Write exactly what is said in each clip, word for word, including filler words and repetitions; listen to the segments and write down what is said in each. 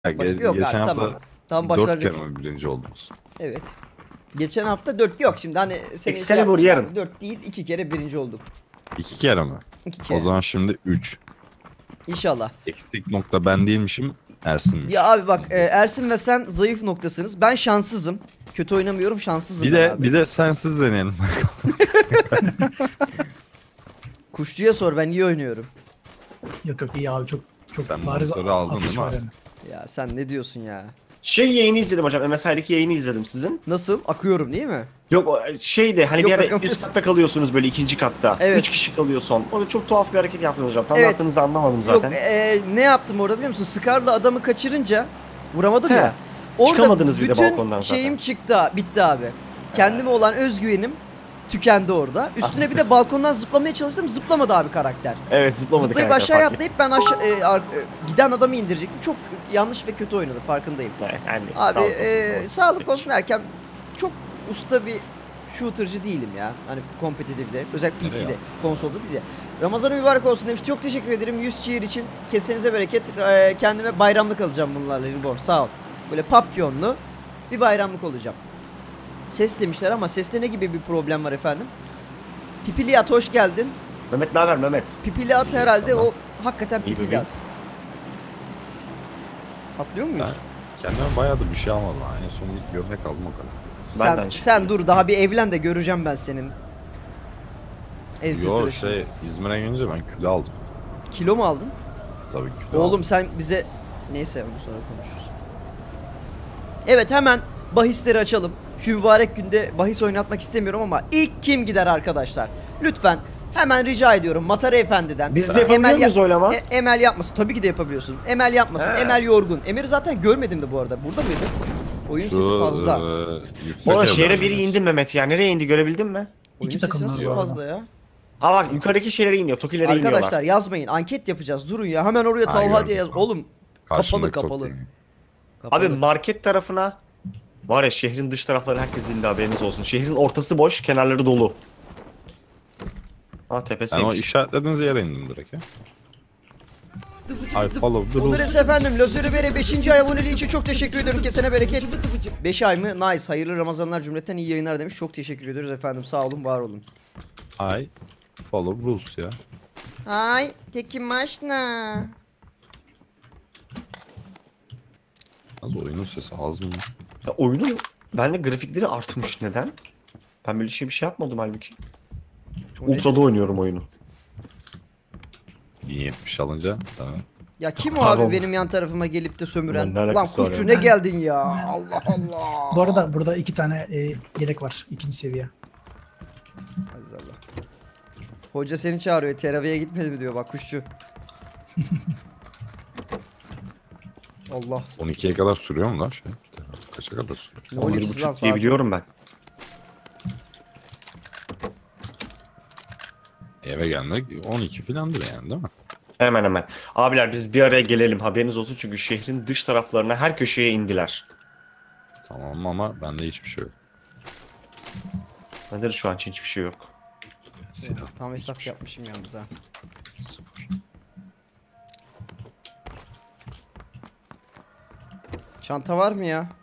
Ya, Baş... ge Yok geçen abi hafta tamam. Tam dört başlangıç. kere mi birinci oldunuz? Evet. Geçen hafta dört yok şimdi hani seni şey Excalibur yarın. dört değil iki kere birinci olduk. İki kere mi? İki kere. O zaman şimdi üç. İnşallah. Eksik nokta ben değilmişim, Ersin'miş. Ya abi bak e, Ersin ve sen zayıf noktasınız. Ben şanssızım. Kötü oynamıyorum, şanssızım Bir ben de abi. bir de sensiz deneyelim. Kuşçuya sor, ben iyi oynuyorum. Yok yok iyi abi çok çok Sen bariz monitörü aldın atış değil mi var abi? yani. Ya sen ne diyorsun ya? Şey yayını izledim hocam. M S I'deki yayını izledim sizin. Nasıl? Akıyorum değil mi? Yok o şeyde hani Yok, bir ara bakamıyorsun. üst katta kalıyorsunuz böyle ikinci katta. Evet. Üç kişi kalıyor son. Orada çok tuhaf bir hareket yaptınız hocam. Tam Evet. ne yaptığınızı da anlamadım zaten. Yok e, ne yaptım orada biliyor musun? Scar'la adamı kaçırınca vuramadım He. ya. Orada Çıkamadınız bir de bütün balkondan zaten. şeyim çıktı, bitti abi. Kendime olan özgüvenim tükendi orada. Üstüne bir de balkondan zıplamaya çalıştım. Zıplamadı abi karakter. Evet zıplamadık. Zıplayıp karakter, aşağıya fark atlayıp ben aşağı e, ar- e, giden adamı indirecektim. Çok yanlış ve kötü oynadı, farkındayım. ettim. Yani, Abi sağlık olsun. e, sağlık olsun derken çok usta bir shooter'cı değilim ya. Hani kompetitifde, özellikle P C'de, Nereye? konsolda değil de. Ramazan'ı mübarek olsun demiş. Çok teşekkür ederim. yüz şiir için. Kesenize bereket. E, kendime bayramlık alacağım bunlarla. Reborn. Sağ ol. Böyle papyonlu bir bayramlık olacağım. Ses demişler ama seste ne gibi bir problem var efendim? Pipiliat hoş geldin. Mehmet ne haber Mehmet? Pipiliat herhalde Tamam. o hakikaten İyi pipiliat. bebeğim. Atlıyor muyuz? Ben kendime bayağı da bir şey almadım. En son bir gömlek aldım o kadar. Benden Sen, çıktı. sen dur daha bir evlen de göreceğim ben senin. Ense Yo tıraşını. şey İzmir'e gelince ben kilo aldım. Kilo mu aldın? Tabii kilo Oğlum aldım. sen bize... Neyse onu sonra konuşuruz. Evet hemen bahisleri açalım. Şu mübarek günde bahis oynatmak istemiyorum ama ilk kim gider arkadaşlar? Lütfen hemen rica ediyorum Matara Efendi'den. Biz de yapabiliyor muyuz ya- oylama? E- Emel yapmasın. Tabii ki de yapabiliyorsun. Emel yapmasın. He. Emel yorgun. Emel'i zaten görmedim de bu arada. Burada mıydı? Oyun Şu, sesi fazla. e, yüksek Bu arada evler şehre biri mi? indi Mehmet ya. Nereye indi görebildin mi? Oyun İki sesi takım nasıl var bu arada. fazla ya? Ha bak yukarıdaki şeylere iniyor. Tokilere iniyorlar. Arkadaşlar yazmayın. Anket yapacağız. Durun ya. Hemen oraya Ha, Talha gördüm. diye yaz. Oğlum kapalı Karşımdaki kapalı. Tokyo. Kapalı. Abi market tarafına var ya şehrin dış tarafları herkes indi haberiniz olsun. Şehrin ortası boş, kenarları dolu. Ha Ben o tepesiymiş. işaretlediğiniz yere indim direkt ya. I follow the Onur rules. Es efendim Lazeri Bere beşinci ay aboneliği için çok teşekkür ederim. Kesene bereket. beş ay mı? Nice. Hayırlı Ramazanlar cümleten iyi yayınlar demiş. Çok teşekkür ediyoruz efendim. Sağ olun, var olun. I follow rules ya. Ay, teki maşna. Az oyunun sesi az mı? Ya oyunun bende grafikleri artmış neden? Ben böyle şey bir şey yapmadım halbuki. O ne? Ultra'da oynuyorum oyunu. bin yetmiş alınca tamam. Ya kim o Pardon. abi benim yan tarafıma gelip de sömüren? Ulan ne Lan alakası var kuşçu ya? ne geldin ya? Allah Allah. Bu arada burada iki tane e, yelek var. İkinci seviye. Aziz Allah. Hoca seni çağırıyor. Teraviye gitmedi mi diyor bak kuşçu. Allah. on ikiye kadar sürüyor mu lan şey? Kaça kadar sürüyor? Ne on oluyor bir siz lan buçuk diye saat? biliyorum ben. Eve gelmek on iki filandır yani değil mi? Hemen hemen. Abiler biz bir araya gelelim haberiniz olsun çünkü şehrin dış taraflarına her köşeye indiler. Tamam ama bende hiçbir şey yok. Bende de şu an için hiçbir şey yok. Silah. Tam hesap hiçbir şey. yapmışım yalnız ha. Sıfır. Çanta var mı ya?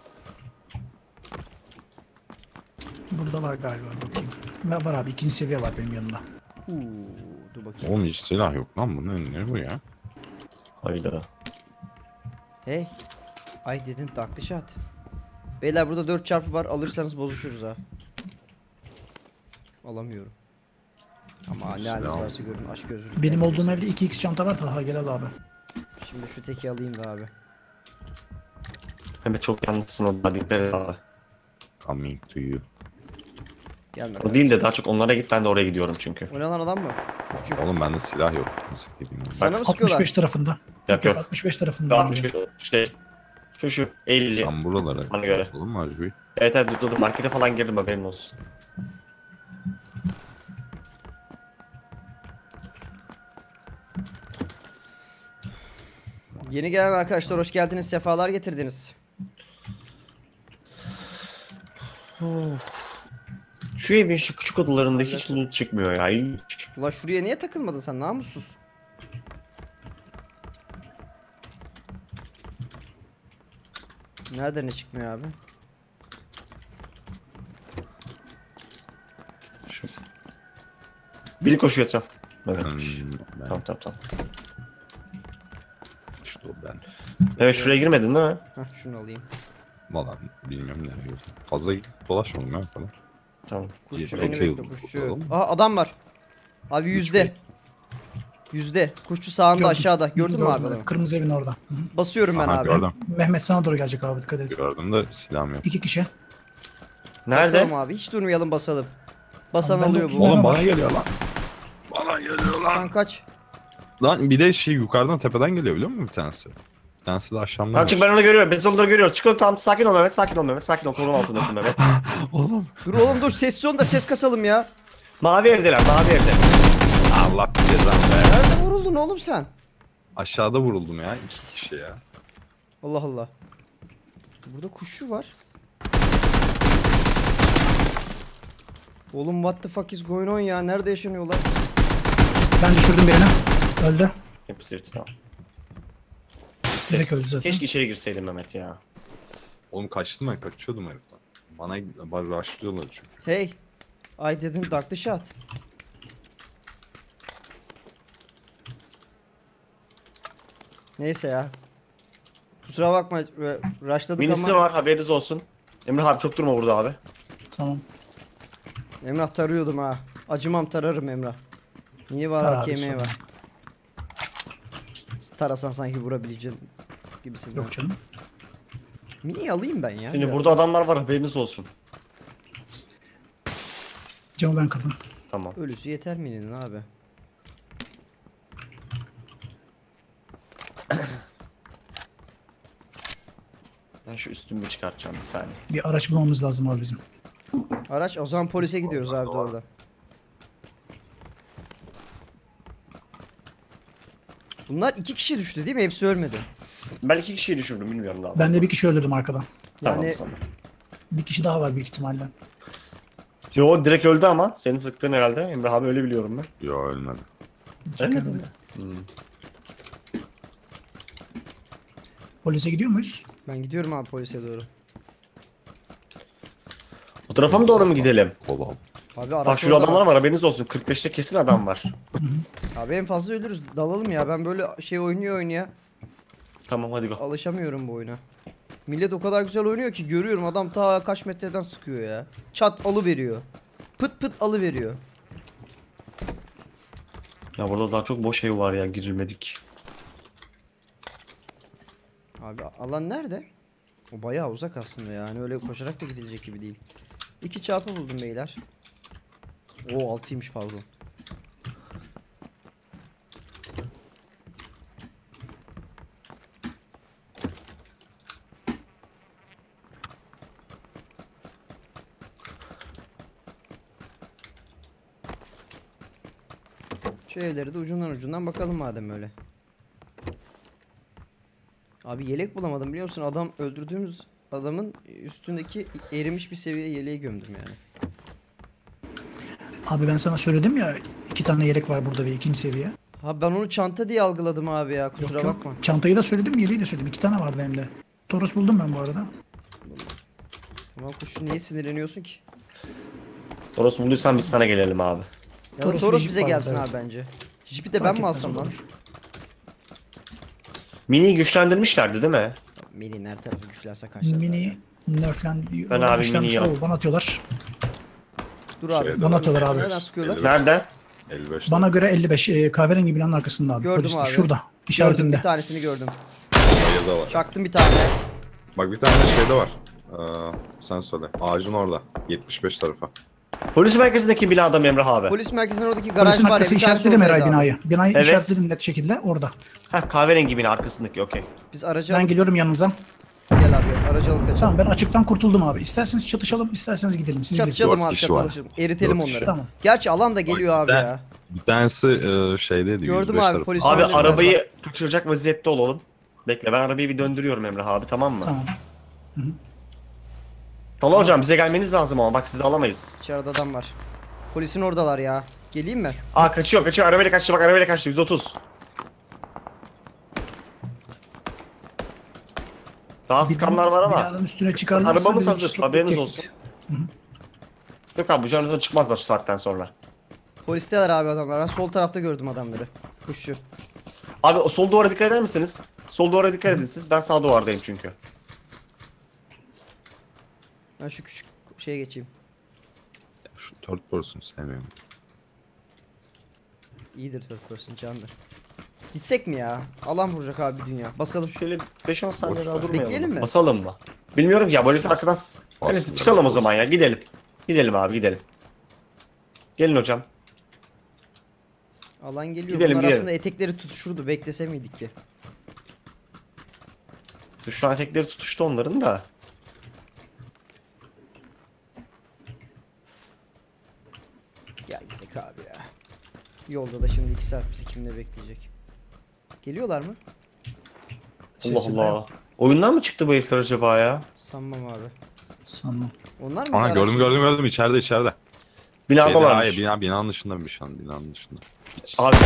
Burada var galiba bakayım. Var, var abi ikinci seviye var benim yanımda. Uuu, dur bakayım. Oğlum hiç silah yok lan bu ne, ne bu ya? Hayda. Hey. I didn't duck the shot. Beyler burada dört çarpı var. Alırsanız bozuşuruz ha. Alamıyorum. Ama ne haliniz Silah. varsa görün. Aşk gözlülük. Benim olduğum evde iki x çanta var. Talha gel al abi. Şimdi şu teki alayım da abi. Mehmet çok yalnızsın orada dikkat et abi. Coming to you. Gelme. O değil de daha çok onlara git ben de oraya gidiyorum çünkü. O ne lan adam mı? Kuşçu. Oğlum bende silah yok. Nasıl gideyim? ya? Sana mı altmış sıkıyorlar? beş tarafında. Yok yok. altmış beş tarafında. altmış beş şey. Şu şu elli. Sen buralara. Bana göre. Oğlum mu Hacı Bey? Evet evet dur dur markete falan girdim haberin olsun. Yeni gelen arkadaşlar hoş geldiniz. Sefalar getirdiniz. Şu evin şu küçük odalarında hiç loot çıkmıyor ya. İlginç. Ulan şuraya niye takılmadın sen, namussuz? Nereden ne çıkmıyor abi? Şu. Biri koşuyor etraf. Evet. Hmm, ben, Tamam tamam tamam. işte o ben. Evet şuraya girmedin değil mi? Hah şunu alayım. Valla bilmiyorum nereye gidiyorum. Fazla dolaşmadım ya falan. Tamam. Kuşçu İyi, beni okey, bekle kuşçu. bakalım. Aha adam var. Abi yüzde. Yüzde. Kuşçu sağında Gördüm. aşağıda. Gördün mü abi Gördüm, adamı? Kırmızı evin orada. Hı hı. Basıyorum ben Aha, abi. gördüm. Mehmet sana doğru gelecek abi, dikkat et. Gördüm de silahım yok. İki kişi. Nerede? Basalım abi. Hiç durmayalım basalım. Basan Abi ben alıyor de bu. otuz Oğlum var. bana geliyor lan. Bana geliyor lan. Sen kaç? Lan bir de şey yukarıdan tepeden geliyor biliyor musun bir tanesi? Bir tanesi de aşağımdan. Tamam çık ben onu görüyorum. Biz onları görüyoruz. Çık oğlum tamam sakin ol Mehmet. Sakin ol Mehmet. Sakin ol. Koruma altındasın Mehmet. Oğlum. Dur oğlum dur sessiz olun da ses kasalım ya. Mavi evdeler. Mavi evde. Allah bir cezam be. Nerede vuruldun oğlum sen? Aşağıda vuruldum ya iki kişi ya. Allah Allah. Burada kuşçu var. Oğlum what the fuck is going on ya? Nerede yaşanıyorlar? Ben düşürdüm birini. Öldü. Hepsi yırtı tamam. Direkt öldü zaten. Keşke içeri girseydin Mehmet ya. Oğlum kaçtım ben kaçıyordum heriften. Bana bana rushlıyorlar çünkü. Hey. I didn't duck the shot. Neyse ya. Kusura bakma r- rushladık Minisi ama var haberiniz olsun. Emrah abi çok durma burada abi. Tamam. Emrah tarıyordum ha. Acımam tararım Emrah. Mini var, Tar A abi, K M sorun. var. Tarasan sanki vurabileceğin gibisinden. Yok canım. Mini alayım ben ya. Şimdi Ya. burada adamlar var haberiniz olsun. Camı ben kırdım. Tamam. Ölüsü yeter Mini'nin abi. Ben şu üstümü çıkartacağım bir saniye. Bir araç bulmamız lazım abi bizim. Araç o zaman polise gidiyoruz abi de orada. Bunlar iki kişi düştü değil mi? Hepsi ölmedi. Ben iki kişiyi düşürdüm bilmiyorum daha. Ben de bir kişi öldürdüm arkadan. Tamam Yani- o zaman. Bir kişi daha var büyük ihtimalle. Yo direkt öldü ama. Seni sıktın herhalde. Emrah abi öyle biliyorum ben. Yo ölmedi. Ölmedi mi? Polise gidiyor muyuz? Ben gidiyorum abi polise doğru. O tarafa mı doğru mu gidelim? Kol al. Abi araç Bak şurada orada adamlar var. var haberiniz olsun. kırk beşte kesin adam var. Abi en fazla ölürüz. Dalalım ya. Ben böyle şey oynuyor oynaya Tamam hadi go. alışamıyorum bu oyuna. Millet o kadar güzel oynuyor ki görüyorum adam ta kaç metreden sıkıyor ya. Çat alıveriyor. Pıt pıt alıveriyor. Ya burada daha çok boş ev var ya girilmedik. Abi alan nerede? O bayağı uzak aslında yani öyle koşarak da gidilecek gibi değil. İki çarpı buldum beyler. O altıymış pardon. Şu evleri de ucundan ucundan bakalım madem öyle. Abi yelek bulamadım biliyor musun? Adam öldürdüğümüz adamın üstündeki erimiş bir seviye yeleği gömdüm yani. Abi ben sana söyledim ya, iki tane yelek var burada ve ikinci seviye. Ha ben onu çanta diye algıladım abi ya kusura Yok, yok. bakma. Çantayı da söyledim, yeleği de söyledim. İki tane vardı hem de. Toros buldum ben bu arada. Tamam kuşu niye sinirleniyorsun ki? Toros bulduysan biz sana gelelim abi. Ya da Toros Toros bir bize jip gelsin vardı, abi evet. bence. Jipi de ben Fark mi etmez, alsam lan? olur. Mini'yi güçlendirmişlerdi değil mi? Mini her tarafı güçlense kaçlar. Mini nerflen. Ben abi işlem mini sonra yap. Bana atıyorlar. Dur abi. Şeyde- Bana atıyorlar abi. Nereden sıkıyorlar? Nerede? elli beş. Bana göre elli beş e, kahverengi binanın arkasında abi. Gördüm Polis de abi. şurada. Gördüm İşaretinde. bir tanesini gördüm. Sayıda var. Çaktım bir tane. Bak bir tane şeyde var. Ee, sen söyle. Ağacın orada. yetmiş beş tarafa. Polis merkezindeki binada mı Emrah abi? Polis merkezinin oradaki garaj Polisin var ya arkası bir tanesi işaretledim oradaydı herhalde abi. binayı. Binayı Evet. işaretledim net şekilde orada. Heh kahverengi bina arkasındaki okey. Biz aracı Ben alıp geliyorum yanınıza. gel abi aracı alıp kaçalım. Tamam ben açıktan kurtuldum abi. İsterseniz çatışalım, isterseniz gidelim. Siz Çatışalım bilirsiniz. Dört abi kişi var. çatışalım. Eritelim Dört kişi. onları. Tamam. Gerçi alan da geliyor abi ben- ya. Bir tanesi e, şeydeydi. Gördüm yüz beş abi, tarafı. polis- Abi Sonra biraz arabayı kaçıracak vaziyette olalım. Bekle ben arabayı bir döndürüyorum Emrah abi tamam mı? Tamam. Tala hocam bize gelmeniz lazım ama bak sizi alamayız. İçeride adam var. Polisin oradalar ya. Geleyim mi? Aa kaçıyor kaçıyor arabayla kaçtı bak arabayla kaçtı yüz otuz. Daha skanlar var ama. Binanın üstüne çıkarlarsa Arabamız direkt hazır, çok haberiniz tehdit. olsun. Yok abi bu janrıdan çıkmazlar şu saatten sonra. Polisteler abi adamlar. Ben sol tarafta gördüm adamları. Kuşçu. Abi o sol duvara dikkat eder misiniz? Sol duvara dikkat edin siz. Ben sağ duvardayım çünkü. Ben şu küçük şeye geçeyim. Şu third person sevmiyorum. İyidir third person candır. Gitsek mi ya? Alan vuracak abi dünya. Basalım. Şöyle beş on saniye Boş daha ver. durmayalım. Bekleyelim mi? Basalım mı? Bilmiyorum ki ya böyle bir arkadan... Neyse Bastırır, çıkalım o bastırır. zaman ya gidelim. Gidelim abi gidelim. Gelin hocam. Alan geliyor. Gidelim, Bunlar gidelim. aslında etekleri tutuşurdu. Beklese miydik ki? Şu an tekleri tutuştu onların da. Gel gidelim abi ya. Yolda da şimdi iki saat bizi kimle bekleyecek? Geliyorlar mı? Sesi Allah Allah. Oyundan mı çıktı bu herifler acaba ya? Sanmam abi. Sanmam. Onlar mı? Aha araç? gördüm gördüm gördüm içeride içeride. Şeyde, Binadalarmış. hayır bina, binanın dışındaymış şu an binanın dışında. Hiç. Abi.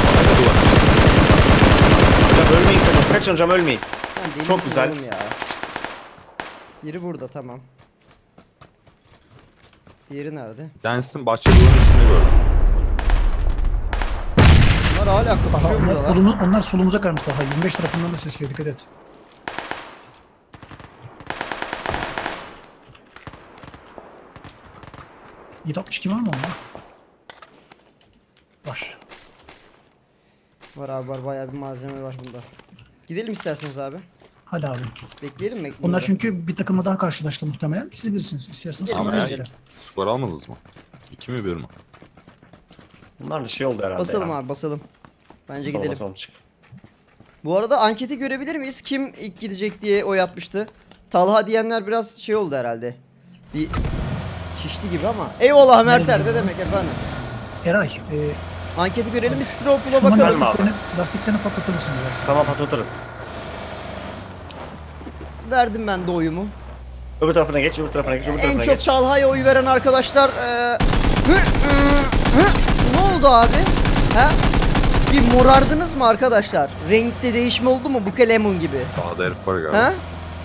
Hocam ölmeyin sakın. Kaçın hocam ölmeyin. Sen deli Çok misin güzel. oğlum ya. Biri burada tamam. Diğeri nerede? Danston bahçe duvarının içinde gördüm. Bunlar hala Aha, kapışıyor onlar, buradalar. olumlu- onlar solumuza kaymış daha. yirmi beş tarafından da ses geliyor, dikkat et. yedi altmış iki var mı onda? Var. Var abi var, bayağı bir malzeme var bunda. Gidelim isterseniz abi. Hadi abi. Bekleyelim mi? Onlar burada? çünkü bir takımla daha karşılaştı muhtemelen. Siz bilirsiniz istiyorsanız. Gidelim, Ama Ama hadi ya, gidelim. skor almadınız mı? İki mi bir mi? Bunlar da şey oldu herhalde Basalım ya. abi basalım. Bence Basalım, gidelim. basalım, çık. Bu arada anketi görebilir miyiz? Kim ilk gidecek diye oy atmıştı. Talha diyenler biraz şey oldu herhalde. Bir şişti gibi ama. Eyvallah Mertler ne demek efendim. Eray, e, Anketi görelim bir Stropul'a şunun bakalım. abi. lastiklerini, lastiklerini patlatır mısın biraz? Tamam patlatırım. Verdim ben de oyumu. Öbür tarafına geç, öbür tarafına geç, öbür En tarafına çok geç. Talha'ya oy veren arkadaşlar eee, hı, hı, hı. Ne oldu abi? Ha? Bir morardınız mı arkadaşlar? Renkte değişme oldu mu bu lemon gibi? Sağda herif var galiba. Ha?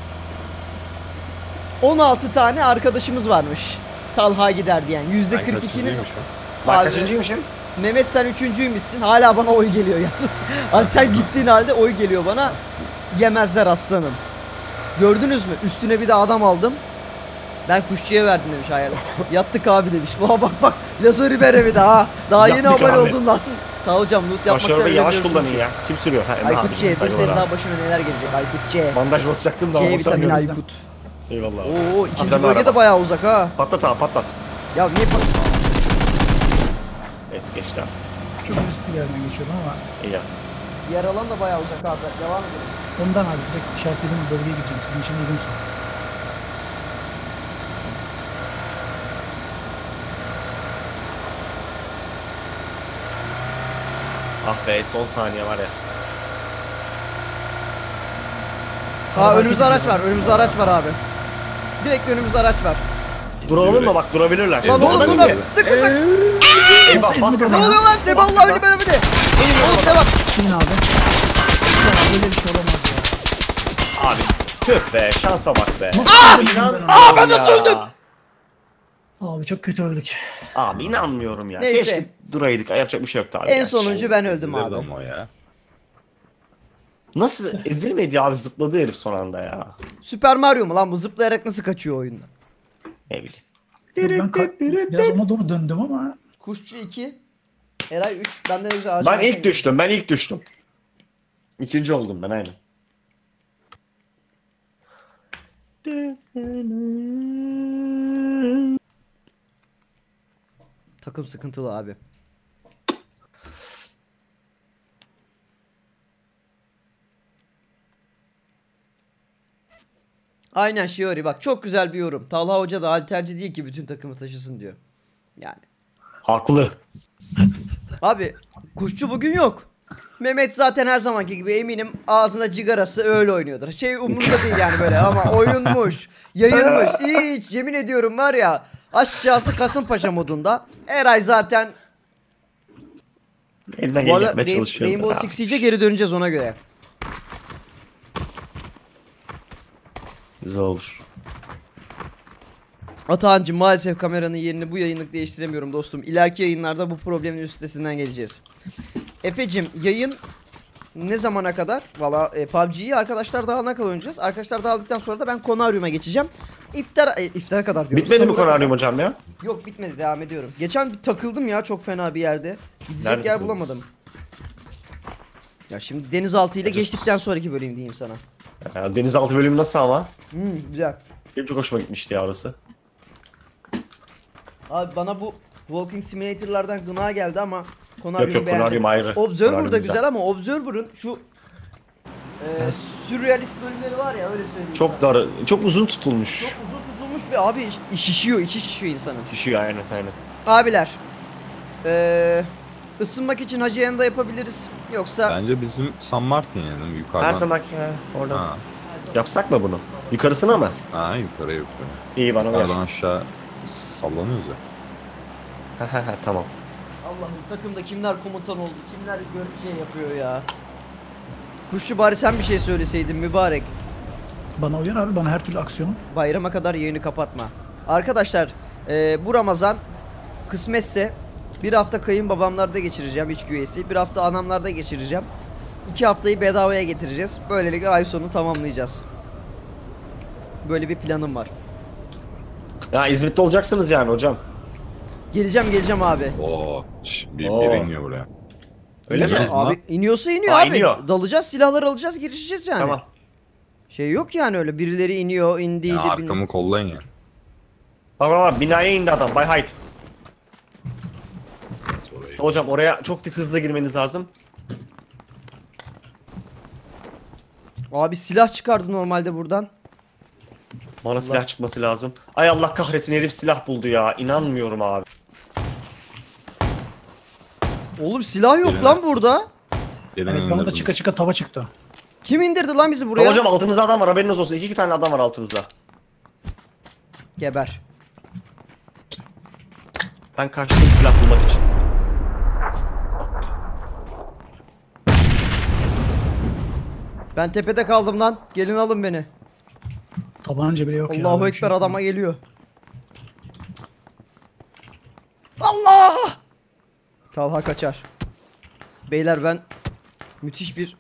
on altı tane arkadaşımız varmış. Talha gider diyen. yüzde Ben kırk ikinin kaçıncıymış o? Ben Abi- kaçıncıymışım? Mehmet sen üçüncüymüşsün. Hala bana oy geliyor yalnız. Hani sen gittiğin halde oy geliyor bana. Yemezler aslanım. Gördünüz mü? Üstüne bir de adam aldım. Ben kuşçuya verdim demiş hayal. Yattık abi demiş. Bak bak bak. Lazori Berevi daha. Daha yeni Yattık abone abi. oldun lan. Ta hocam loot yapmakta Başarılı yavaş öğreniyorsun kullanın ki. ya. Kim sürüyor? Ha, Emre abi, Aykut C. Dur saygılar senin abi. daha başına neler gelecek Aykut C. Bandaj basacaktım da C ama vitamini basamıyorum. Aykut. Eyvallah. abi. Oo ikinci Amcam bölge de araba. bayağı uzak ha. Patlat abi patlat. Ya niye pat... Es geçti artık. Çok riskli bir yerden geçiyordum ama İyi yapsın. Diğer alan da bayağı uzak abi. Devam edelim. ondan abi direkt işaretlediğim bölgeye gideceğim. Sizin için uygunsa. Ah be son saniye var ya. Ha Araba önümüzde hareket araç var. Önümüzde araç var abi. Direkt önümüzde araç var. Duralım mı bak durabilirler. Lan oğlum Oradan dur lan. indi. Sıkı sık. Eyvah bas İzmir'de gaza. Ne oluyor lan? Sebe Bas Allah gaza. ölüm ölemedi. Oğlum devam. Bin abi. Ya böyle bir şey olamaz ya. Abi tüh be şansa bak be. Nasıl Abi öldüm ben inan. abi? ben nasıl öldüm? Abi çok kötü öldük. Abi inanmıyorum ya. Neyse. Keşke duraydık. Yapacak bir şey yoktu abi. En ya. sonuncu ben öldüm Ezilirdi abi. ama o ya. Nasıl ezilmedi abi zıpladı herif son anda ya. Süper Mario mu lan bu? Zıplayarak nasıl kaçıyor oyunda? Ne bileyim. Ben ka- biraz ona doğru döndüm ama Kuşçu iki. Eray üç. Benden güzel ağacın Ben başına ilk gidiyor. düştüm. Ben ilk düştüm. İkinci oldum ben aynen. Takım sıkıntılı abi. Aynen Shiori bak çok güzel bir yorum. Talha Hoca da halterci değil ki bütün takımı taşısın diyor. Yani. Haklı. Abi kuşçu bugün yok. Mehmet zaten her zamanki gibi eminim ağzında cigarası öyle oynuyordur. Şey umurunda değil yani böyle ama oyunmuş, yayınmış. Hiç yemin ediyorum var ya aşağısı Kasımpaşa modunda. Eray zaten Elinden bu gel arada yapmaya Rain- çalışıyorum. Rainbow ya. Six Siege'e geri döneceğiz ona göre. Güzel olur. Atahancığım maalesef kameranın yerini bu yayınlık değiştiremiyorum dostum. İleriki yayınlarda bu problemin üstesinden geleceğiz. Efecim yayın ne zamana kadar? Valla e, P U B G'yi arkadaşlar dağılana kadar oynayacağız. Arkadaşlar dağıldıktan sonra da ben Konaryum'a geçeceğim. İftar, e, iftara kadar diyorum. Bitmedi mi Sahura Konaryum kadar. hocam ya? Yok bitmedi, devam ediyorum. Geçen bir takıldım ya çok fena bir yerde. Gidecek Nerede yer takıldınız? bulamadım. Ya şimdi denizaltı ile geçtikten sonraki bölüm diyeyim sana. Ya, denizaltı bölümü nasıl ama? Hmm, güzel. Benim çok hoşuma gitmişti ya orası. Abi bana bu Walking Simulator'lardan gına geldi ama Yok Konaryum'u yok beğendim. Konaryum ayrı. Observer Konaryum da güzel ama Observer'ın şu e, sürrealist bölümleri var ya, öyle söyleyeyim Çok sana. dar, çok uzun tutulmuş. Çok uzun tutulmuş ve abi iç- şişiyor, içi şişiyor insanın. Kişi aynen aynen. Abiler e, ısınmak için Hacı Yanı'da yapabiliriz yoksa Bence bizim San Martin yani yukarıdan. Her zamanki ya orada. Ha, Yapsak mı bunu? Yukarısına mı? ha yukarı yukarı. İyi bana Yukarıdan ver. aşağı sallanıyoruz ya. Tamam. Allah'ım takımda kimler komutan oldu, kimler gör- şey yapıyor ya. Kuşçu bari sen bir şey söyleseydin mübarek. Bana uyar abi, bana her türlü aksiyonu. Bayrama kadar yayını kapatma. Arkadaşlar e, bu Ramazan kısmetse bir hafta kayınbabamlarda geçireceğim iç güveysi. Bir hafta anamlarda geçireceğim. İki haftayı bedavaya getireceğiz. Böylelikle ay sonu tamamlayacağız. Böyle bir planım var. Ya İzmit'te olacaksınız yani hocam. Geleceğim geleceğim abi. Oo, şş, bir, Oo. biri iniyor buraya. Öyle mi? İneceğiz Abi iniyorsa iniyor Aa, abi. iniyor. Dalacağız, silahları alacağız, girişeceğiz yani. Tamam. Şey yok yani öyle birileri iniyor, indiydi. Ya arkamı kollayın ya. Bak bak bak, binaya indi adam. Bay Hyde. Orayı. Hocam oraya çok hızlı girmeniz lazım. Abi silah çıkardı normalde buradan. Bana silah çıkması lazım. Ay Allah kahretsin, herif silah buldu ya. İnanmıyorum abi. Oğlum silah yok Birine- lan burada. Birini Evet, bana da indirdim. çıka çıka tava çıktı. Kim indirdi lan bizi buraya? Tamam hocam, altınızda adam var, haberiniz olsun. İki, iki tane adam var altınızda. Geber. Ben kaçtım silah bulmak için. Ben tepede kaldım lan. Gelin alın beni. Tabanca bile yok ya. Allahu böyle bir Ekber şey. adama geliyor. Allah! Talha kaçar. Beyler ben müthiş bir...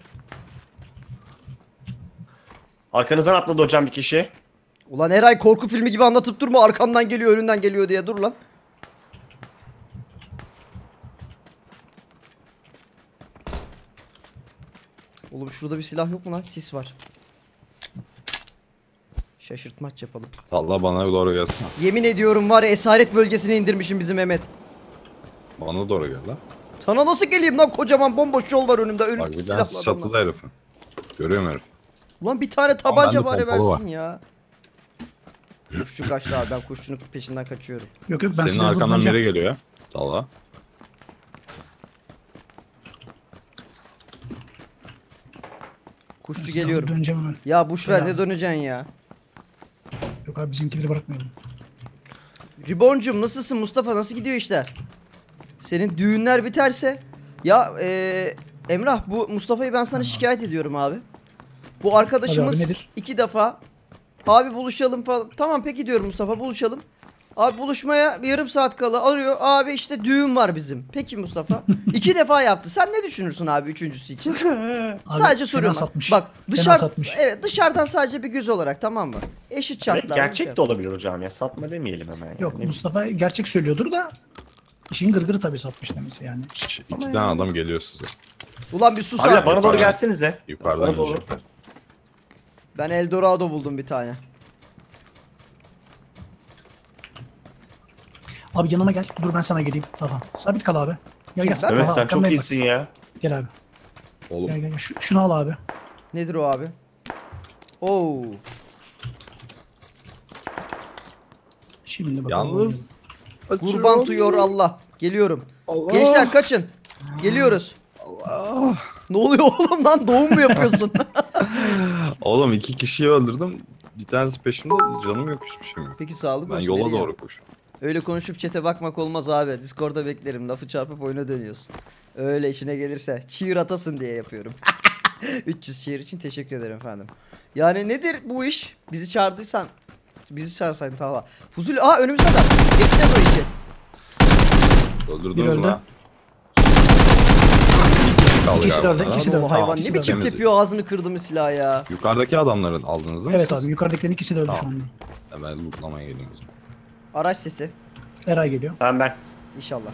Arkanızdan atladı hocam bir kişi. Ulan Eray korku filmi gibi anlatıp durma, arkamdan geliyor önünden geliyor diye, dur lan. Oğlum şurada bir silah yok mu lan? Sis var. Şaşırtmaç yapalım. Allah bana doğru gelsin. Yemin ediyorum var ya, esaret bölgesine indirmişim bizim Mehmet. Bana doğru gel lan. Sana nasıl geleyim lan, kocaman bomboş yol var önümde. Önüm Bak bir silahlı tane adamlar. çatıda herifin. Görüyorum herif. Ulan bir tane tabanca Ama bende bari pompalı versin ya. Kuşçu kaçtı abi, ben kuşçunun peşinden kaçıyorum. Yok yok ben Senin silahı arkandan durduracağım. biri geliyor ya. Talha. Kuşçu Ben silahı geliyorum. Döneceğim hemen. Ya buş ver Gel ne abi. döneceksin ya. Yok abi, bizimkileri bırakmayalım. Riboncum nasılsın Mustafa, nasıl gidiyor işler? Senin düğünler biterse ya eee, Emrah, bu Mustafa'yı ben sana Tamam. şikayet ediyorum abi. Bu arkadaşımız Hadi abi, nedir? iki defa abi buluşalım falan. Tamam peki diyorum Mustafa, buluşalım. Abi buluşmaya bir yarım saat kala arıyor. Abi işte düğün var bizim. Peki Mustafa. İki defa yaptı. Sen ne düşünürsün abi üçüncüsü için? Abi, Sadece fena soruyorum. satmış. Bak Fena dışarı satmış. evet, dışarıdan sadece bir göz olarak, tamam mı? Eşit Ve şartlarda. gerçek de olabilir hocam ya. Satma demeyelim hemen yani. Yok, Mustafa gerçek söylüyordur da işin gırgırı tabii satmış demesi yani. Şş, İki tane adam geliyor size. Ulan bir sus Abi abi. bana doğru Yukarıdan- gelsenize. Yukarıdan Bana doğru. inecekler. Ben Eldorado buldum bir tane. Abi yanıma gel. Dur ben sana geleyim. Tamam. Sabit kal abi. Gel gel. Ben- Evet Aha, sen çok arkandayım bak. iyisin ya. Gel abi. Oğlum Gel gel gel. Şu, şunu al abi. Nedir o abi? Oo. Şimdi bakalım. yalnız. Kurban tuyor Allah. Geliyorum. Allah. Gençler kaçın. Geliyoruz. Allah. Ne oluyor oğlum lan? Doğum mu yapıyorsun? Oğlum iki kişiyi öldürdüm. Bir tanesi peşimde, canım yok hiçbir şeyim yok. Peki sağlık Ben olsun. yola nereye? doğru koşuyorum. Öyle konuşup çete bakmak olmaz abi. Discord'da beklerim. Lafı çarpıp oyuna dönüyorsun. Öyle işine gelirse. Çığır atasın diye yapıyorum. üç yüz şehir için teşekkür ederim efendim. Yani nedir bu iş? Bizi çağırdıysan, bizi çağırsaydın Talha. Fuzuli, aa önümüzde adam. Geçeceğiz o işi. Bir Öldürdünüz öldü. mü? Kaldı İkisi de galiba. öldü, ikisi de Lan o öldü. hayvan İkisi ne de biçim öldü. tepiyor, ağzını kırdı mı silah ya. Yukarıdaki adamları aldınız değil mi Evet siz? abi yukarıdakilerin ikisi de öldü Tamam. şu anda. Hemen lootlamaya geleyim o zaman. Araç sesi Eray geliyor. Ben ben. inşallah.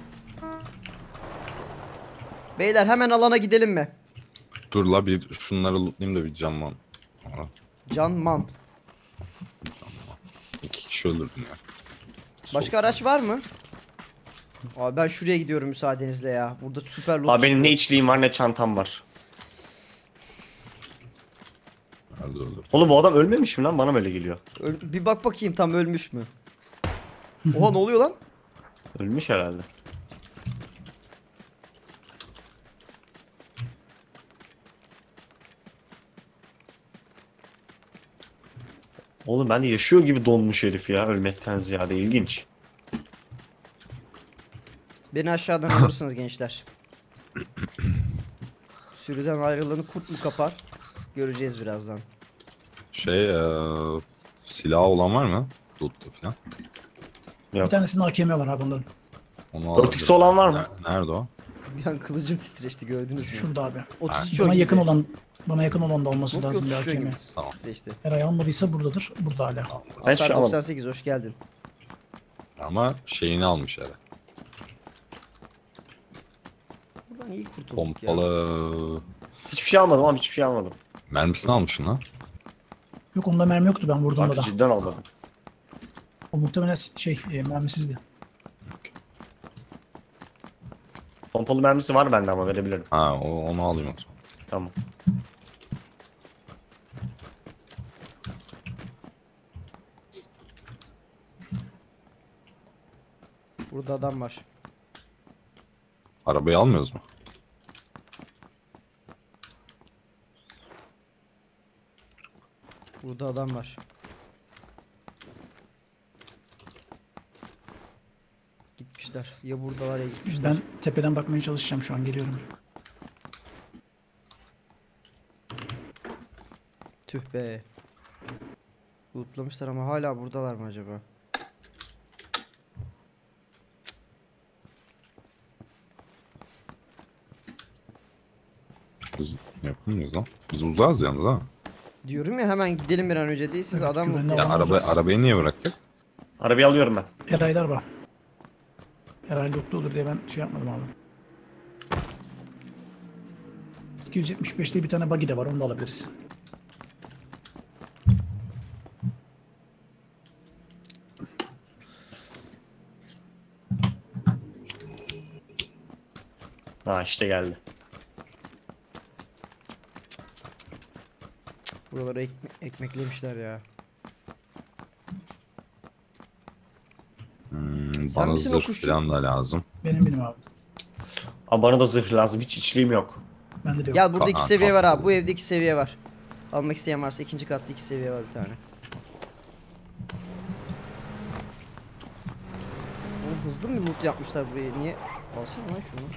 Beyler hemen alana gidelim mi? Dur la bir şunları lootlayayım da bir canlan. Aa, Can man. İki kişi öldürdüm ya. Başka araç var mı? Abi ben şuraya gidiyorum müsaadenizle ya. Burada süper loot Abi benim ne çıktı. içliğim var ne çantam var. Nerede öldürdüm? Oğlum bu adam ölmemiş mi lan? Bana böyle geliyor. Öl- bir bak bakayım tam ölmüş mü? Oha ne oluyor lan? Ölmüş herhalde. Oğlum ben de yaşıyor gibi donmuş herif ya ölmekten ziyade ilginç. Beni aşağıdan alırsınız gençler. Sürüden ayrılanı kurt mu kapar? Göreceğiz birazdan. Şey eee silah olan var mı? Loot'ta falan. Bir Yok. tanesinin A K M var abi bunların. Onu dört x olan var mı? Ne- Nerede o? Bir an kılıcım titreşti gördünüz mü? Şurada abi. otuz üç Bana gibi. yakın olan bana yakın olan da olması Yok, lazım bir otuz üç A K M. gibi Tamam. titreşti. Eray almadıysa buradadır. Burada hala. Ben hiçbir Hasar şey almadım. doksan sekiz hoş geldin. Ama şeyini almış herhalde. Buradan iyi kurtulduk ya. Pompalı Hiçbir şey almadım abi hiçbir şey almadım. mermisini almışsın lan. Yok onda mermi yoktu ben vurduğumda Abi da. cidden almadım. O muhtemelen şey e, mermisizdi. Pompalı mermisi var bende ama verebilirim. Ha o, onu alayım o zaman. Tamam. Burada adam var. Arabayı almıyoruz mu? Burada adam var. Gitmişler. Ya buradalar ya gitmişler. Ben tepeden bakmaya çalışacağım şu an geliyorum. Tüh be. Lootlamışlar ama hala buradalar mı acaba? Biz yapar mıyız lan? Biz uzağız yalnız ha. Diyorum ya hemen gidelim bir an önce değil. Siz Evet, adam güvenli Ya Alan araba, uzağız. arabayı niye bıraktık? Arabayı alıyorum ben. Eray'lar var. Eray lootlu olur diye ben şey yapmadım abi. iki yüz yetmiş beşte bir tane buggy de var onu da alabiliriz. Ha işte geldi. buraları ekme- ekmeklemişler ya. Hmm, Sen bana misin o zırh kuşçu? falan da lazım. Benim benim abi. Abi bana da zırh lazım hiç içliğim yok. Bende de yok. Gel burada iki Aa, seviye var kaskı. abi. Bu evde iki seviye var. Almak isteyen varsa ikinci katta iki seviye var bir tane. Oğlum hızlı mı loot yapmışlar burayı? Niye? Alsana lan şunu.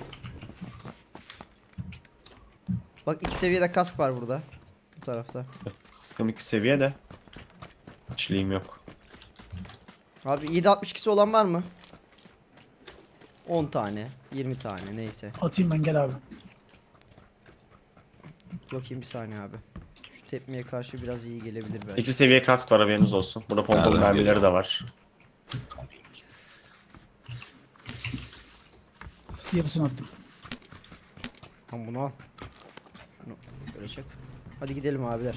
Bak iki seviyede kask var burada. Bu tarafta. Kaskım iki seviye de. İçliğim yok. Abi yedi altmış ikisi olan var mı? on tane, yirmi tane neyse. Atayım ben gel abi. Bakayım bir saniye abi. Şu tepmeye karşı biraz iyi gelebilir belki. İki seviye kask var haberiniz olsun. Burada pompalı Nereden mermileri geliyor? de var. Yarısını attım. Tamam bunu al. Bunu böyle çek. Hadi gidelim abiler.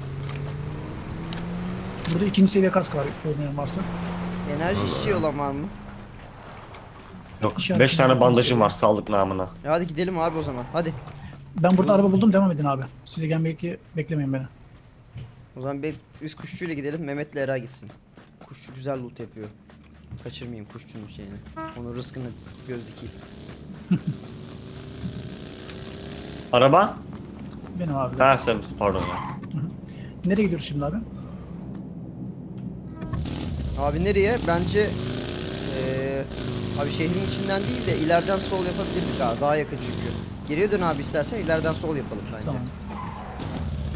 Burada ikinci seviye kask var olmayan varsa. Enerji şişi olan var mı? Yok. İşaret beş tane mermisi bandajım var. var sağlık namına. Ya hadi gidelim abi o zaman. Hadi. Ben burada araba buldum devam edin abi. Size gelmeyi beklemeyin beni. O zaman bir- biz kuşçuyla gidelim. Mehmet'le Eray gitsin. Kuşçu güzel loot yapıyor. Kaçırmayayım kuşçunun şeyini. Onun rızkını göz dikeyim. Araba? Benim abi. Ha sen misin pardon ya. Nereye gidiyoruz şimdi abi? Abi nereye? Bence eee abi şehrin içinden değil de ileriden sol yapabilirdik abi. Daha yakın çünkü. Geriye dön abi istersen ileriden sol yapalım bence. Tamam.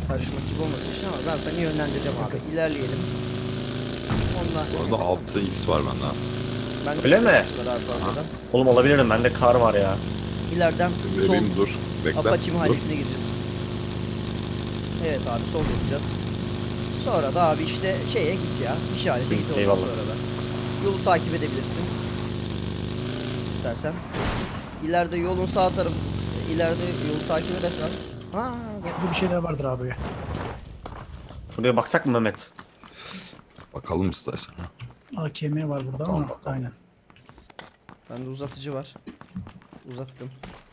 karışmak gibi olmasın için ama ben seni yönlendireceğim abi. İlerleyelim. Ondan Bu arada altı x var bende. ben Öyle mi? Var abi fazladan. Oğlum olabilirim, bende kar var ya. İleriden sol Vereyim dur. Bekle. Apache Dur. mahallesine gireceğiz. Evet abi sol yapacağız. Sonra da abi işte şeye git ya. İşarete git ondan Eyvallah. sonra da. Yolu takip edebilirsin. İstersen. İleride yolun sağ tarafı, ileride yolu takip edersen. Ha, bak. Burada bir şeyler vardır abi. Buraya baksak mı Mehmet? Bakalım istersen. A K M var burada Tamam, ama bakalım. aynen. Bende uzatıcı var. Uzattım.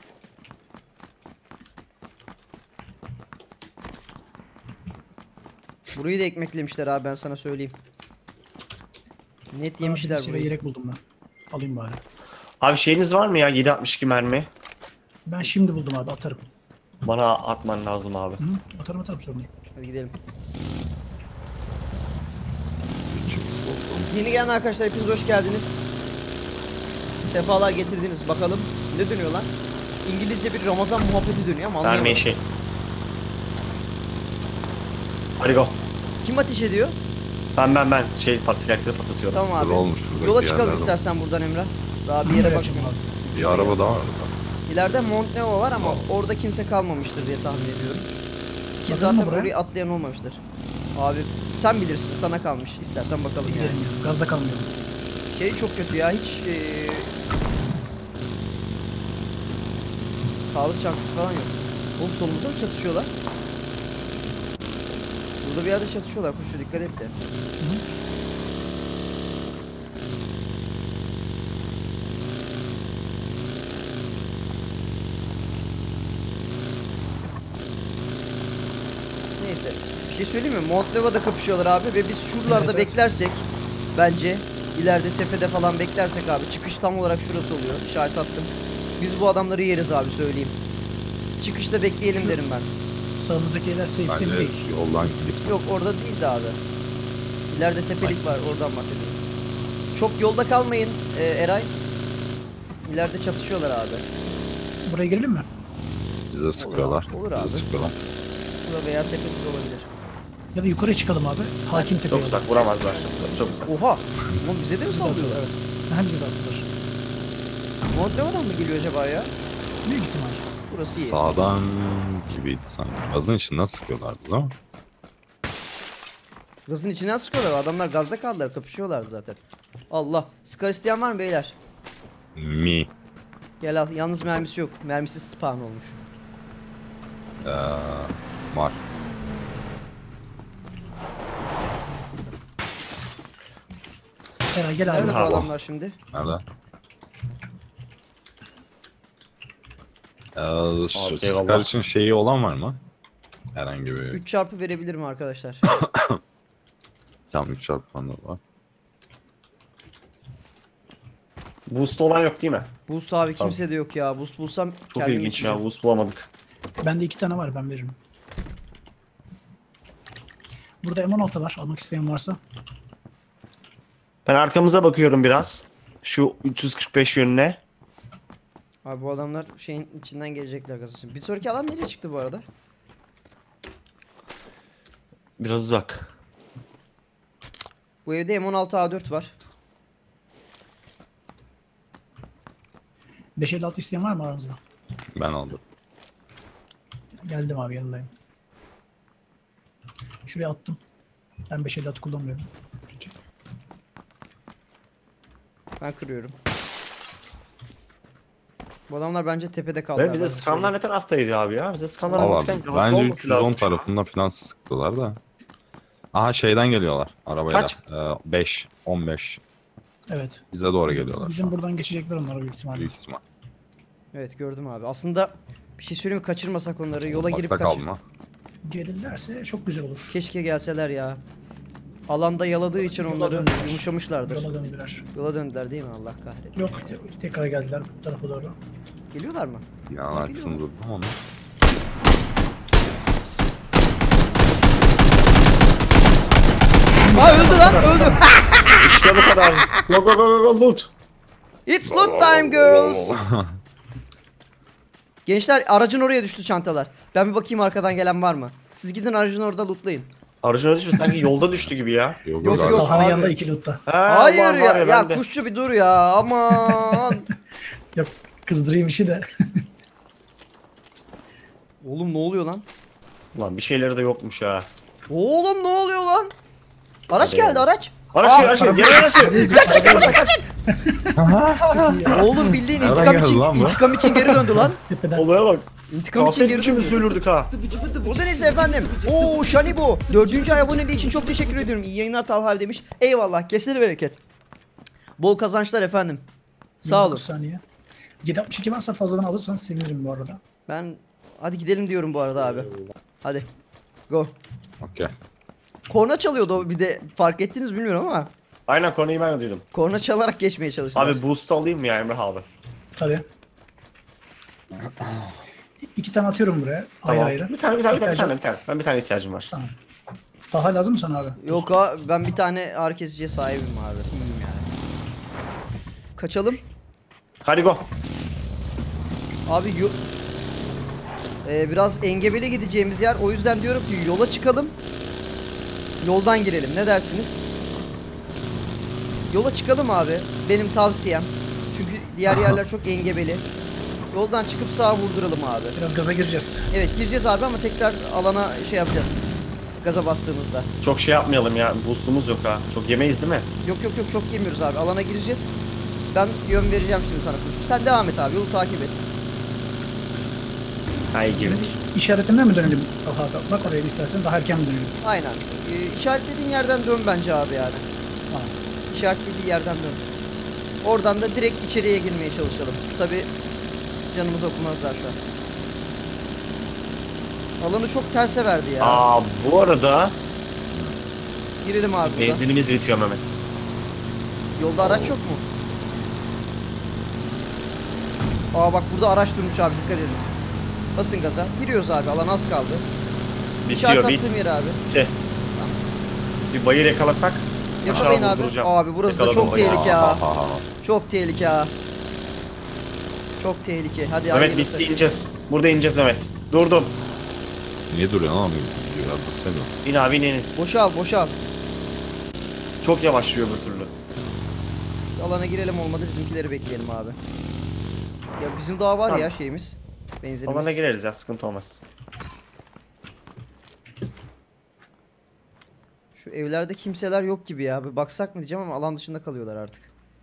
Burayı da ekmeklemişler abi ben sana söyleyeyim. Net yemişler Bir burayı. yelek buldum ben. Alayım bari. Abi şeyiniz var mı ya, yedi altmış iki mermi? Ben şimdi buldum abi, atarım. Bana atman lazım abi. Hı -hı. Atarım atarım, sorun değil. Hadi gidelim. üç x buldum. Yeni gelen arkadaşlar hepiniz hoş geldiniz. Sefalar getirdiniz bakalım. Ne dönüyor lan? İngilizce bir Ramazan muhabbeti dönüyor ama Vermeyin anlayamadım. şey. Hadi go. Kim ateş ediyor? Ben ben ben şey patikakları patlatıyorum. Tamam Dur abi. olmuş şurada. Yola bir çıkalım yerlerde. istersen buradan Emrah. Daha bir Nereye yere açayım bakmıyorum. abi? Bir araba daha var orada. İleride Montneo var ama orada kimse kalmamıştır diye tahmin ediyorum. Ki Bakalım mı zaten buraya? orayı atlayan olmamıştır. Abi sen bilirsin, sana kalmış. İstersen bakalım yani. Gidelim ya. Gazda kalmayalım. Şey çok kötü ya, hiç eee, sağlık çantası falan yok. Oğlum solumuzda mı çatışıyorlar? Burada bir yerde çatışıyorlar. Kuşu dikkat et de. Neyse. Bir şey söyleyeyim mi? Montleva'da kapışıyorlar abi ve biz şuralarda Evet, evet. beklersek bence ileride tepede falan beklersek abi çıkış tam olarak şurası oluyor. İşaret attım. Biz bu adamları yeriz abi söyleyeyim. Çıkışta bekleyelim Şu- derim ben. Sağımızdaki evler safety Bence mi değil? yoldan gitme. Yok orada değildi abi. İleride tepelik var oradan bahsediyorum. Çok yolda kalmayın e, Eray. İleride çatışıyorlar abi. Buraya girelim mi? Bize sıkıyorlar. olur abi. Bize sıkıyorlar. Burada veya tepesi de olabilir. Ya da yukarı çıkalım abi. Hakim tepe Çok yolu. uzak, vuramazlar. Çok uzak. Oha! Oğlum bize de mi Bizi de atıyorlar, sallıyorlar? evet. Ha, bize de attılar. Montleva'dan mı geliyor acaba ya? Büyük ihtimal. Burası iyi. Sağdan gibiydi sanki. Gazın içinden sıkıyorlardı değil mi? Gazın içinden sıkıyorlar. Adamlar gazda kaldılar. Kapışıyorlar zaten. Allah. Skar isteyen var mı beyler? Mi. Gel al. Yalnız mermisi yok. Mermisiz spawn olmuş. Ee, var. Eray gel abi. Nerede bu abi. adamlar şimdi? Nerede? Ee, şu Abi, Scar eyvallah. için şeyi olan var mı? Herhangi bir... üç çarpı verebilirim arkadaşlar. Tam üç çarpı falan da var. Boost olan yok değil mi? Boost abi kimse de yok ya. Boost bulsam Çok kendim ilginç içeceğim. ya, boost bulamadık. Bende iki tane var, ben veririm. Burada M on altı var, almak isteyen varsa. Ben arkamıza bakıyorum biraz. Şu üç yüz kırk beş yönüne. Abi bu adamlar şeyin içinden gelecekler gaz için. Bir sonraki alan nereye çıktı bu arada? Biraz uzak. Bu evde M on altı A dört var. beş elli altı isteyen var mı aranızda? Ben aldım. Geldim abi, yanındayım. Şuraya attım. Ben beş elli altı kullanmıyorum. Ben kırıyorum. Bu adamlar bence tepede kaldılar. Ve bize ben sıkanlar söyleyeyim. ne taraftaydı abi ya? Bize sıkanlar Valla mantıken gazda bence olması üç yüz on lazım. tarafında falan sıktılar da. Aha şeyden geliyorlar arabayla. Kaç? Ee, beş, on beş. Evet. Bize doğru Bizim, geliyorlar. şu bizim an. buradan geçecekler onlar büyük ihtimalle. Büyük ihtimal. Evet gördüm abi. Aslında bir şey söyleyeyim mi? Kaçırmasak onları. Yola girip Bakta kaçır. kalma. Gelirlerse çok güzel olur. Keşke gelseler ya. Alanda yaladığı için Yola onları döndüler. yumuşamışlardır. Yola döndüler. Yola döndüler değil mi? Allah kahretsin. Yok, te- tekrar geldiler bu tarafa doğru. Geliyorlar mı? Binanın arkasında durdum ama. Aa öldü lan öldü. İşte bu kadar. Go go go go go loot. It's loot time girls. Gençler aracın oraya düştü çantalar. Ben bir bakayım arkadan gelen var mı? Siz gidin aracın orada lootlayın. Aracın düşmüş sanki yolda düştü gibi ya. Yok Yok, yok. yok. Taha'nın abi. yanında iki lootta. Ha, Hayır var, ya. var Ya, bende. kuşçu bir dur ya. Aman. Yok kızdırayım işi de. Oğlum ne oluyor lan? Ulan bir şeyleri de yokmuş ha. Oğlum ne oluyor lan? Araç Hadi geldi ya. araç. Araç Aa, gel araç gel. Gel araç gel. Kaçın kaçın kaçın. Oğlum bildiğin Nereden intikam geldi için lan bu? intikam için geri döndü lan. Tepeden. Olaya bak. İntikam için Kalsaydı geri üçümüz döndü. ölürdük ha. O da neyse efendim. Oo Shani bu. Dördüncü ay aboneliği için çok teşekkür ediyorum. İyi yayınlar Talha demiş. Eyvallah. Kesleri bereket. Bol kazançlar efendim. Sağ olun. dokuz saniye. yedi altmış iki varsa fazladan alırsanız sevinirim bu arada. Ben hadi gidelim diyorum bu arada abi. Hadi. Go. Okey. Korna çalıyordu o bir de fark ettiniz mi bilmiyorum ama. Aynen konuyu ben de duydum. Korna çalarak geçmeye çalıştılar. Abi boost alayım mı ya Emrah abi? Tabii. İki tane atıyorum buraya. Tamam. Ayrı ayrı. Bir tane bir tane bir tane bir İhtiyacım- tane bir tane. Ben bir tane ihtiyacım var. Tamam. Daha lazım mı sana abi? Yok ha ben bir tane ağrı kesiciye sahibim abi. İyiyim yani. Kaçalım. Hadi go. Abi yo- Ee, biraz engebeli gideceğimiz yer. O yüzden diyorum ki yola çıkalım. Yoldan girelim. Ne dersiniz? Yola çıkalım abi. Benim tavsiyem. Çünkü diğer yerler çok engebeli. Yoldan çıkıp sağa vurduralım abi. Biraz gaza gireceğiz. Evet gireceğiz abi ama tekrar alana şey yapacağız. Gaza bastığımızda. Çok şey yapmayalım ya. Boostumuz yok ha. Çok yemeyiz değil mi? Yok yok yok çok yemiyoruz abi. Alana gireceğiz. Ben yön vereceğim şimdi sana kuşçu. Sen devam et abi. Yolu takip et. Hayır girdik. İşaretimden mi dönelim? Daha da. Bak oraya bir istersen daha erken mi dönelim? Aynen. Ee, işaretlediğin yerden dön bence abi yani. Tamam. İşaretlediği yerden dön. Oradan da direkt içeriye girmeye çalışalım. Tabi canımızı okumazlarsa. Alanı çok terse verdi ya. Aa bu arada Girelim abi buradan. benzinimiz bitiyor Mehmet. Yolda araç yok mu? Aa bak burada araç durmuş abi dikkat edin. Basın gaza. Giriyoruz abi alan az kaldı. Bitiyor İşaret bitti. attığım yer abi. Bir bayır yakalasak. Yakalayın aşağı abi. vurduracağım. Abi burası da Yakaladım çok bayır. tehlike Ha, ha. ha, ha. Çok tehlike ha. Çok tehlike. Hadi Mehmet hayırlısı. bitti ineceğiz. Burada ineceğiz Mehmet. Durdum. Niye duruyorsun oğlum? Biraz da sevmiyorum. İn abi in in. Boşal boşal. Çok yavaşlıyor bu türlü. Biz alana girelim olmadı bizimkileri bekleyelim abi. Ya bizim daha var Tamam. ya şeyimiz. Benzinimiz. Alana gireriz ya sıkıntı olmaz. Şu evlerde kimseler yok gibi ya. Bir baksak mı diyeceğim ama alan dışında kalıyorlar artık.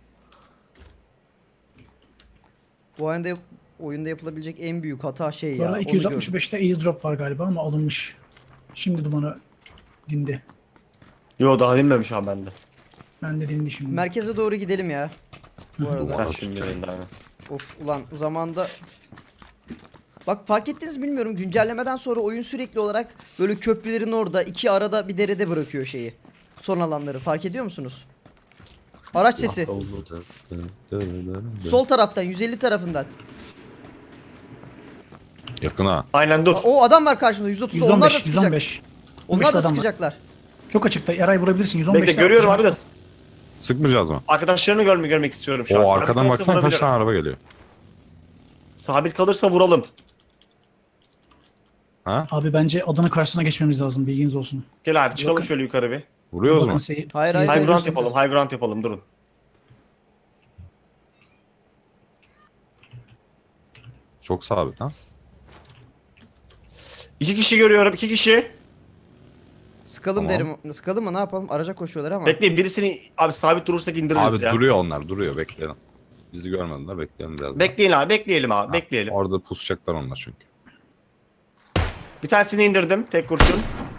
Bu oyunda, yap- oyunda yapılabilecek en büyük hata şey Bu ya. arada onu iki yüz altmış beşte airdrop var galiba ama alınmış. Şimdi dumanı dindi. Yo daha dinmemiş abi bende. Ben de dindi şimdi. gör- Merkeze doğru gidelim ya. Bu arada. Ha şimdi dindi abi. Of ulan zamanda... Bak fark ettiniz mi bilmiyorum güncellemeden sonra oyun sürekli olarak böyle köprülerin orada iki arada bir derede bırakıyor şeyi. Son alanları fark ediyor musunuz? Araç sesi. Sol taraftan yüz elli tarafından. Yakın ha. Aynen dur. O adam var karşımda yüz otuzda yüz on onlar da beş, sıkacak. yüz on beş. Onlar da adam var. sıkacaklar. Çok açıkta. Eray vurabilirsin. yüz on beşte. Bekle görüyorum abi de Sıkmayacağız mı? arkadaşlarını görme görmek istiyorum şu an. O Sabit arkadan kalırsa baksana kaç vurabilirim. tane araba geliyor. Sabit kalırsa vuralım. Ha? Abi bence adanın karşısına geçmemiz lazım. Bilginiz olsun. Gel abi çıkalım Bakın. şöyle yukarı bir. Vuruyoruz Bakın mu? seyir- Hayır, seyir- hayır, High ground görürsünüz. yapalım, high ground yapalım durun. Çok sabit ha. İki kişi görüyorum, iki kişi. Sıkalım Tamam. derim. Sıkalım mı ne yapalım? Araca koşuyorlar ama. Bekleyin birisini abi sabit durursak indiririz Abi ya. duruyor onlar duruyor bekleyelim. Bizi görmediler bekleyelim biraz daha. Bekleyin abi, bekleyelim abi, Ha, bekleyelim. Orada pusacaklar onlar çünkü. Bir tanesini indirdim, tek kurşun.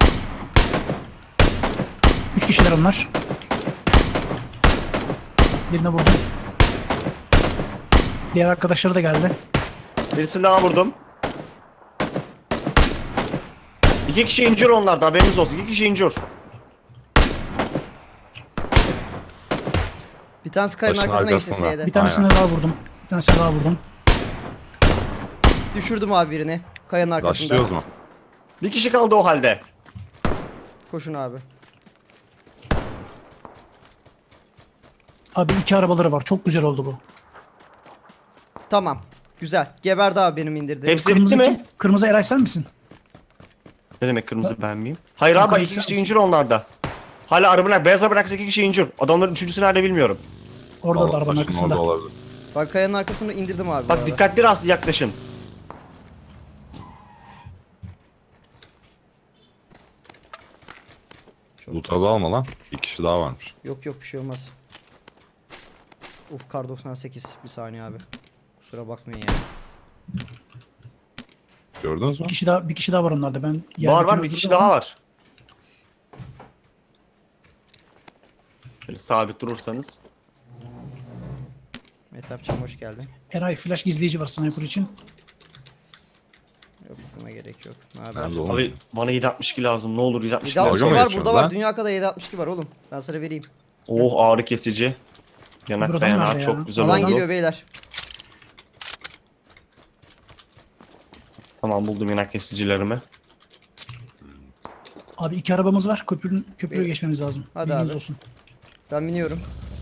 Üç kişiler onlar. Birine vurdum. Diğer arkadaşları da geldi. Birisini daha vurdum. İki kişi incir onlarda, haberiniz olsun. İki kişi incir. Bir tanesi kayanın Taşın arkasına geçti arkasına. S'de. Bir tanesini daha vurdum. Bir tanesini daha vurdum. Düşürdüm abi birini. Kayanın arkasında. Başlıyoruz mu? Bir kişi kaldı o halde. Koşun abi. Abi iki arabaları var. Çok güzel oldu bu. Tamam. Güzel. Geberdi abi benim indirdiğim. Hepsi Kırmızı bitti kim? mi? Kırmızı Eray sen misin? Ne demek kırmızı ben miyim? Hayır abi Yukarı iki kişi sen incir onlarda. Hala arabanın beyaz arabanın arkasında iki kişi incir. Adamların üçüncüsü nerede bilmiyorum. Orada da Allah arabanın başına arkasında. orada olabilir. Bak kayanın arkasını indirdim abi. bu Bak arada. dikkatli rast yaklaşın. Loot'a da alma lan. Bir kişi daha varmış. Yok yok bir şey olmaz. Uf kar doksan sekiz. Bir saniye abi. Kusura bakmayın ya. Gördünüz mü? Bir kişi daha bir kişi daha var onlarda. Ben Var yerdekini var bir kişi öldürdüm daha ama var. Böyle sabit durursanız. Metapçım hoş geldin. Eray flash gizleyici var sniper için. Yok buna gerek yok. Ne haber? Nerede oğlum? Abi bana yedi altmış iki lazım ne olur yedi altmış iki yedi altmış Dalga lazım. mı var geçiyorsun burada var. lan? Dünya kadar yedi altmış iki var oğlum. Ben sana vereyim. Oh ağrı kesici. Yanak Buradan dayanağı nerede ya? çok güzel Alan oldu. geliyor beyler. Tamam buldum yanak kesicilerimi. Abi iki arabamız var. Köprünün köprüye Evet. geçmemiz lazım. Hadi Bilginiz abi. olsun. Ben biniyorum.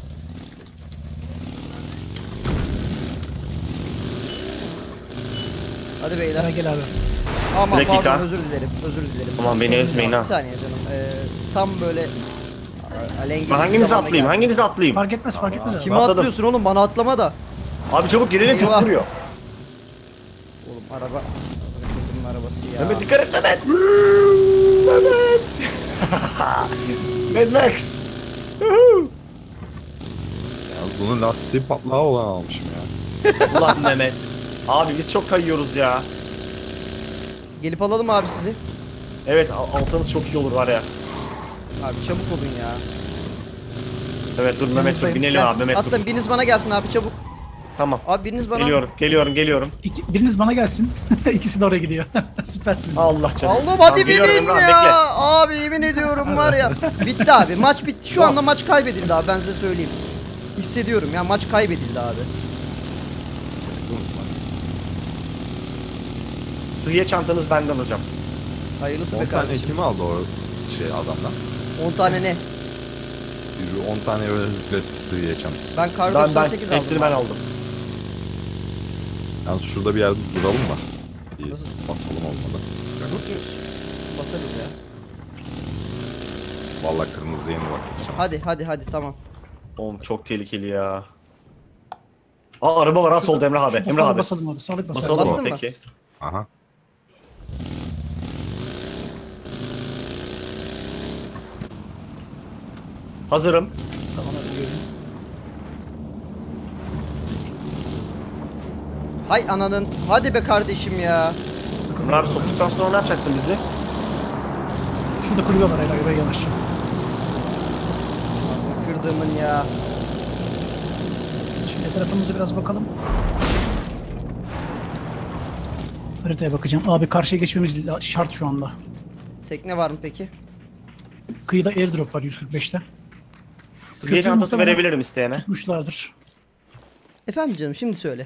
Hadi beyler. Eray gel abi. Aman Bir dakika. pardon özür dilerim. Özür dilerim. Aman beni Sorun ezmeyin yok. ha. Bir saniye canım. Ee, tam böyle alengili Ben bir hanginizi zamanda atlayayım? geldim. Hanginizi atlayayım? Fark etmez fark etmez abi. Kime Atladım. atlıyorsun oğlum? Bana atlama da. Abi çabuk girelim çok Eyvah. vuruyor. Oğlum araba. Bunun arabası ya. Mehmet dikkat et Mehmet. Mehmet. Mad Max. Yalnız bunun lastiği patlağı olan almışım ya. Ulan Mehmet. Abi biz çok kayıyoruz ya. Gelip alalım abi sizi. Evet al- alsanız çok iyi olur var ya. Abi çabuk olun ya. Evet dur Mehmet dur Yanınızdayım. binelim Gel, abi Mehmet atlayın, dur. biriniz bana gelsin abi çabuk. Tamam. Abi biriniz bana. Geliyorum geliyorum geliyorum. İki, biriniz bana gelsin. İkisi de oraya gidiyor. Süpersiniz. Allah canım. Allah'ım Tamam, hadi geliyorum binin Emrah, ya. bekle. Abi yemin ediyorum var ya. Bitti abi. Maç bitti. Şu anda maç kaybedildi abi. Ben size söyleyeyim. Hissediyorum ya maç kaybedildi abi. Sıhhiye çantanız benden hocam. Hayırlısı on be tane kardeşim. kim aldı o şey adamdan? on tane ne? Bir on tane öyle hükletti sığıya çantası. Ben kar Ben ben doksan sekiz aldım. hepsini ben abi. aldım. Yalnız şurada bir yerde duralım mı? Bir Nasıl? basalım olmadı. Durmuyoruz. Basarız ya. Vallahi kırmızıya mı bakacağım? Hadi hadi hadi tamam. Oğlum çok tehlikeli ya. Aa araba var ha solda Emrah abi. Şurada Emrah sağlık abi. basalım abi. Sağlık basalım. Basalım Bastın mı mı? peki? Aha. Hazırım. Tamam hadi gidelim. Hay ananın. Hadi be kardeşim ya. Emrah abi soktuktan sonra ne yapacaksın bizi? Şurada kırıyorlar Eray. Oraya yanaş. Ağzını kırdığımın ya. Şimdi etrafımıza biraz bakalım. Haritaya bakacağım. Abi karşıya geçmemiz la- şart şu anda. Tekne var mı peki? Kıyıda airdrop var yüz kırk beşte. Sıhhiye Köprü çantası muhtemelen- verebilirim isteyene. Tutmuşlardır. Efendim canım şimdi söyle.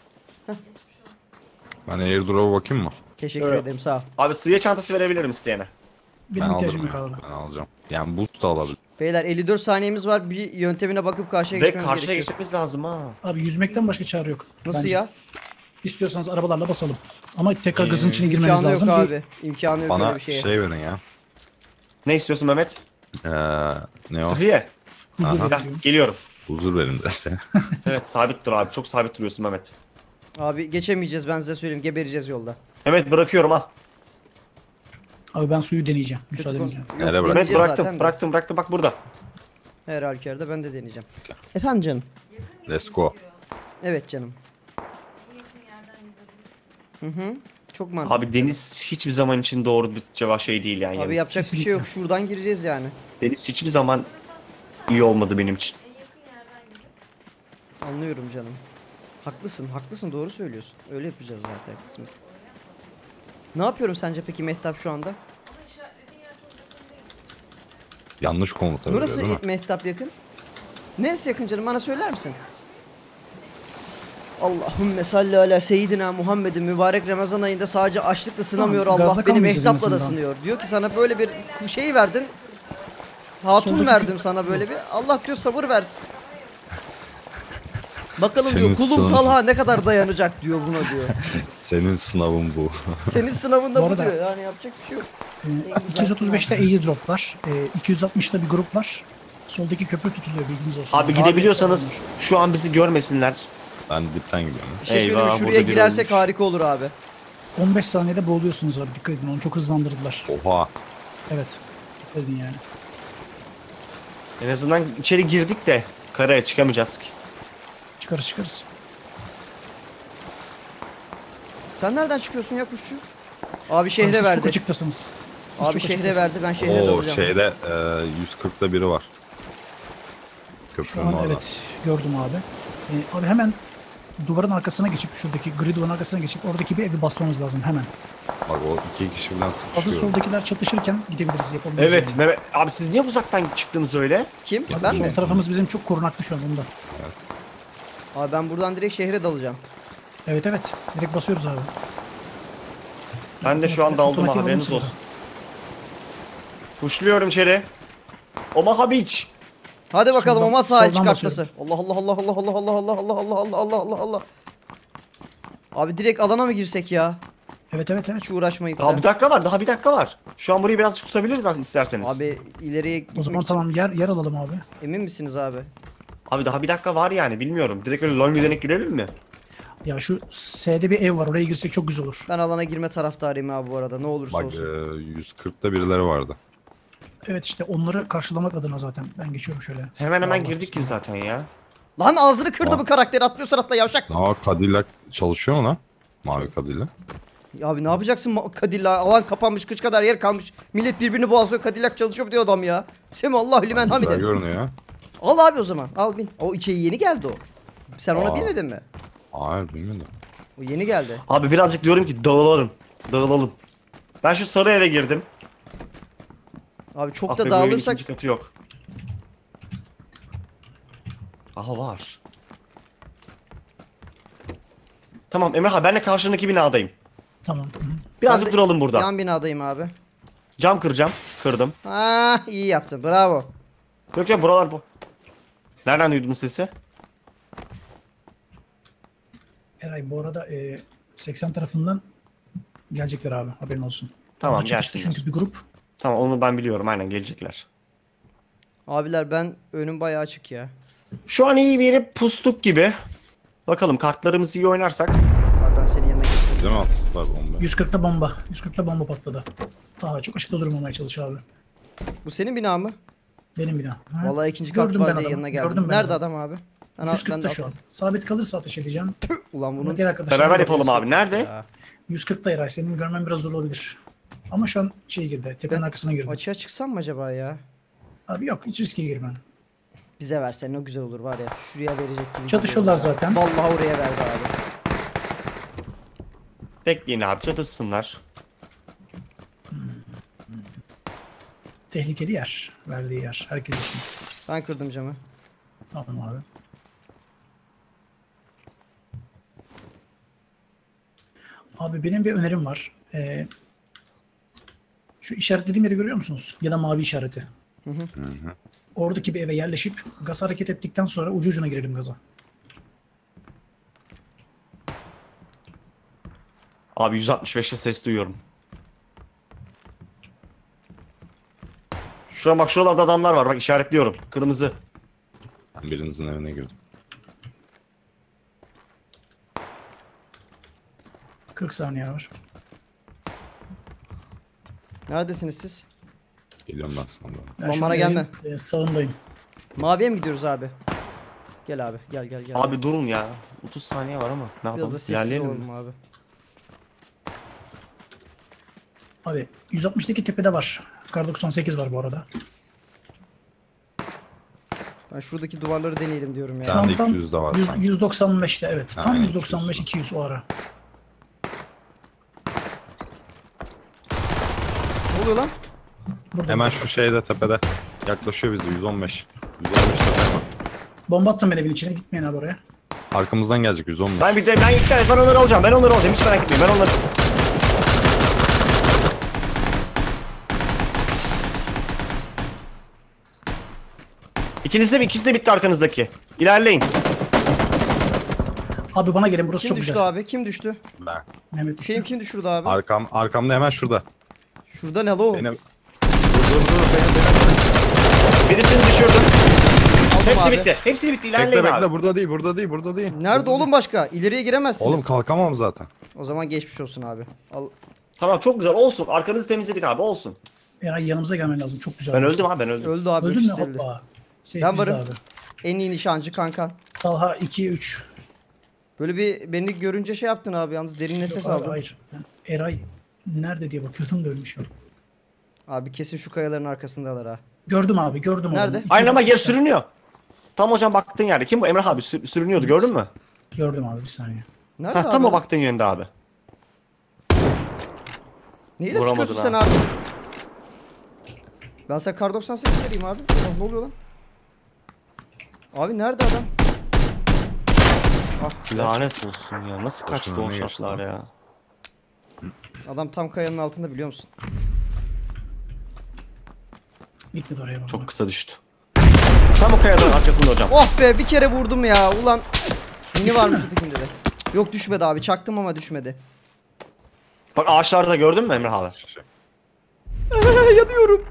Ben airdrop'a bakayım mı? Teşekkür Evet. ederim sağ ol. Abi sıhhiye çantası verebilirim isteyene. Benim Ben ihtiyacım alırım yok ya. abi. Ben alacağım. Yani boost da alabilirim. Beyler elli dört saniyemiz var. Bir yöntemine bakıp karşıya Ve geçmemiz karşıya gerekiyor. geçmemiz lazım ha. Abi yüzmekten başka çare yok. Nasıl bence. ya? İstiyorsanız arabalarla basalım. Ama tekrar Ee, gazın içine girmemiz İmkanı lazım. yok Bir- abi. İmkanı yok öyle Bana bir şeye. şey verin ya. Ne istiyorsun Mehmet? Ee, ne o? Sıhhiye. huzur Aha. Gel, veriyorum. geliyorum. Huzur verin biraz ya. Evet sabit dur abi. Çok sabit duruyorsun Mehmet. Abi geçemeyeceğiz ben size söyleyeyim. Gebereceğiz yolda. Mehmet bırakıyorum al. Abi ben suyu deneyeceğim. Kötü Müsaadenizle. konu- Yok, Nereye bırak? Mehmet deneyeceğiz bıraktım. zaten de. Bıraktım bıraktım bak burada. Her halükarda ben de deneyeceğim. Efendim canım. Let's go. Evet canım. Hı hı. Çok mantıklı. Abi deniz hiçbir zaman için doğru bir cevap şey değil yani. Abi Yani yapacak bir şey Kesinlikle. yok. Şuradan gireceğiz yani. deniz hiçbir zaman iyi olmadı benim için. Anlıyorum canım. Haklısın, haklısın. Doğru söylüyorsun. Öyle yapacağız zaten kısmız. Ne yapıyorum sence peki Mehtap şu anda? Yanlış komuta veriyor Burası değil mi? Mehtap yakın. Neresi yakın canım? Bana söyler misin? Allahümme salli ala seyyidina Muhammed'in mübarek Ramazan ayında sadece açlıkla sınamıyor. Tamam, gazda Allah beni kalmayacağız en Mehtap'la da azından. sınıyor. Diyor ki sana böyle bir şey verdin. Hatun Soldaki- verdim sana böyle bir. Allah diyor sabır versin. Bakalım Senin diyor kulum sınavın. Talha ne kadar dayanacak diyor buna diyor. Senin sınavın bu. Senin sınavında Bu bu arada- diyor. Yani yapacak bir şey yok. Ee, iki yüz otuz beşte airdrop var. Ee, iki yüz altmışta bir grup var. Soldaki köprü tutuluyor, bilginiz olsun. Abi gidebiliyorsanız şu an bizi görmesinler. Ben dipten gidiyorum. Bir şey söyleyeyim mi? Eyvah, Şuraya burada biri girersek ölmüş. harika olur abi. on beş saniyede boğuluyorsunuz abi, dikkat edin, onu çok hızlandırdılar. Oha. Evet. Dikkat edin yani. En azından içeri girdik de karaya çıkamayacağız ki. Çıkarız çıkarız. Sen nereden çıkıyorsun ya kuşçu? Abi şehre Abi siz verdi. çok açıktasınız. Siz Abi çok şehre açıktasınız. verdi, ben şehre Oo dalacağım. şeyde e, yüz kırkta biri var. Şu Köprünün an orada. evet gördüm abi. Ee, abi hemen duvarın arkasına geçip, şuradaki gri duvarın arkasına geçip oradaki bir evi basmamız lazım hemen. Bak o iki kişi birden Hazır sıkışıyor. soldakiler çatışırken gidebiliriz, yapabiliriz. Evet yani. Mehmet abi, siz niye uzaktan çıktınız öyle? Kim? Ya Ben Sol mi? tarafımız bizim çok korunaklı şu an bunda. Abi ben buradan direkt şehre dalacağım. Evet evet. Direkt basıyoruz abi. Ben de şu an daldım, Otomatik haberiniz alınması olsun. Kuşluyorum içeri. Omaha Beach. Hadi bakalım Soldan- ama sahil soldan çıkartması. Allah Allah Allah Allah Allah Allah Allah Allah Allah Allah Allah Allah Allah. Abi direkt alana mı girsek ya? Evet evet evet. Hiç uğraşmayıp Daha da. bir dakika var, daha bir dakika var. Şu an burayı biraz tutabiliriz aslında isterseniz. Abi, Abi ileriye O gitmek zaman için tamam, yer yer alalım abi. emin misiniz abi? abi daha bir dakika var yani, bilmiyorum. Direkt öyle long yüzenek girelim mi? Ya şu S'de bir ev var, oraya girsek çok güzel olur. Ben alana girme taraftarıyım abi bu arada, ne olursa Bak olsun. e, yüz kırkta birileri vardı. Evet işte onları karşılamak adına zaten ben geçiyorum şöyle. Hemen hemen Allah girdik gibi zaten ya. Lan ağzını kırdı Aa. bu karakter, atlıyorsan atla yavşak. Aa Cadillac çalışıyor mu lan? Mavi Cadillac. Ya abi ne yapacaksın ma- Cadillac? Alan kapanmış, kıç kadar yer kalmış. Millet birbirini boğazlıyor, Cadillac çalışıyor diyor adam ya. Semullah limen Güzel hamide. görünüyor ya. Al abi o zaman, al bin. O içeri yeni geldi o. Sen ona Aa. binmedin mi? Hayır bilmiyorum. O yeni geldi. Abi birazcık diyorum ki dağılalım. Dağılalım. Ben şu sarı eve girdim. Abi çok Ah da be, bu evin dağılırsak ikinci katı yok. Aha var. Tamam Emrah, ben de karşındaki binadayım. Tamam. Hı. Birazcık Ben de duralım burada. yan binadayım abi. Cam kıracağım. Kırdım. Ah iyi yaptın, bravo. Yok ya, buralar bu. Nereden duydun sesi? Eray bu arada e, seksen tarafından gelecekler abi, haberin olsun. Tamam, Orada çıkıştı gelsinler. çünkü bir grup. Tamam, onu ben biliyorum, aynen gelecekler. Abiler ben önüm bayağı açık ya. Şu an iyi bir yere pustuk gibi. Bakalım kartlarımızı iyi oynarsak. Abi ben senin yanına geçtim. Değil mi? Bak on beş. yüz kırkta bomba. yüz kırkta bomba patladı. Daha çok açıkta durmamaya çalış abi. Bu senin bina mı? Benim bina. Ha? Vallahi ikinci kat Gördüm var ben diye adamı, yanına geldim. gördüm ben Nerede adamı. adam abi? Ben, ben yüz kırkta de şu an. atladım. Sabit kalırsa ateş edeceğim. Ulan bunun Bunun diğer arkadaşlar Beraber yapalım abi. Nerede? Ya. yüz kırkta Eray, senin görmen biraz zor olabilir. Ama şu an şey girdi, tepenin Ben- arkasına girdi. Açığa çıksam mı acaba ya? Abi yok, hiç riske girme. Bize versen ne güzel olur var ya. Şuraya verecek gibi. Çatışıyorlar geliyor ya. zaten. Vallahi oraya verdi abi. Bekleyin abi, çatışsınlar. Tehlikeli yer, verdiği yer herkes için. Ben kırdım camı. Tamam abi. Abi benim bir önerim var. Ee, şu işaretlediğim yeri görüyor musunuz? Ya da mavi işareti. Hı hı. Hı hı. Oradaki bir eve yerleşip gaz hareket ettikten sonra ucu ucuna girelim gaza. Abi yüz altmış beşte ses duyuyorum. Şuna bak, şuralarda adamlar var, bak işaretliyorum. Kırmızı. Ben birinizin evine girdim. kırk saniye var. Neredesiniz siz? Geliyorum ben sana. Ben Ulan şu bana an gelme. evin, e, sağındayım. Maviye mi gidiyoruz abi? Gel abi, gel gel gel. Abi durun ya. otuz saniye var ama. Ne biraz yapalım? da sessiz İlerleyelim mi? olalım abi. Abi yüz altmıştaki tepede var. Kar doksan sekiz var bu arada. Ben şuradaki duvarları deneyelim diyorum ya. Şu Ben an de tam iki yüzde var yüz- sanki. yüz doksan beşte evet. Ha, Tam evet, yüz doksan beş iki yüz o ara. Ne oluyor lan? Burada. Hemen şu şeyde tepede. Yaklaşıyor bize yüz on beş. yüz on beş tepe. Bomba attım ben evin içine, gitmeyin abi oraya. Arkamızdan gelecek yüz on beş. Ben bir de ben gittim. Ben onları alacağım. Ben onları alacağım. Hiç merak etmeyin. Ben onları... İkiniz de mi? İkisi de bitti arkanızdaki. İlerleyin. Abi bana gelin, burası Kim çok düştü güzel. abi? Kim düştü? Ben. Mehmet düştü. Şeyim kim düşürdü abi? Arkam, arkamda hemen şurada. Şurada ne lo? Benim... Dur dur dur. Benim, benim. Birisini düşürdüm. Aldım Hepsi abi. bitti. Hepsi bitti. Bekle İlerleyin bekle abi. burada değil burada değil burada değil. Nerede Burada oğlum başka? İleriye giremezsiniz. değil. Oğlum kalkamam zaten. O zaman geçmiş olsun abi. Al. Tamam çok güzel olsun. Arkanızı temizledik abi olsun. Eray yanımıza gelmen lazım. Çok güzel. Ben burası. öldüm abi ben öldüm. Öldü abi. Öldün öküz mü? delili. Hoppa. Safe Ben bizde varım. abi. En iyi nişancı kankan. Talha iki üç. Böyle bir beni görünce şey yaptın abi yalnız derin nefes Yok abi, aldın. hayır. Ben Eray nerede diye bakıyordum da ölmüş yok. Abi kesin şu kayaların arkasındalar ha. Gördüm abi, gördüm. Nerede? Onu. Aynen ama yer iki yüz altmış. sürünüyor. Tam hocam baktığın yerde. Kim bu? Emrah abi sür- sürünüyordu gördün mü? Gördüm abi, bir saniye. Nerede Heh, abi? tam o baktığın yönde abi. Neyle Vuramadın sıkıyorsun sen ha. abi? Ben sana kar doksan sekiz vereyim abi. Oh, ne oluyor lan? Abi nerede adam? Ah, Lanet olsun ya. Nasıl kaçtı Başına o ne geçti şartlar lan? ya. adam tam kayanın altında biliyor musun? Gitmedi oraya bak. Çok kısa düştü. Tam o kayadan arkasında hocam. Oh be bir kere vurdum ya ulan. Mini Düştü varmış mü? ötekinde de. Yok düşmedi abi çaktım ama düşmedi. Bak ağaçlarda gördün mü Emrah abi? Şey, Yanıyorum.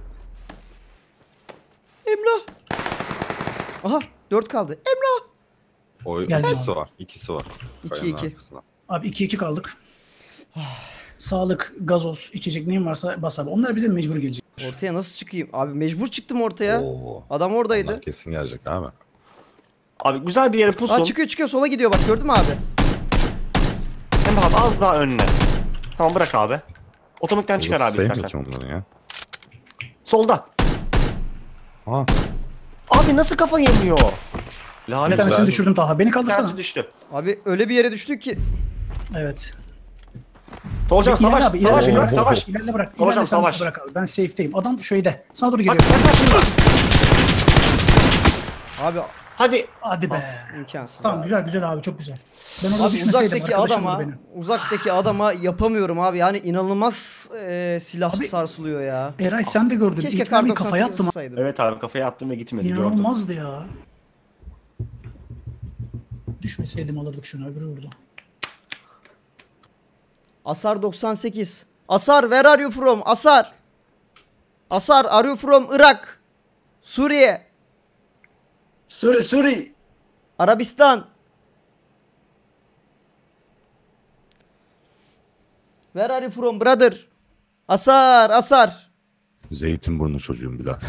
Emrah. Aha dört kaldı. Emrah. O Geldim ikisi abi. var. İkisi var. İki, Kayanın iki. arkasına. Abi iki iki kaldık. Sağlık, gazoz, içecek neyin varsa bas abi. Onlar bize mecbur gelecek. Ortaya nasıl çıkayım? Abi mecbur çıktım ortaya. Oo. Adam oradaydı. Onlar kesin gelecek abi. Abi güzel bir yere pusun. Aa çıkıyor çıkıyor sola gidiyor bak gördün mü abi? Emrah abi az daha önüne. Tamam bırak abi. Otomatikten çıkar abi Sevmiyor istersen. ki onları ya. Solda. Ha. Abi nasıl kafa yemiyor? Bir Lanet tanesini olsun. düşürdüm Talha. Beni Bir tanesi kaldırsana. düştü. Abi öyle bir yere düştük ki. Evet. Hocam İlerle savaş, abi, savaş ilerle, bırak, ilerle. savaş. İlerle bırak. Hocam, İlerle sen savaş. bırak abi. Ben safe'teyim. Adam şöyle. Sana doğru Bak geliyor. yaklaş şimdi. Abi Hadi. Hadi be. imkansız. Tamam abi. güzel güzel abi, çok güzel. Ben orada Abi düşmeseydim uzaktaki arkadaşım adama, da beni. uzaktaki adama yapamıyorum abi. Yani inanılmaz e, silah Abi- sarsılıyor ya. Eray sen de gördün. Keşke İlk ben kar bir kafaya doksan sekiz attım. saydım. Evet abi kafaya attım ve gitmedi gördüm. İnanılmazdı ya. Düşmeseydim alırdık şunu, öbürü vurdu. Asar doksan sekiz. Asar where are you from? Asar. Asar are you from Irak? Suriye. Suri Suri. Arabistan. Where are you from brother? Asar, Asar. Zeytinburnu çocuğum birader.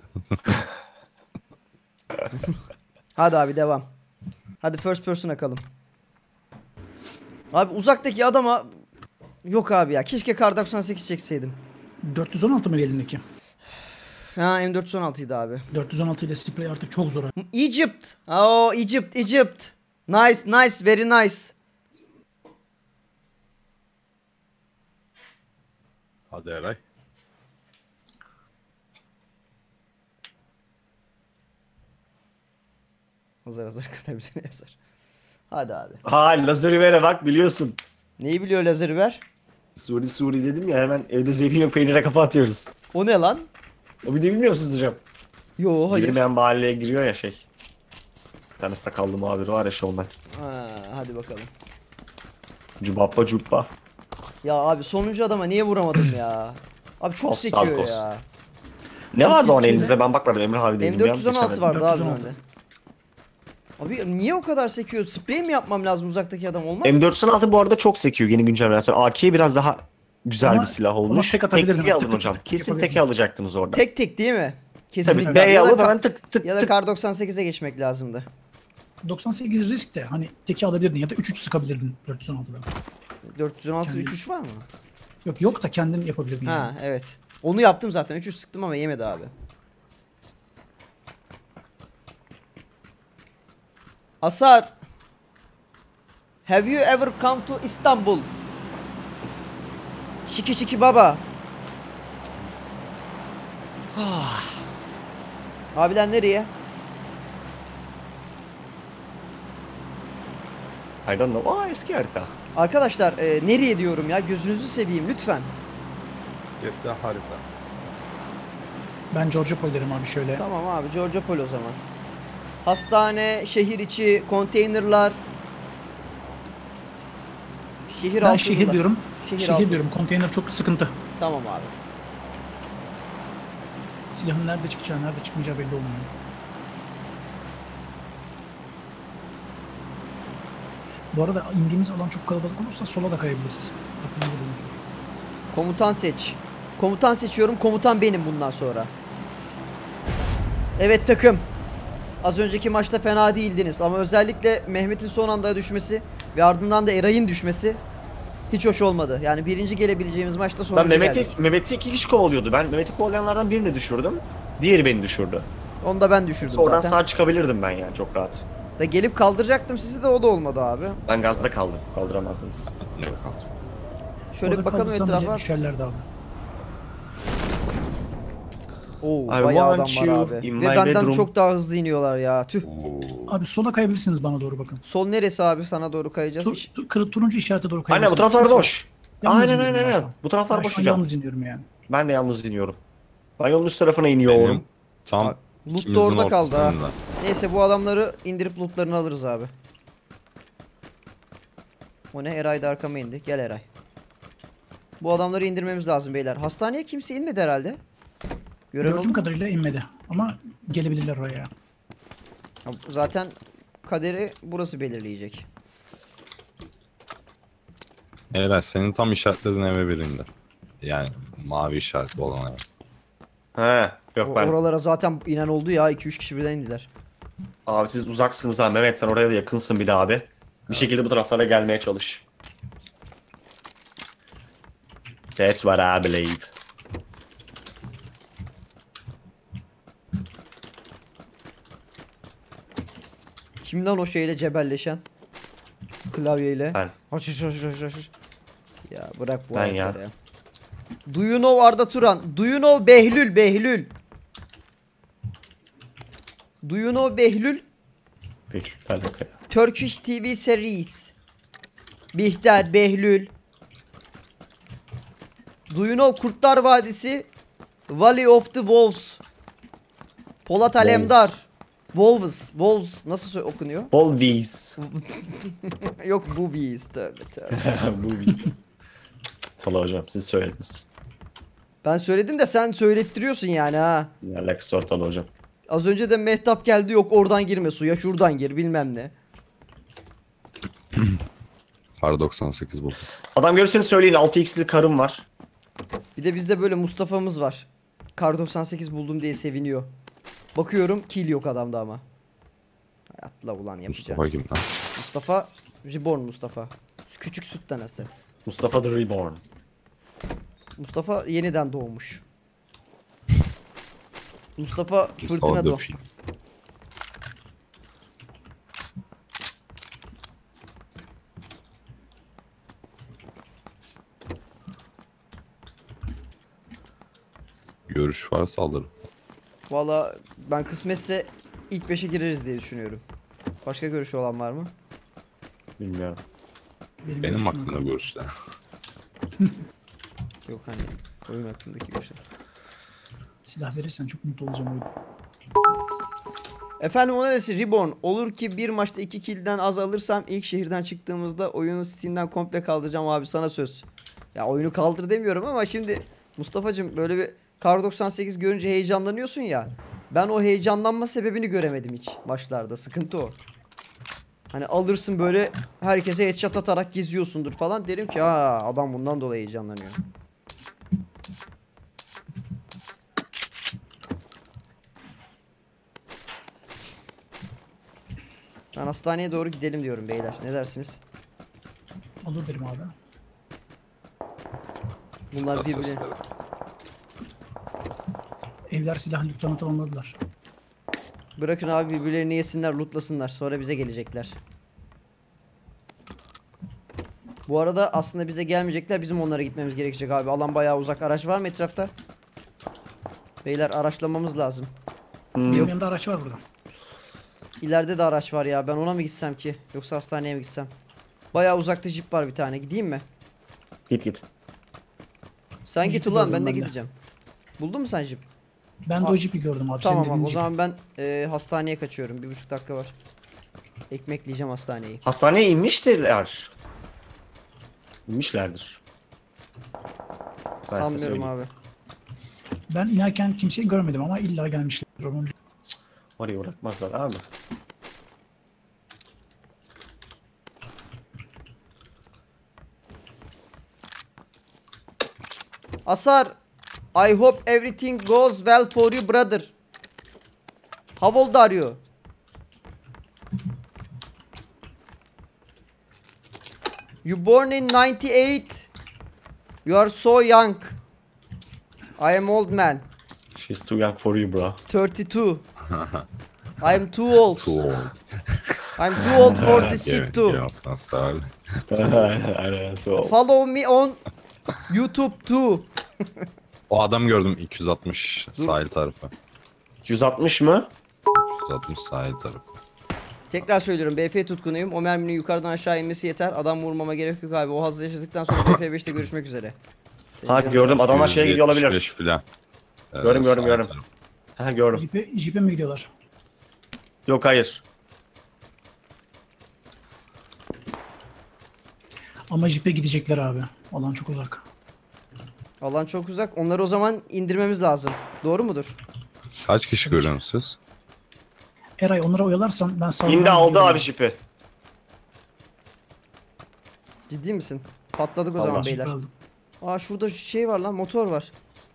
Hadi abi devam. Hadi first person akalım. Abi uzaktaki adama yok abi ya. Keşke kar doksan sekiz çekseydim. dört yüz on altı mı elindeki? Ha M dört yüz on altıydı abi. dört yüz on altı ile sprey artık çok zor. Egypt. Oh Egypt, Egypt. Nice, nice, very nice. Hadi Eray. Hazır hazır kadar bize ne yazar. Hadi abi. Ha lazeri vere bak biliyorsun. Neyi biliyor lazeri ver? Suri Suri dedim ya hemen evde zeytinyağı peynire kafa atıyoruz. O ne lan? O bir de bilmiyorsunuz hocam. Yo hayır. Girmeyen mahalleye giriyor ya şey. Bir tane sakallı muhabir var ya şovmen. Ha, hadi bakalım. Cubappa cubba. Ya abi sonuncu adama niye vuramadım ya? Abi çok Of, sekiyor sağlık olsun. ya. Ne vardı onun içinde- elinizde ben bakmadım Emrah abi dedim. M dört yüz on altı vardı dört yüz on abi altı. bende. Abi niye o kadar sekiyor? Sprey mi yapmam lazım uzaktaki adam olmaz? M dört yüz on altı bu arada çok sekiyor yeni güncellemeden A K biraz daha güzel Ama- bir silah ama olmuş. tek atabilirdin, Tekliği alın tık tık hocam. tık Kesin yapabilirdin. teki alacaktınız orada. Tek tek değil mi? Kesinlikle. Tabii B'yi Ya da alıp ka- hemen tık tık Ya da tık. kar doksan sekize geçmek lazımdı. doksan sekiz risk de hani teki alabilirdin ya da üç üç sıkabilirdin dört yüz on altıda. dört yüz on altı Kendi- üç üç var mı? Yok yok da kendin yapabilirdin Ha yani. evet. Onu yaptım zaten. üç üç sıktım ama yemedi abi. Asar. Have you ever come to Istanbul? Şiki şiki baba. Abiler nereye? I don't know. Aa eski harita. Arkadaşlar e, nereye diyorum ya? Gözünüzü seveyim lütfen. Yetti harita. Ben Georgopol derim abi şöyle. Tamam abi Georgopol o zaman. Hastane, şehir içi, konteynerlar. Şehir Ben altında. şehir diyorum. Şehir, Şehir, altında. diyorum. Konteyner çok sıkıntı. Tamam abi. Silahın nerede çıkacağı, nerede çıkmayacağı belli olmuyor. Bu arada indiğimiz alan çok kalabalık olursa sola da kayabiliriz. Aklınızda bulunsun. Komutan seç. Komutan seçiyorum. Komutan benim bundan sonra. Evet takım. Az önceki maçta fena değildiniz ama özellikle Mehmet'in son anda düşmesi ve ardından da Eray'ın düşmesi hiç hoş olmadı. Yani birinci gelebileceğimiz maçta Ben sonuncu Mehmet'i geldik. Mehmet'i iki kişi kovalıyordu. Ben Mehmet'i kovalayanlardan birini düşürdüm. Diğeri beni düşürdü. Onu da ben düşürdüm Oradan zaten. sağ çıkabilirdim ben yani çok rahat. Da gelip kaldıracaktım sizi de o da olmadı abi. Ben gazda kaldım. Kaldıramazdınız. Ne kaldı? Şöyle bir Orada bakalım kaldırsam bile etrafa. düşerlerdi abi. Oo, I bayağı adam want var you abi. in Ve my benden bedroom. çok daha hızlı iniyorlar ya. Tüh. Oo. Abi sola kayabilirsiniz, bana doğru bakın. Sol neresi abi, sana doğru kayacağız. Tur, Hiç- tur, kırı- turuncu işarete doğru Aynen kayabilirsiniz. bu taraflar Kimse- boş. Yalnız Aynen iniyorum aynen ben şu aynen. an. Bu taraflar Ben boş şu an hocam. yalnız iniyorum yani. Ben de yalnız iniyorum. Ben yolun üst tarafına iniyorum. Benim tam Bak, loot da ikimizin orada kaldı ha. ortasında. Neyse bu adamları indirip lootlarını alırız abi. O ne? Eray da arkama indi. Gel Eray. Bu adamları indirmemiz lazım beyler. Hastaneye kimse inmedi herhalde. Gören oldu Gördüğüm mu? kadarıyla inmedi. Ama gelebilirler oraya. Ya zaten kaderi burası belirleyecek. Eray senin tam işaretlediğin eve birinde. Yani mavi işaretli olan ev. He. Yok O- ben. Oralara zaten inen oldu ya. iki üç kişi birden indiler. Abi siz uzaksınız ha. Mehmet sen oraya da yakınsın bir de abi. Bir şekilde bu taraflara gelmeye çalış. That's what I believe. Kim lan o şeyle cebelleşen? Klavyeyle. Ben. Haşış haşış haşış haşış. Ya bırak bu Ben ayakları ya. ya. Do you know Arda Turan? Do you know Behlül? Behlül. Do you know Behlül? Peki. Ben de kaya. Turkish T V series. Bihter, Behlül. Do you know Kurtlar Vadisi? Valley of the Wolves. Polat Alemdar. Wolves. Wolves nasıl sö- okunuyor? Bolvies. Yok boobies. Tövbe tövbe. Bolvies. Tala hocam siz söylediniz. Ben söyledim de sen söylettiriyorsun yani ha. Ne alakası var Tala hocam. Az önce de Mehtap geldi, yok oradan girme suya, şuradan gir bilmem ne. Kar doksan sekiz buldum. Adam görürseniz söyleyin altı x'li karım var. Bir de bizde böyle Mustafa'mız var. Kar doksan sekiz buldum diye seviniyor. Bakıyorum kill yok adamda ama. Atla ulan yapacağım. Mustafa kim lan? Mustafa, Reborn Mustafa. Küçük süt tanesi. Mustafa the Reborn. Mustafa yeniden doğmuş. Mustafa Mustafa fırtına the doğ. film. Görüş varsa alırım. Valla ben kısmetse ilk beşe gireriz diye düşünüyorum. Başka görüşü olan var mı? Bilmiyorum. Benim, Benim görüşüm aklımda yok. görüşler. Yok hani oyun hakkındaki bir şey. Silah verirsen çok mutlu olacağım oyun. Efendim o neresi Reborn? Olur ki bir maçta iki kill'den az alırsam ilk şehirden çıktığımızda oyunu Steam'den komple kaldıracağım abi, sana söz. Ya oyunu kaldır demiyorum ama şimdi Mustafa'cığım böyle bir Kar doksan sekiz görünce heyecanlanıyorsun ya. Ben o heyecanlanma sebebini göremedim hiç maçlarda. Sıkıntı o. Hani alırsın böyle herkese headshot atarak geziyorsundur falan. Derim ki ha adam bundan dolayı heyecanlanıyor. Ben hastaneye doğru gidelim diyorum beyler. Ne dersiniz? Olur derim abi. Bunlar Silah birbirine... sesleri. Evler silah lootlarını tamamladılar. Bırakın abi birbirlerini yesinler, lootlasınlar. Sonra bize gelecekler. Bu arada aslında bize gelmeyecekler. Bizim onlara gitmemiz gerekecek abi. Alan bayağı uzak. Araç var mı etrafta? Beyler araçlamamız lazım. Benim Yok. yanımda araç var burada. İleride de araç var ya. Ben ona mı gitsem ki? Yoksa hastaneye mi gitsem? Bayağı uzakta jip var bir tane. Gideyim mi? Git git. Sen Jipi git ulan, gördüm ben de ben de. gideceğim. Buldun mu sen jip? Ben Ha. de o jipi gördüm abi. Tamam Senin abi, dediğin o jip. zaman ben e, hastaneye kaçıyorum. Bir buçuk dakika var. Ekmekleyeceğim hastaneyi. Hastaneye inmiştirler. İnmişlerdir. Ben size Sanmıyorum söyleyeyim. abi. Ben inerken kimseyi görmedim ama illa gelmişler. Onun Oraya bırakmazlar abi. Asar, I hope everything goes well for you brother. How old are you? You born in ninety-eight. You are so young. I am old man. She's too young for you bro. thirty-two. I am too old. Too old. I'm too old for this Game- shit too. Game of Thrones da öyle. Aynen too old. Follow me on YouTube too. O adam gördüm iki yüz altmış sahil tarafı. iki yüz altmış mı? iki yüz altmış sahil tarafı. Tekrar söylüyorum, B F tutkunuyum. O merminin yukarıdan aşağı inmesi yeter. Adam vurmama gerek yok abi. O hazzı yaşadıktan sonra B F beşte görüşmek üzere. Ha gördüm adamlar şeye gidiyor yüz yetmiş olabilir. beş filan. Ee, Gördüm, gördüm, sahil gördüm. tarafı. Ha gördüm. jipe, jipe mi gidiyorlar? Yok hayır. Ama jipe gidecekler abi. Alan çok uzak. Alan çok uzak. Onları o zaman indirmemiz lazım. Doğru mudur? Kaç kişi görüyorsunuz siz? Eray onlara oyalarsan ben sağdan... İndi aldı gidiyorum. abi jipi. Ciddi misin? Patladık o Allah. zaman Jipi beyler. aldım. Aa şurada şey var lan, motor var.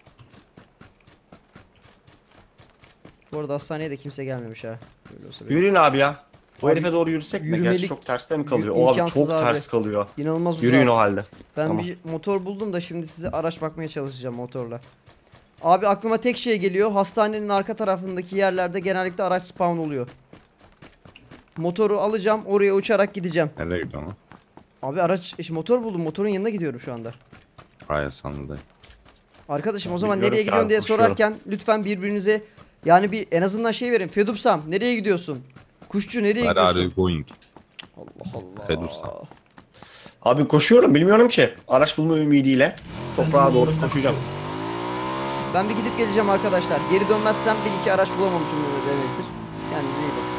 Bu arada hastaneye de kimse gelmemiş ha. Böyle olsa böyle. Yürüyün abi ya. O Abi, herife doğru yürüsek mi? yürümelik- Gerçi çok terste mi kalıyor? Yü- O abi imkansız çok abi. ters kalıyor. İnanılmaz uzak. Yürüyün o halde. Ben Tamam. bir motor buldum da şimdi size araç bakmaya çalışacağım motorla. Abi aklıma tek şey geliyor. Hastanenin arka tarafındaki yerlerde genellikle araç spawn oluyor. Motoru alacağım, oraya uçarak gideceğim. Nereye gidiyor lan? Abi araç, işte motor buldum. Motorun yanına gidiyorum şu anda. Hayır sanırım. Arkadaşım o Ya zaman biliyorum nereye ki gidiyorsun abi, diye koşuyorum. sorarken lütfen birbirinize yani bir en azından şey verin. Fedupsam nereye gidiyorsun? Kuşçu nereye Where are gidiyorsun? you going? Allah Allah. Fedupsam. Abi koşuyorum bilmiyorum ki. Araç bulma ümidiyle toprağa Ben de doğru yoldan koşacağım. koşuyorum. Ben bir gidip geleceğim arkadaşlar. Geri dönmezsem bir iki araç bulamamışım demektir. Kendinize iyi bakın.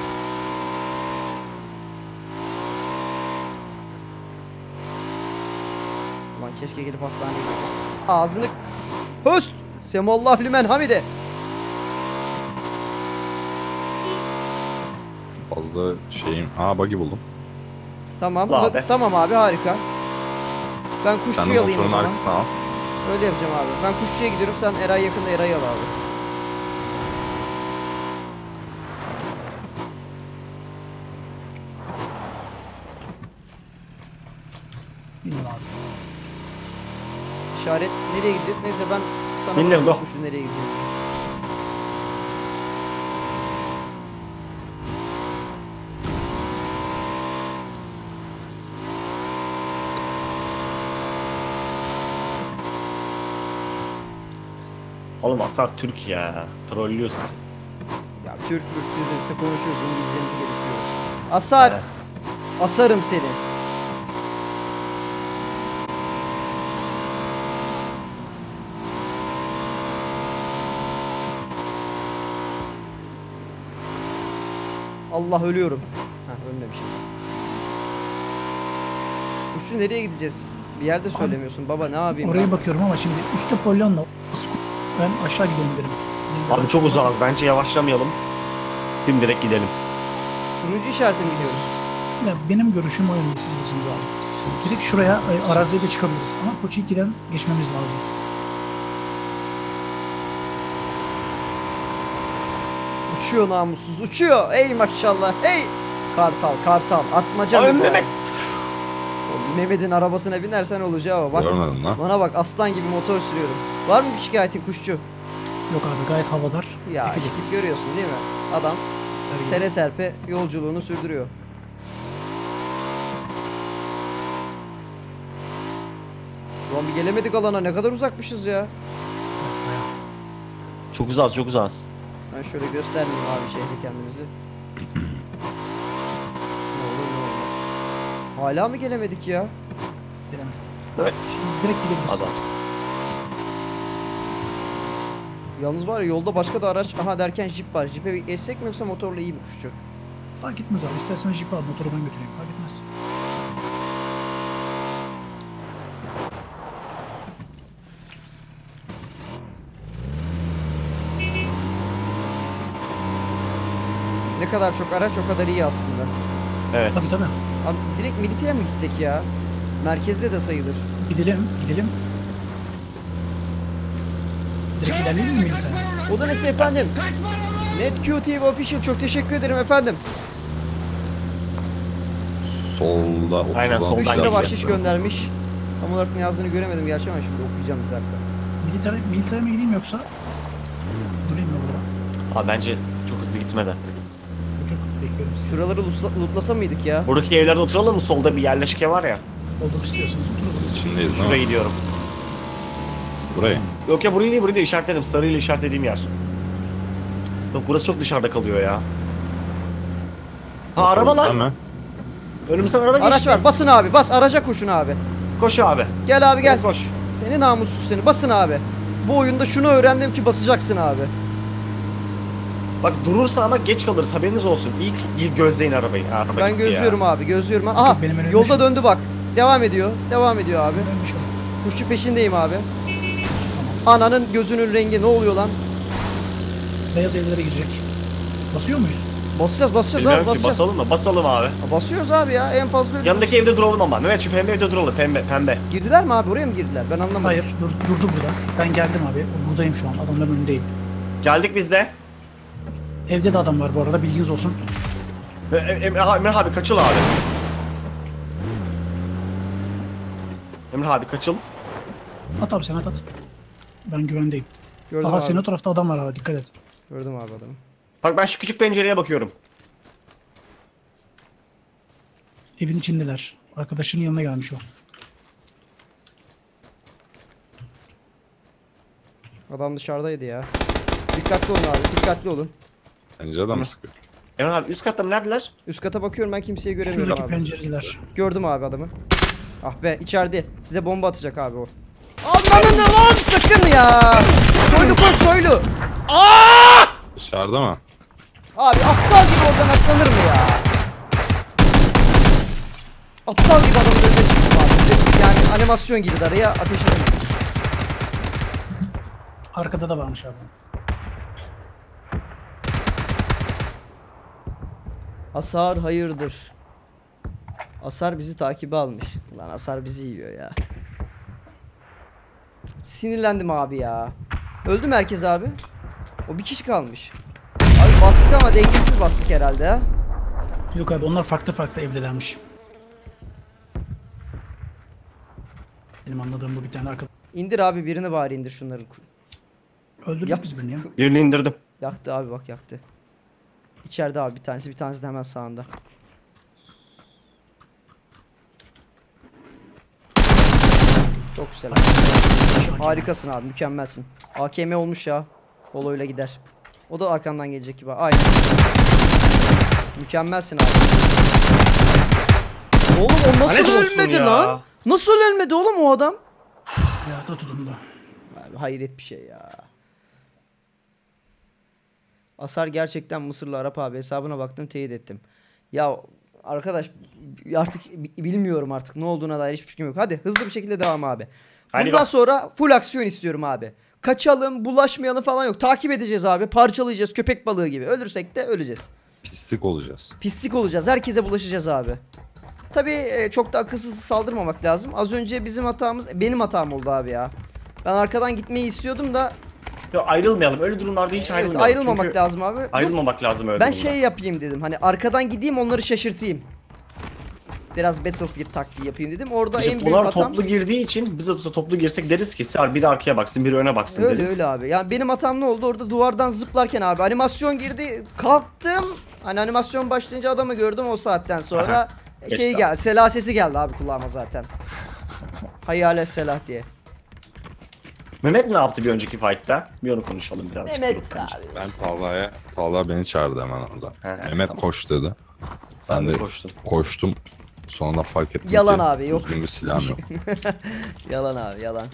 Ulan keşke gelip hastaneye gitsem. Ağzını... Höst! Semallah lümen hamide. Fazla şeyim. Aa buggy buldum. Tamam. La Bak- be. Tamam abi harika. Ben Sen kuşçuyu de alayım o motorun zaman. arkasına al. Öyle yapacağım abi. Ben kuşçuya gidiyorum. Sen Eray yakında Eray'ı al abi. Bilmiyorum abi. İşaret nereye gideceğiz? Neyse ben sana Bindim, bakayım go. kuşun nereye gideceğimizi. Oğlum Asar Türk ya. Trollüyoruz. Ya Türk Türk biz de işte konuşuyoruz. İngilizcemizi geliştiriyoruz. Asar. Ha. Asarım seni. Allah ölüyorum. Heh ölmemişim. Kuşçu nereye gideceğiz? Bir yerde söylemiyorsun baba, ne yapayım Oraya ben? bakıyorum ama şimdi üstte Polyon'la ben aşağı gidelim derim. Abi çok uzağız. Bence yavaşlamayalım. Dimdirek gidelim. Turuncu işaretle mi gidiyoruz? Ya benim görüşüm o yönde, siz bilirsiniz abi. Direkt şuraya e, araziye de çıkabiliriz ama Koçiki'den geçmemiz lazım. Uçuyor namussuz, uçuyor. Ey maşallah, hey. Kartal, kartal, atmaca Ay mı bu? Mehmet. Oğlum, Mehmet'in arabasına binersen olacağı o. Bak, Görmedim lan. bana bak, aslan gibi motor sürüyorum. Var mı bir şikayetin kuşçu? Yok abi gayet havadar. Ya Efil işte görüyorsun değil mi? Adam efil. sere serpe yolculuğunu sürdürüyor. Ulan bir gelemedik alana, ne kadar uzakmışız ya. Çok uzağız çok uzağız. Ben şöyle göstermeyeyim abi şehri kendimizi. Ne olur ne olmaz. Hala mı gelemedik ya? Gelemedik. Evet. Şimdi direkt gidebiliriz. Adam. Yalnız var ya, yolda başka da araç aha derken jip var. Jipe geçsek mi yoksa motorla iyi mi kuşçu? Fark etmez abi. İstersen jipi al, motoru ben götüreyim. Fark etmez. kadar çok araç o kadar iyi aslında. Evet. Tabii tabii. Abi direkt Milite'ye mi gitsek ya? Merkezde de sayılır. Gidelim, gidelim. Direkt ilerleyelim mi Milite? O da nesi efendim? NetQTV Official çok teşekkür ederim efendim. Solda otuz Aynen, altı soldan üç lira geleceğiz. bahşiş göndermiş. Tam olarak ne yazdığını göremedim gerçi ama şimdi okuyacağım bir dakika. Militer, militere mi gideyim yoksa? Durayım mı burada? Abi bence çok hızlı gitmeden. Yok yok, bekliyorum sizi. Şuraları lootla- lootlasa mıydık ya? Buradaki evlerde oturalım mı? Solda bir yerleşke var ya. Olur istiyorsanız otururuz. içindeyiz değil Şuraya mi? gidiyorum. Burayı. Yok ya burayı değil, burayı da işaretledim. Sarıyla işaretlediğim yer. Yok burası çok dışarıda kalıyor ya. Ha araba Değil lan. mi? Önümüzden araba geçti. Araç var basın abi bas araca koşun abi. Koş abi. Gel abi gel. Koş. Seni namussuz seni basın abi. Bu oyunda şunu öğrendim ki basacaksın abi. Bak durursa ama geç kalırız, haberiniz olsun. İlk, ilk gözleyin arabayı. Ha, araba Ben gitti gözlüyorum ya. abi gözlüyorum. Aha Benim önümde yolda şu- döndü bak. Devam ediyor. Devam ediyor abi. Dönmüş o. Kuşçu peşindeyim abi. Ananın gözünün rengi ne oluyor lan? Beyaz evlere girecek. Basıyor muyuz? Basacağız basacağız Bilmiyorum abi ki, basacağız. basalım mı? Basalım abi. Ha, basıyoruz abi ya en fazla öyle. Yanındaki evde duralım ama. Mehmet şu pembe evde duralım. Pembe, pembe. Girdiler mi abi oraya mı girdiler? Ben anlamadım. Hayır, dur, durdu burada. Ben geldim abi. Buradayım şu an. Adamların önündeyim. Geldik biz de. Evde de adam var bu arada, bilginiz olsun. E- e- Emre abi, Emre abi kaçıl abi. Emre abi kaçıl. At abi sen at at. Ben güvendeyim. Gördüm Aha abi. senin o tarafta adam var abi, dikkat et. Gördüm abi adamı. Bak ben şu küçük pencereye bakıyorum. Evin içindeler. Arkadaşının yanına gelmiş o. Adam dışarıdaydı ya. Dikkatli olun abi dikkatli olun. Pencereden mi sıkıyor? Emre abi üst katta mı, neredeler? Üst kata bakıyorum ben kimseyi göremiyorum Şuradaki abi. pencereciler. Gördüm abi adamı. Ah be içeride. Size bomba atacak abi o. Amanın lan sakın ya. Soylu koş soylu. Dışarıda mı? Abi aptal gibi oradan atlanır mı ya? Aptal gibi adamın önüne çıktım abi. Yani animasyon girdi araya ateş edelim. Arkada da varmış abi. Hasar hayırdır. Hasar bizi takibe almış. Lan Hasar bizi yiyor ya. Sinirlendim abi ya. Öldü mü herkes abi? O bir kişi kalmış. Abi bastık ama dengesiz bastık herhalde ha. Yok abi, onlar farklı farklı evdelermiş. Benim anladığım bu, bir tane arkadaş. İndir abi birini bari indir şunların. Öldürdük Yap. biz birini ya. Birini indirdim. Yaktı abi bak yaktı. İçeride abi bir tanesi bir tanesi de hemen sağında. Çok güzel abi. Harikasın abi mükemmelsin. A K M olmuş ya. Polo'yla gider. O da arkandan gelecek gibi. Aynen. Mükemmelsin abi. Oğlum o nasıl Lanet olsun ölmedi ya. lan? Nasıl ölmedi oğlum o adam? Hayata tutundu. Abi hayret bir şey ya. Asar gerçekten Mısırlı Arap abi hesabına baktım teyit ettim. Ya arkadaş artık bilmiyorum artık ne olduğuna dair hiçbir fikrim yok. Hadi hızlı bir şekilde devam abi. Hadi Bundan bak. sonra full aksiyon istiyorum abi. Kaçalım, bulaşmayalım falan yok. Takip edeceğiz abi. Parçalayacağız köpek balığı gibi. Ölürsek de öleceğiz. Pislik olacağız. Pislik olacağız. Herkese bulaşacağız abi. Tabii e, çok da akılsız saldırmamak lazım. Az önce bizim hatamız benim hatam oldu abi ya. Ben arkadan gitmeyi istiyordum da Yok ayrılmayalım. Öyle durumlarda hiç evet, ayrılmayalım. ayrılmamak Çünkü lazım abi. Bu- Ayrılmamak lazım öyle Ben durumda. şey yapayım dedim. Hani arkadan gideyim onları şaşırtayım. Biraz Battlefield taktiği yapayım dedim. Orada İşte en büyük bunlar hatam toplu girdiği için biz de toplu girsek deriz ki Sar biri arkaya baksın biri öne baksın öyle deriz. öyle abi. Yani benim hatam ne oldu? Orada duvardan zıplarken abi animasyon girdi. Kalktım. Hani animasyon başlayınca adamı gördüm o saatten sonra. Aha. e, Geç şey abi. geldi. Selah sesi geldi abi kulağıma zaten. Hayalet selah diye. Mehmet ne yaptı bir önceki fight'ta? Bir onu konuşalım birazcık. Mehmet durup bence. abi. Ben Talha'ya, Talha beni çağırdı hemen orada. He, he, Mehmet tamam. koş dedi. Sen Ben de de koştun. koştum. Sonra fark ettim Yalan ki abi, yok. düzgün bir silahım yok. Yalan abi yalan.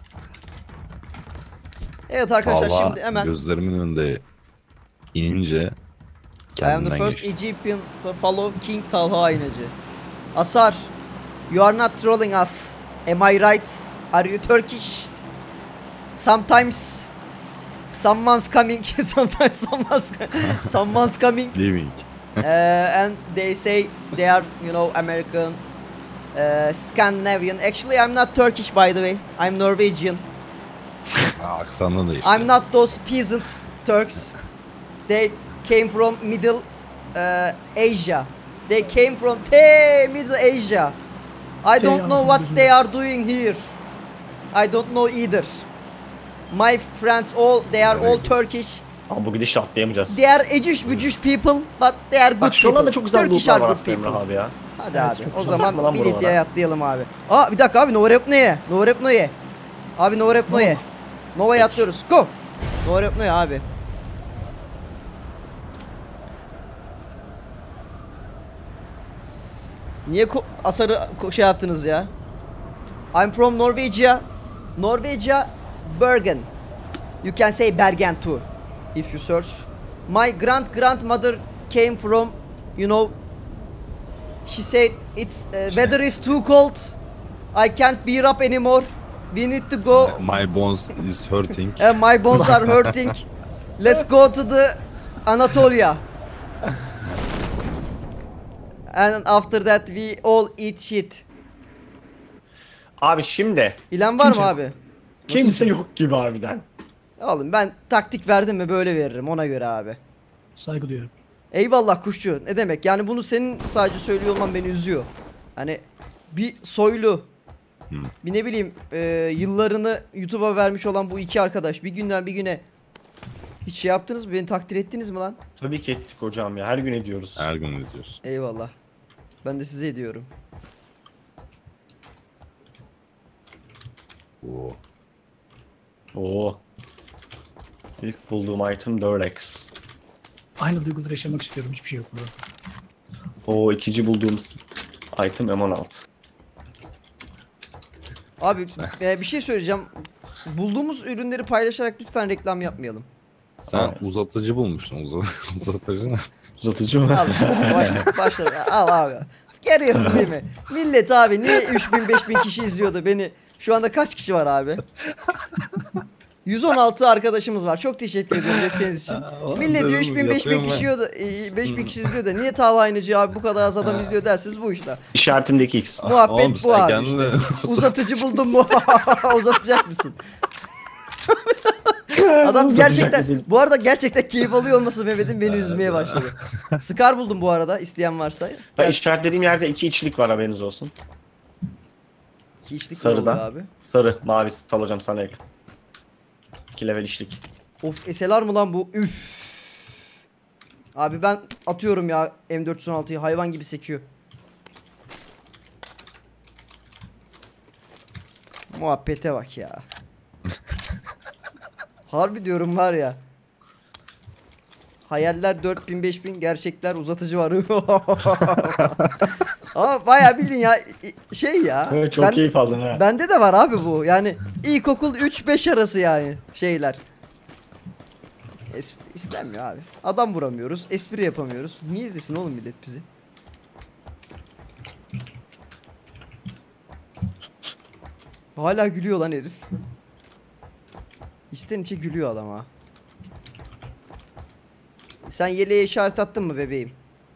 Evet arkadaşlar Talha şimdi hemen gözlerimin önünde inince I am the kendinden first geçti. Egyptian to follow King Talha Aynacı. Asar, you are not trolling us. Am I right? Are you Turkish? Sometimes someone's coming. Sometimes someone's, someone's coming. Living. uh, and they say they are, you know, American, uh, Scandinavian. Actually, I'm not Turkish, by the way. I'm Norwegian. Aa, aksanlı da işte. I'm not those peasant Turks. They came from Middle uh, Asia. They came from te Middle Asia. I Şey, don't know anasını what gözünü- they are doing here. I don't know either. My friends all they are all Turkish. Ama bu gidişle atlayamayacağız. They are eciş bücüş people, but they are good Bak şuralarda people. çok güzel Turkish lootlar are var good aslında people. Emrah abi ya. Hadi Evet, abi. çok O güzel. zaman Saklan lan Bilitia'ya buralara. atlayalım abi. Aa bir dakika abi Novorepnoye. Novorepnoye. Abi Novorepnoye. Nova'ya atlıyoruz. Go. Novorepnoye abi. Niye ko- Asar'ı ko- şey yaptınız ya? I'm from Norvegia. Norvegia, Bergen. You can say Bergen too, if you search. My grand grandmother came from, you know. She said it's uh, weather is too cold. I can't bear up anymore. We need to go. My bones is hurting. Uh, my bones are hurting. Let's go to the Anatolia. And after that we all eat shit. Abi şimdi İlan var Kimse mı yok. abi? kimse yok gibi harbiden. Oğlum ben taktik verdim mi böyle veririm ona göre abi. Saygı duyuyorum. Eyvallah kuşçu. Ne demek? Yani bunu senin sadece söylüyor olman beni üzüyor. Hani bir soylu, Hmm. bir ne bileyim e, yıllarını YouTube'a vermiş olan bu iki arkadaş bir günden bir güne hiç şey yaptınız mı? Beni takdir ettiniz mi lan? Tabii ki ettik hocam ya. Her gün ediyoruz. Her gün izliyoruz. Eyvallah. Ben de size ediyorum. Oo. Oo. İlk bulduğum item dört x. Aynı duyguları yaşamak istiyorum. Hiçbir şey yok burada. Oo ikinci bulduğum item M on altı. Abi e, bir şey söyleyeceğim. Bulduğumuz ürünleri paylaşarak lütfen reklam yapmayalım. Sen Aynen. uzatıcı bulmuştun. Uza uzatıcı ne? Uzatıcı mı? Al başla, başla. Al abi. Görüyorsun değil mi? Millet abi niye üç bin beş bin kişi izliyordu beni? Şu anda kaç kişi var abi? yüz on altı arkadaşımız var. Çok teşekkür ediyorum desteğiniz için. Millet diyor üç bin beş bin kişi izliyordu. beş bin kişi izliyor da niye Talha Aynıcı abi bu kadar az adam izliyor dersiniz bu işte. İşaretimdeki X. Muhabbet Oğlum bu sen abi kendine- işte. Uzatıcı buldum mu? Uzatacak mısın? Adam Uzatacak gerçekten mısın? bu arada gerçekten keyif alıyor olması Mehmet'in beni üzmeye başladı. Scar buldum bu arada isteyen varsa. Ben işaretlediğim yerde iki içlik var haberiniz olsun. İki içlik mi Sarıda. oluyor abi? Sarı, mavi, Tal hocam sana yakın. iki level içlik. Of S L R mı lan bu? Üf. Abi ben atıyorum ya M dört yüz on altıyı hayvan gibi sekiyor. Muhabbete bak ya. Harbi diyorum var ya. Hayaller dört bin beş bin gerçekler uzatıcı var. Ama bayağı bildin ya şey ya. Evet, çok ben- keyif aldım ha. Bende de var abi bu. Yani ilkokul üç beş arası yani şeyler. Es istenmiyor abi. Adam vuramıyoruz. Espri yapamıyoruz. Niye izlesin oğlum millet bizi? Hala gülüyor lan herif. İçten içe gülüyor adam ha. Sen yeleğe işaret attın mı bebeğim?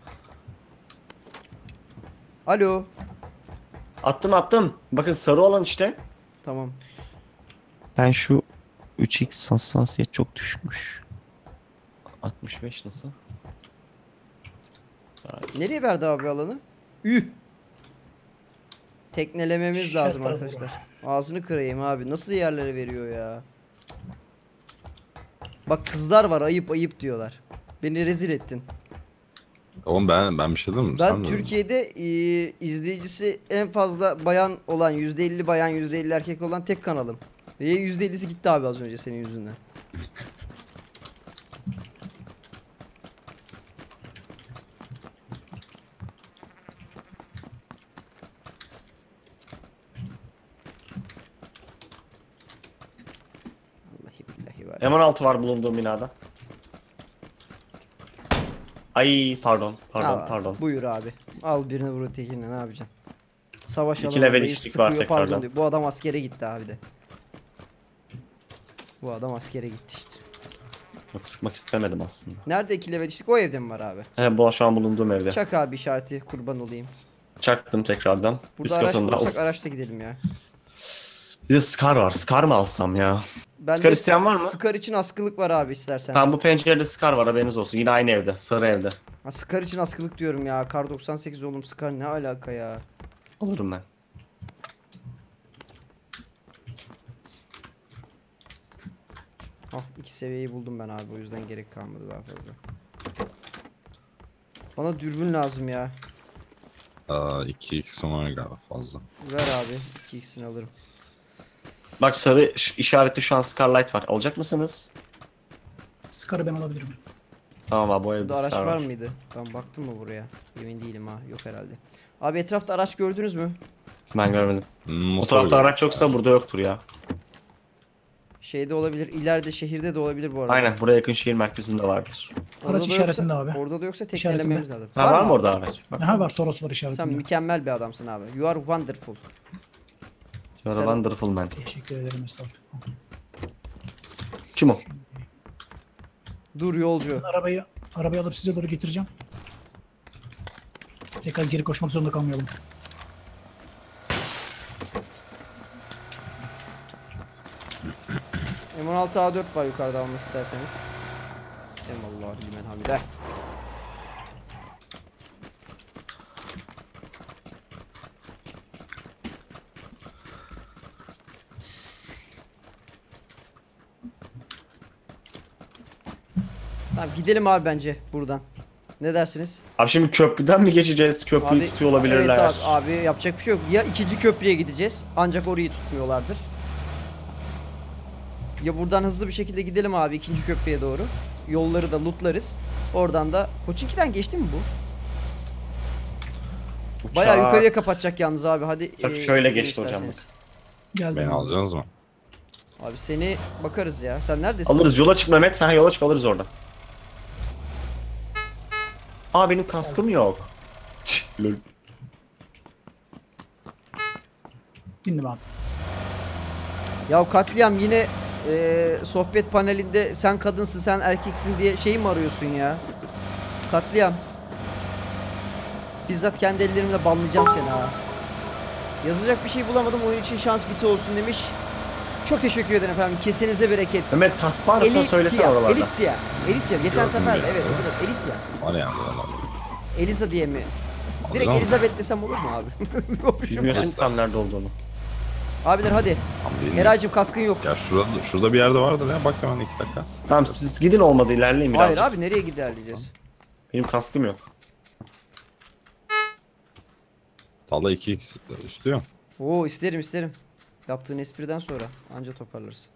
Alo. Attım attım. Bakın sarı olan işte. Tamam. Ben şu üç x hassasiyet çok düşmüş. altmış beş nasıl? Nereye verdi abi alanı? Üh. Teknelememiz Şart lazım abi arkadaşlar. Ağzını kırayım abi. Nasıl yerlere veriyor ya? Bak kızlar var ayıp ayıp diyorlar. Beni rezil ettin. Oğlum ben ben bir şey dedim mi? Ben Sen dedin. Türkiye'de e, izleyicisi en fazla bayan olan yüzde elli bayan yüzde elli erkek olan tek kanalım. Ve yüzde ellisi gitti abi az önce senin yüzünden. Vallahi billahi var. M on altı var bulunduğum binada. Ay pardon pardon Al abi, pardon. Buyur abi. Al birini vur tekine ne yapacaksın? Savaş İki alanındayız, level içlik var sıkıyor, pardon tekrardan. diyor. Bu adam askere gitti abi de. Bu adam askere gitti işte. Yok, sıkmak istemedim aslında. Nerede iki level içtik? O evde mi var abi? He, bu şu an bulunduğum evde. Çak abi işareti, kurban olayım. Çaktım tekrardan. Burada Üst araç katında. bulursak Of. araçta gidelim ya. Bir de Scar var. Scar mı alsam ya? Bende Scar isteyen var mı? Scar için askılık var abi istersen. Tamam, bu pencerede Scar var, haberiniz olsun. Yine aynı evde. Sarı evde. Ha, Scar için askılık diyorum ya. Kar doksan sekiz oğlum, Scar ne alaka ya? Alırım ben. Ah, iki seviyeyi buldum ben abi, o yüzden gerek kalmadı daha fazla. Bana dürbün lazım ya. Aa, iki x'im var galiba fazla. Ver abi, iki x'ini alırım. Bak, sarı ş- işaretli şu an Scarlight var. Alacak mısınız? Scar'ı ben alabilirim. Tamam abi, bu evde Burada araç Scar var var. mıydı? Ben baktım mı buraya? Emin değilim ha, yok herhalde. Abi etrafta araç gördünüz mü? Ben görmedim. Hmm, Bu motor tarafta yok. araç yoksa burada yoktur ya. Şeyde olabilir, ileride şehirde de olabilir bu arada. Aynen, buraya yakın şehir merkezinde vardır. Orada Araç da işaretinde yoksa, abi. Orada da yoksa İşaretinde. teknelememiz lazım. Ha, var mı orada araç? Bak. Aha var, Toros var Sen işaretinde. mükemmel bir adamsın abi. You are wonderful. You're a Sen- wonderful man. Teşekkür ederim estağfurullah. Kim o? Dur yolcu. Arabayı, arabayı alıp size doğru getireceğim. Tekrar geri koşmak zorunda kalmayalım. M on altı A dört var yukarıda almak isterseniz. Semallahu limen hamide. Tamam gidelim abi bence buradan. Ne dersiniz? Abi şimdi köprüden mi geçeceğiz? Köprüyü tutuyor olabilirler. Evet abi, abi yapacak bir şey yok. Ya ikinci köprüye gideceğiz. Ancak orayı tutmuyorlardır. Ya buradan hızlı bir şekilde gidelim abi ikinci köprüye doğru. Yolları da lootlarız. Oradan da Koçinki'den geçti mi bu? Bayağı Uçak. yukarıya kapatacak yalnız abi. Hadi Bak e, şöyle gidin geçti hocam isterseniz. Geldim. Beni alacaksınız mı? Abi seni bakarız ya. Sen neredesin? Alırız, yola çık Mehmet. Ha, yola çık, alırız orada. Aa, benim kaskım yok. Tüh, lol. Bindim abi. Ya katliam yine e, sohbet panelinde sen kadınsın sen erkeksin diye şey mi arıyorsun ya? Katliam. Bizzat kendi ellerimle banlayacağım seni ha. Yazacak bir şey bulamadım, oyun için şans biti olsun demiş. Çok teşekkür ederim efendim. Kesenize bereket. Mehmet, kask varsa söylesene oralarda. Elitia. Elitia. Geçen Gördüm sefer ya. evet, evet Elitia. Var yani valla. Eliza diye mi? Direkt Alacağım. Elizabeth desem olur mu abi? Hoşuma- Bilmiyorsun tam nerede olduğunu. Abiler hadi. Tam değil mi? Eraycığım kaskın yok. Ya şurada, şurada bir yerde vardır ya. Bak hemen iki dakika. Tamam, siz gidin, olmadı ilerleyin biraz. Hayır abi, nereye giderleyeceğiz? Benim kaskım yok. Tala iki x istiyor. Oo isterim isterim. Yaptığın espriden sonra anca toparlarız.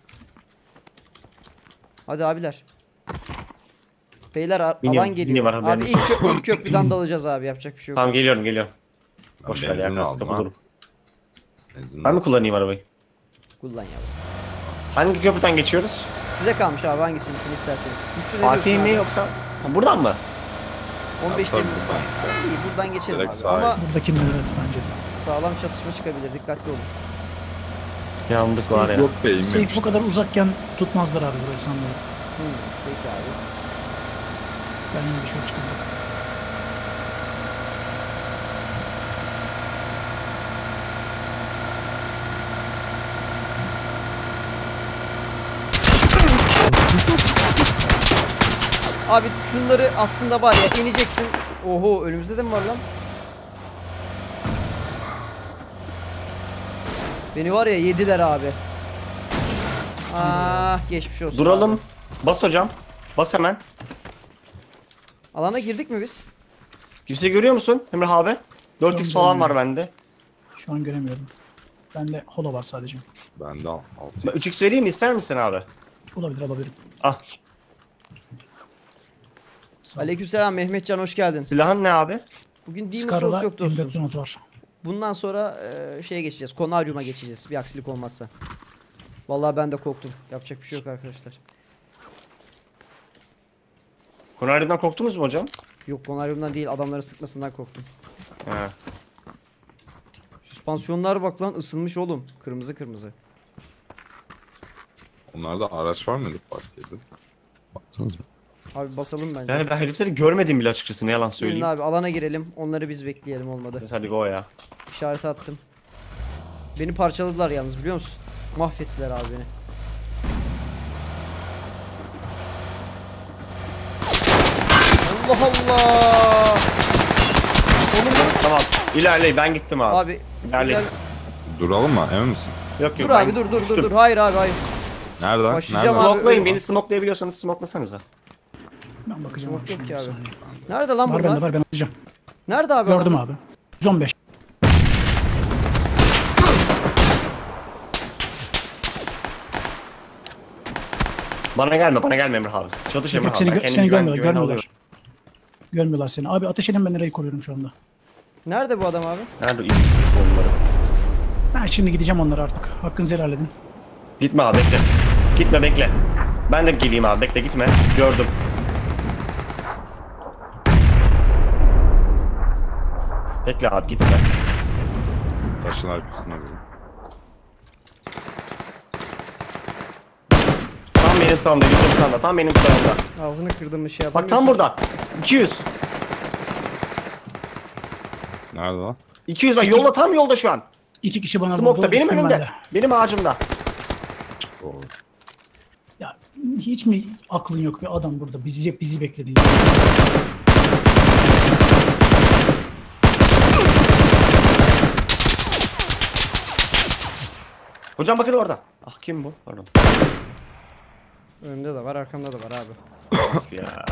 Hadi abiler. Beyler a- Mini- alan mini geliyor. var, Abi haberiniz ilk, kö- ilk köprüden dalacağız abi, yapacak bir şey yok. Tamam, geliyorum geliyorum. Ben Boş ver ya, benzin kaskı aldım ha. bulurum. Benzin Ben mi kullanayım arabayı? Kullan yavrum. Hangi köprüden geçiyoruz? Size kalmış abi, hangisini isterseniz. Güçlü ne Fatih diyorsun mi abi? yoksa? Ha, buradan mı? on beş Tabii, Temmuz. buradan. İyi, buradan geçelim Direkt abi. sağa. Ama Buradaki evet bence de. sağlam çatışma çıkabilir, dikkatli olun. Yandık var ya. Yok be Safe inmemiş. bu kadar uzakken tutmazlar abi burayı sanmıyorum. Hmm, peki abi. Ben yine bir şey çıkıyorum. Abi şunları aslında var ya, ineceksin. Oho, önümüzde de mi var lan? Beni var ya yediler abi. Ah geçmiş olsun. Duralım. abi. Bas hocam. Bas hemen. Alana girdik mi biz? Kimse görüyor musun Emrah abi? dört x falan var bende. Şu an göremiyorum. Bende holo var sadece. Ben de al. altı Ben üç x vereyim mi, ister misin abi? Olabilir, alabilirim. Ah, Sağ ol. Aleykümselam Mehmetcan, hoş geldin. silahın ne abi? Bugün Demon Scar'la Souls yok M dostum. dört yüz on altı var. Bundan sonra e, şeye geçeceğiz. Konaryum'a geçeceğiz. Bir aksilik olmazsa. Vallahi ben de korktum. Yapacak bir şey yok arkadaşlar. Konaryum'dan korktunuz mu hocam? Yok, konaryumdan değil, adamların sıkmasından korktum. He. Süspansiyonlar bak lan, ısınmış oğlum. Kırmızı kırmızı. Onlarda araç var mıydı fark edin? Baktınız mı? Abi basalım bence. Yani ben herifleri görmedim bile açıkçası, ne yalan Gelin söyleyeyim. abi alana girelim. Onları biz bekleyelim olmadı. Hadi go ya. İşaret attım. Beni parçaladılar yalnız biliyor musun? Mahvettiler abi beni. Allah Allah. Oğlum bunu... Tamam. İlerleyin, ben gittim abi. Abi. İlerleyin. iler- Duralım mı? Emin misin? Yok yok. Dur ben abi dur dur dur düştüm. dur. Hayır abi hayır. Nerede? Başlayacağım Nerede? abi. Smoklayın, beni smoklayabiliyorsanız smoklasanıza. Ben bakacağım Yok abi. yok şimdi ki bir abi. saniye. Nerede lan Var bunlar? bende var, ben atacağım. Nerede abi? Gördüm adam? abi. yüz on beş. Bana gelme, bana gelme Emre abi. Çatış Yok Emre yok, abi. seni, Ben gö- kendimi seni güven, görmüyorlar, güvene görmüyorlar. alıyorum. Görmüyorlar seni. Abi ateş edin, ben nereyi koruyorum şu anda. Nerede bu adam abi? Nerede o ilgisi onları? Ben şimdi gideceğim onlara artık. Hakkınızı helal edin. Gitme abi, bekle. Gitme, bekle. Ben de geleyim abi, bekle, gitme. Gördüm. Bekle abi, gitme. Taşın arkasına bir. Tam benim sağımda, yüz doksan'da, tam benim sağımda. Ağzını kırdım bir şey Bak tam burada. iki yüz. Nerede lan? iki yüz bak, yolda, tam yolda şu an. İki kişi bana Smoke'da, vurdu, benim düştüm ben önümde. de. Benim ağacımda. Oo. Ya hiç mi aklın yok bir adam burada? Bizi bizi bekledi. Hocam bakın orada. Ah, kim bu? Pardon. Önümde de var arkamda da var abi. Of ya.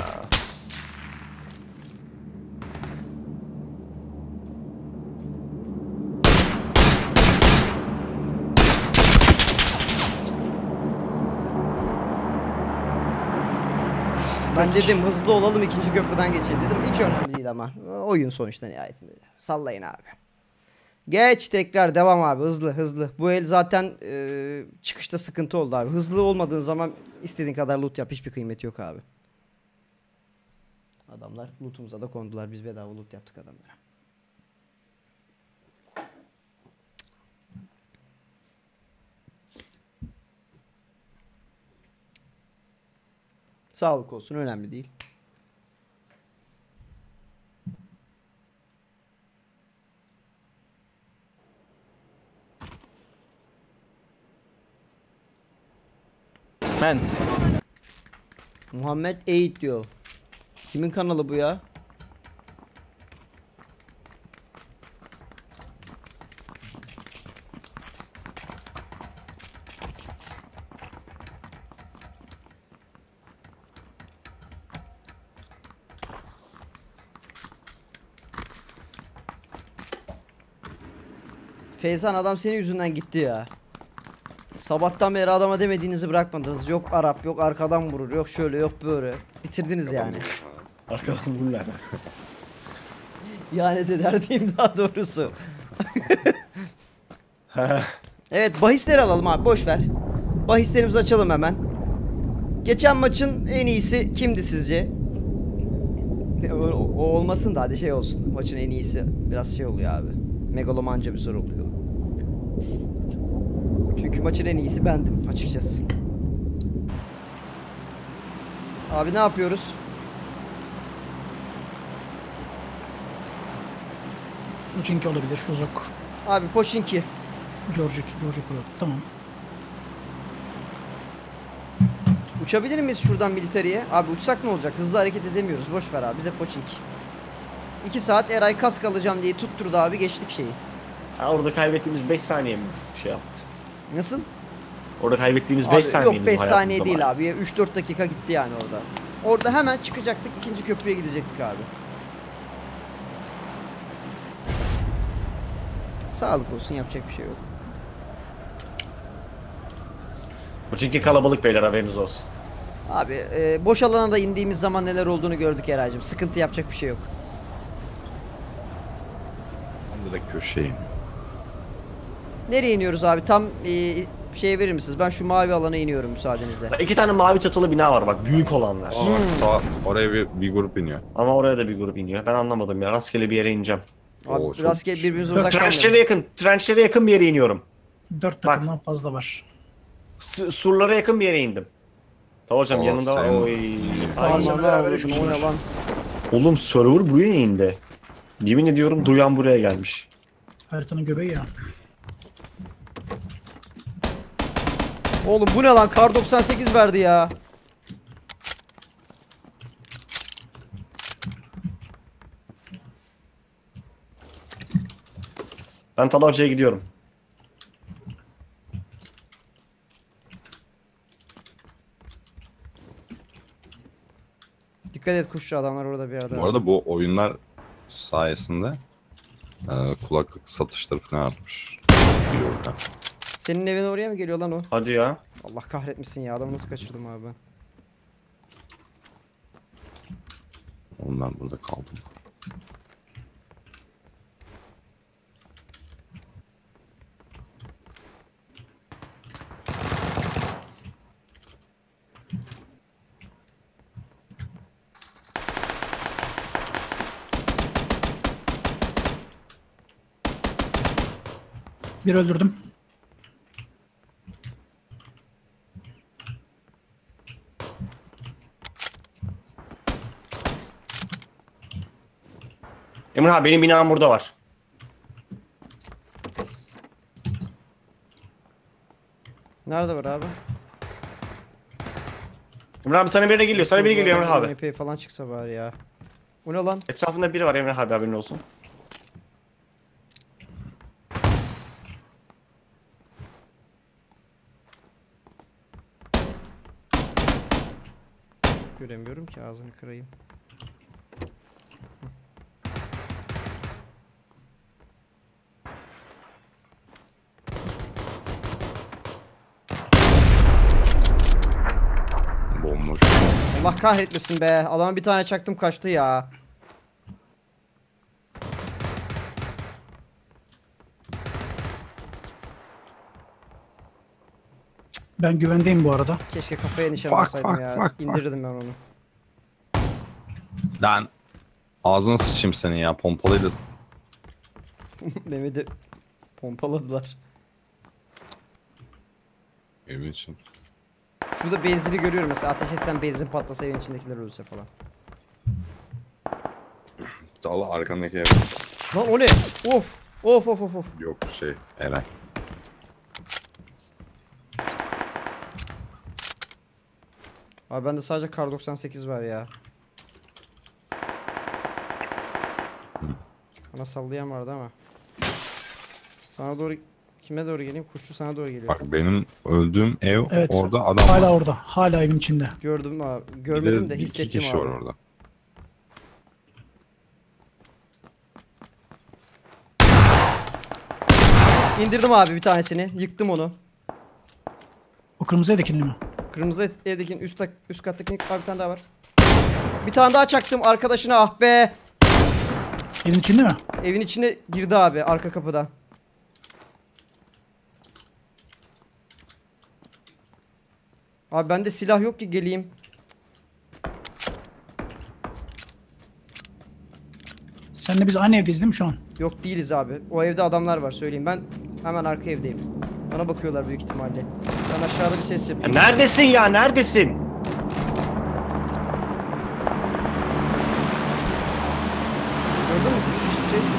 Ben dedim hızlı olalım ikinci köprüden geçelim dedim. Hiç önemli değil ama. Oyun sonuçta nihayetinde. Sallayın abi. Geç tekrar devam abi hızlı hızlı. Bu el zaten e, çıkışta sıkıntı oldu abi. Hızlı olmadığın zaman istediğin kadar loot yap hiçbir kıymeti yok abi. Adamlar lootumuza da kondular. Biz bedava loot yaptık adamlara. Sağlık olsun önemli değil. Ben. Muhammed Eğit diyor. Kimin kanalı bu ya? Feyzan adam senin yüzünden gitti ya. Sabahtan beri adama demediğinizi bırakmadınız. Yok Arap, yok arkadan vurur, yok şöyle, yok böyle. Bitirdiniz yani. Arkadan vururlar. İhanet eder diyeyim daha doğrusu. Evet bahisleri alalım abi boş ver. Bahislerimizi açalım hemen. Geçen maçın en iyisi kimdi sizce? O, o olmasın da hadi şey olsun. Maçın en iyisi biraz şey oluyor abi. Megalomanca bir soru oluyor. Çünkü maçın en iyisi bendim açıkçası. Abi ne yapıyoruz? Uçinki olabilir. Uzak. Abi Poçinki. George, George Pro. Tamam. Uçabilir miyiz şuradan militariye? Abi uçsak ne olacak? Hızlı hareket edemiyoruz. Boş ver abi. Bize Poçinki. iki saat Eray kask alacağım diye tutturdu abi. Geçtik şeyi. Ha, orada kaybettiğimiz beş saniye mi bir şey yaptı? Nasıl? Orada kaybettiğimiz Abi, beş saniye yok bizim beş saniye hayatımızda değil var. abi. üç dört dakika gitti yani orada. Orada hemen çıkacaktık. İkinci köprüye gidecektik abi. Sağlık olsun. Yapacak bir şey yok. Bu çünkü kalabalık beyler, haberiniz olsun. Abi e, boş alana da indiğimiz zaman neler olduğunu gördük Eray'cığım. Sıkıntı yapacak bir şey yok. Ben direkt köşeye in. Nereye iniyoruz abi? Tam e, şey verir misiniz? Ben şu mavi alana iniyorum müsaadenizle. İki tane mavi çatılı bina var bak, büyük olanlar. Aa, bak sağ, oraya bir, bir grup iniyor. Ama oraya da bir grup iniyor. Ben anlamadım ya. Rastgele bir yere ineceğim. Abi Oo, çok- rastgele birbirimize uzak Trençlere kalmayalım. yakın, trençlere yakın bir yere iniyorum. Dört takımdan fazla var. Su- surlara yakın bir yere indim. Tamam hocam Oo, yanında var. sen- Oy. Ay, Varsa Aman beraber Allah'ım, üç o kişi ne var. lan? Oğlum server buraya indi. Yemin ediyorum duyan buraya gelmiş. Haritanın göbeği ya. Oğlum bu ne lan? Kar doksan sekiz verdi ya. Ben Tala Hoca'ya gidiyorum. Dikkat et kuşçu adamlar orada bir yerde. Bu arada bu oyunlar sayesinde e, kulaklık satışları falan artmış. Biliyorum ben. Senin evine oraya mı geliyor lan o? Hadi ya. Allah kahretmesin ya, adamı nasıl kaçırdım abi ben. Onlar burada kaldım. Bir öldürdüm. Emre abi benim binam burada var. Nerede var abi? Emre abi sana biri geliyor. Sana biri geliyor Emre abi. M P falan çıksa bari ya. Bu ne lan? Etrafında biri var Emre abi haberin olsun. Göremiyorum ki, ağzını kırayım. Bomboş. Allah kahretmesin be. Adama bir tane çaktım, kaçtı ya. Ben güvendeyim bu arada. Keşke kafaya nişan Fuck, alsaydım fuck, ya. fuck, fuck. İndirirdim ben onu. Lan ağzına sıçayım senin ya, pompalıyla. Mehmet'i pompaladılar. Evin için. Şurada benzini görüyorum mesela. Ateş etsen benzin patlasa, evin içindekiler ölse falan. Dağla arkandaki ev. Lan o ne? Of. Of of of of. Yok şey Eray. Abi bende sadece kar doksan sekiz var ya. Bana sallayan vardı ama. Sana doğru, kime doğru geleyim? Kuşçu sana doğru geliyor. Bak benim öldüğüm ev Evet. orada adam Hala var. orada. Hala evin içinde. Gördüm abi. Bir Görmedim de iki hissettim kişi abi. var orada. İndirdim abi bir tanesini. Yıktım onu. O kırmızı evdekini mi? Kırmızı evdekinin üst, tak- üst kattakinin abi bir tane daha var. Bir tane daha çaktım arkadaşına, ah be. Evin içinde mi? Evin içine girdi abi, arka kapıdan. Abi bende silah yok ki geleyim. Senle biz aynı evdeyiz değil mi şu an? Yok değiliz abi. O evde adamlar var söyleyeyim. Ben hemen arka evdeyim. Bana bakıyorlar büyük ihtimalle. Ben aşağıda bir ses Ya yapayım. neredesin ya neredesin? Gördün mü? Kuş hiçbir şey.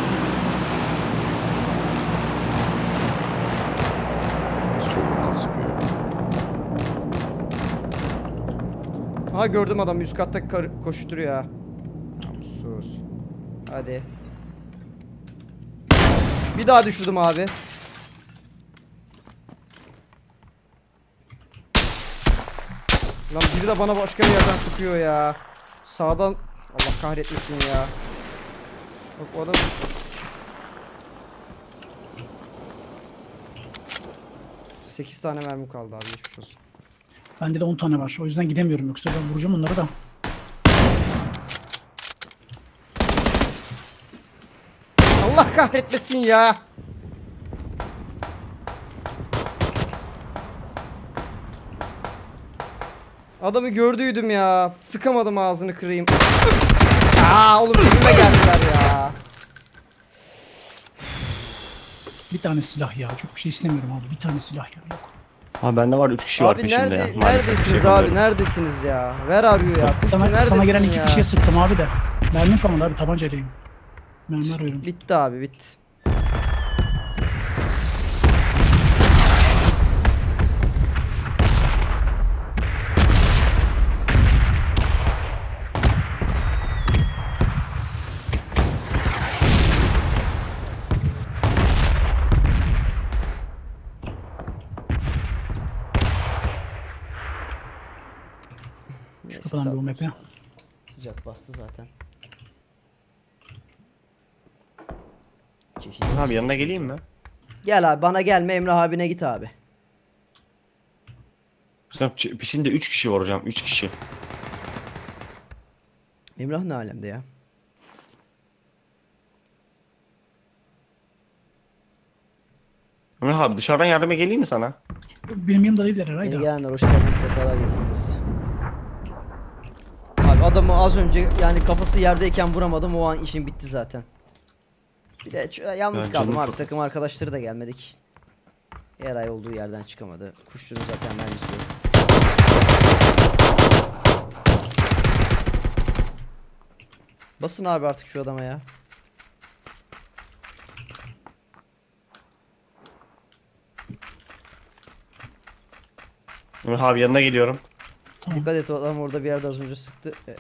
Solundan sıkıyor. Ha gördüm, adam üst katta kar- koşturuyor ha. Sus. Hadi. Bir daha düşürdüm abi. Lan biri de bana başka bir yerden sıkıyor ya. Sağdan, Allah kahretmesin ya. Bak o adam. sekiz tane mermi kaldı abi, geçmiş olsun. Bende de on tane var. O yüzden gidemiyorum. Yoksa ben vuracağım onları da. Allah kahretmesin ya. Adamı gördüydüm ya. Sıkamadım, ağzını kırayım. Aa oğlum, önüme geldiler ya. Bir tane silah ya. Çok bir şey istemiyorum abi. Bir tane silah ya. Yok. Ha bende var üç kişi var Abi peşimde nerede, ya. Maalesef bir neredesiniz şey abi yapamıyorum. neredesiniz ya? Ver arıyor ya. Kuşçu Sana, neredesin sana gelen iki ya? kişiye sıktım abi de. Mermim kalmadı abi, tabancaylayım. Mermi arıyorum. Bitti abi bitti. Şu Neyse, kapıdan sağ bir ol. U M P. Sıcak bastı zaten. Çeşit. Abi yanına geleyim mi? Gel abi bana gelme Emrah abine git abi. Hocam ç- peşinde üç kişi var hocam. üç kişi. Emrah ne alemde ya? Ömer abi dışarıdan yardıma geleyim mi sana? Yok, benim yanımda değiller herhalde. Yeni gelenler hoş geldiniz, sefalar getirdiniz. Abi adamı az önce yani kafası yerdeyken vuramadım, o an işim bitti zaten. Bir de ç- yalnız Ya kaldım canım abi, çok takım az. arkadaşları da gelmedik. Eray olduğu yerden çıkamadı. Kuşçunun zaten mermisi yok. Basın abi artık şu adama ya. Ömer abi yanına geliyorum. Tamam. Dikkat et, o adam orada bir yerde az önce sıktı. E-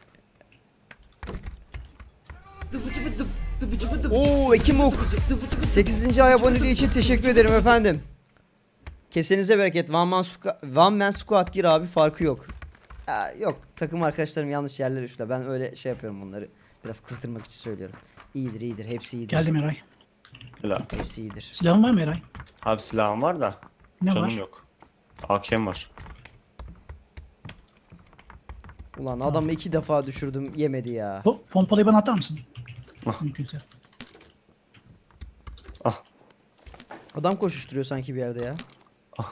Oo Ekim Ok. sekizinci ay aboneliği için teşekkür ederim efendim. Kesenize bereket. One man, squa- One man squad gir abi, farkı yok. Aa, yok, takım arkadaşlarım yanlış yerlere üçle. Ben öyle şey yapıyorum bunları. Biraz kızdırmak için söylüyorum. İyidir iyidir, hepsi iyidir. Geldim Eray. Helal. Hepsi iyidir. Silahın var mı Eray? Abi silahım var da. Ne canım var? yok. A K'm var. Ulan adamı iki defa düşürdüm, yemedi ya. Po pompalıyı bana atar mısın? Ah. Mümkünse. Ah. Adam koşuşturuyor sanki bir yerde ya. Ah.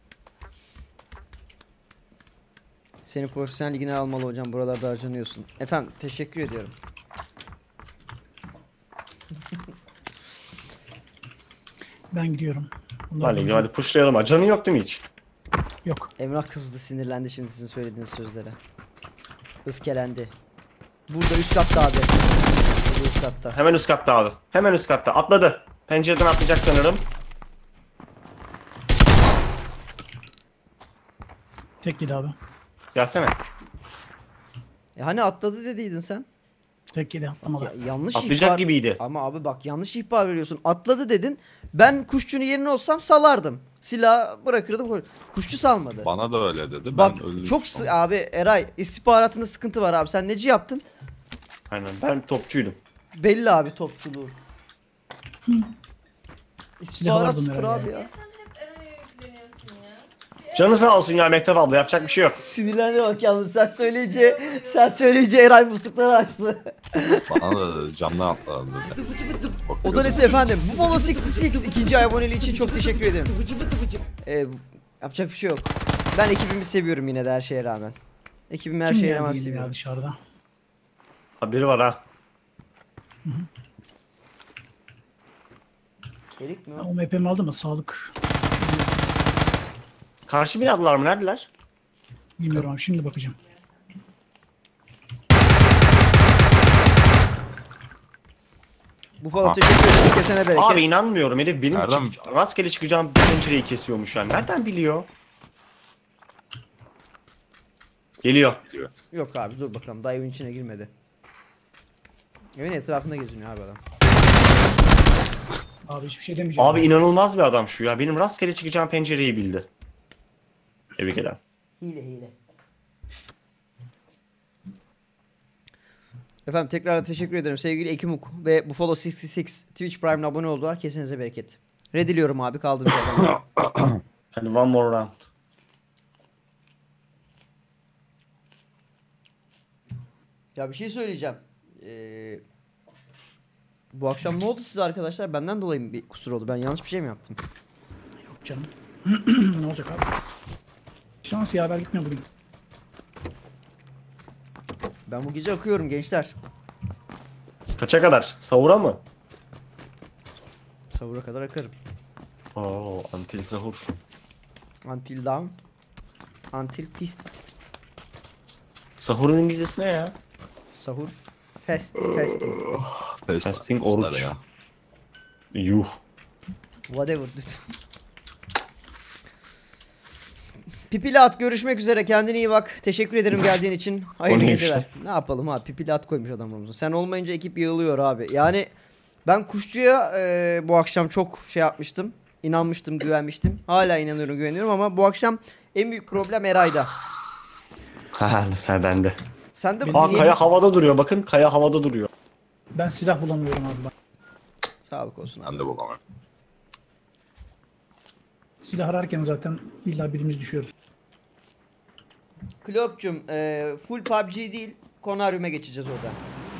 Seni profesyonel ligine almalı hocam, buralarda harcanıyorsun. Efendim teşekkür ediyorum. Ben gidiyorum. Bunlar Hadi konuşuyor. hadi pushlayalım. Ha, canın yok değil mi hiç? Yok. Emrah kızdı, sinirlendi şimdi sizin söylediğiniz sözlere. Öfkelendi. Burada üst katta abi. Burada üst katta. Hemen üst katta abi. Hemen üst katta. Atladı. Pencereden atlayacak sanırım. Tek yedi abi. Gelsene. E hani atladı dediydin sen? Tek yedi atlamadı. Ya, yanlış Atlayacak ihbar... gibiydi. Ama abi bak, yanlış ihbar veriyorsun. Atladı dedin. Ben kuşçunun yerine olsam salardım. Silah bırakırdım. Kuşçu salmadı. Bana da öyle dedi. Bak ben öldüm çok sonra. sı- abi Eray, istihbaratında sıkıntı var abi. Sen neci yaptın? Aynen ben topçuydum. Belli abi topçuluğu. İstihbarat vardı sıfır herhalde abi ya. ya. Sen hep Eray'a yükleniyorsun ya. Canı sağ olsun ya Mehtap abla. Yapacak bir şey yok. Sinirlendi bak yalnız, sen söyleyince sen söyleyince Eray muslukları açtı. Bana da dedi, camdan atladı dedi. O da nesi efendim? Bu Follow altmış altı ikinci ay aboneliği için çok teşekkür ederim. Ee, yapacak bir şey yok. Ben ekibimi seviyorum yine de her şeye rağmen. Ekibimi her Kim şeye geldi rağmen yine ya seviyorum. dışarıda? Haberi var ha. Erik mi Ben o? O M P'mi aldım da sağlık. Karşı binadılar mı? Neredeler? Bilmiyorum abi, şimdi bakacağım. Bu falan Ha. teşekkür ederim. Kesene bereket. Abi inanmıyorum Elif. Benim Nereden? çık- rastgele çıkacağım pencereyi kesiyormuş yani. Nereden biliyor? Geliyor. Diyor. Yok abi dur bakalım, daha evin içine girmedi. Evin etrafında geziniyor abi adam. Abi hiçbir şey demeyeceğim. Abi inanılmaz bir adam şu ya. Benim rastgele çıkacağım pencereyi bildi. Tebrik ederim. Hile hile. Efendim tekrar teşekkür ederim sevgili Ekimuk ve Buffalo altmış altı Twitch Prime'le abone oldular. Kesinize bereket. Reddiliyorum abi, kaldım zaten. Hadi one more round. Ya bir şey söyleyeceğim. Ee, bu akşam ne oldu size arkadaşlar? Benden dolayı mı bir kusur oldu? Ben yanlış bir şey mi yaptım? Yok canım. Ne olacak abi? Şans yaver gitmiyor bugün. Ben bu gece akıyorum gençler. Kaça kadar? Sahura mı? Sahura kadar akarım. Oo, antil sahur. Until dawn. Until tis. Sahurun İngilizcesi ne ya? Sahur. Fast. Fasting. Fasting oruç. Ya. Yuh. Whatever dude. Pipili at görüşmek üzere. Kendine iyi bak. Teşekkür ederim geldiğin için. Hayırlı O neymiş geceler. lan? Ne yapalım abi? Pipili at koymuş adam önümüze. Sen olmayınca ekip yığılıyor abi. Yani ben kuşçuya e, bu akşam çok şey yapmıştım. İnanmıştım, güvenmiştim. Hala inanıyorum, güveniyorum ama bu akşam en büyük problem Eray'da. Ha mesela bende. Sen de Benim- Aa niye- kaya havada duruyor, bakın kaya havada duruyor. Ben silah bulamıyorum abi. Ben. Sağlık olsun abi. Ben de bulamıyorum. Silah ararken zaten illa birimiz düşüyoruz. Klop'cum e, full P U B G değil, Konaryum'a geçeceğiz oradan.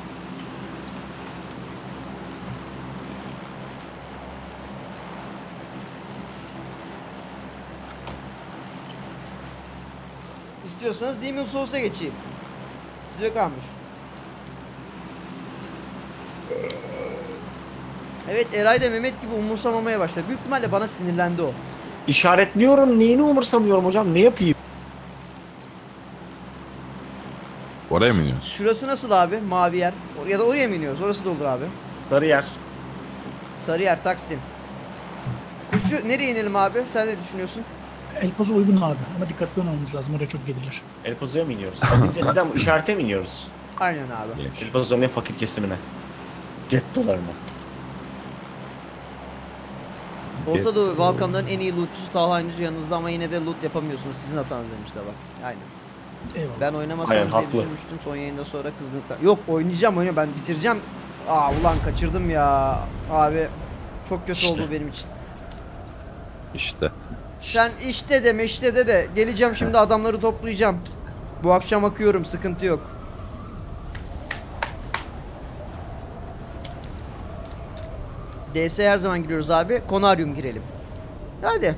İstiyorsanız Demon Souls'a geçeyim. Size kalmış. Evet, Eray da Mehmet gibi umursamamaya başladı. Büyük ihtimalle bana sinirlendi o. İşaretliyorum, neyini umursamıyorum hocam, ne yapayım? Oraya mı iniyoruz? Şurası nasıl abi? Mavi yer. Or- Ya da oraya mı iniyoruz? Orası da olur abi. Sarı yer. Sarıyer, Taksim. Kuşçu nereye inelim abi? Sen ne düşünüyorsun? El Paso uygun abi ama dikkatli olmamız lazım. Oraya çok gelirler. El Paso'ya mı iniyoruz? Az önce neden bu işarete mi iniyoruz? Aynen abi. El Paso'nun en fakir kesimine. Gettolarına. Orta Doğu ve Balkanların en iyi lootçusu Talha Aynıcı yanınızda ama yine de loot yapamıyorsunuz. Sizin hatanız demişler bak. Aynen. Eyvallah. Ben oynamasanız Aynen, diye haklı. düşünmüştüm. Son yayında sonra kızgınlıkla. Yok oynayacağım oyunu ben bitireceğim. Aa ulan kaçırdım ya. Abi çok kötü İşte. oldu benim için. İşte. Sen işte deme işte de de. Geleceğim şimdi adamları toplayacağım. Bu akşam akıyorum sıkıntı yok. D S her zaman giriyoruz abi. Konaryum girelim. Hadi.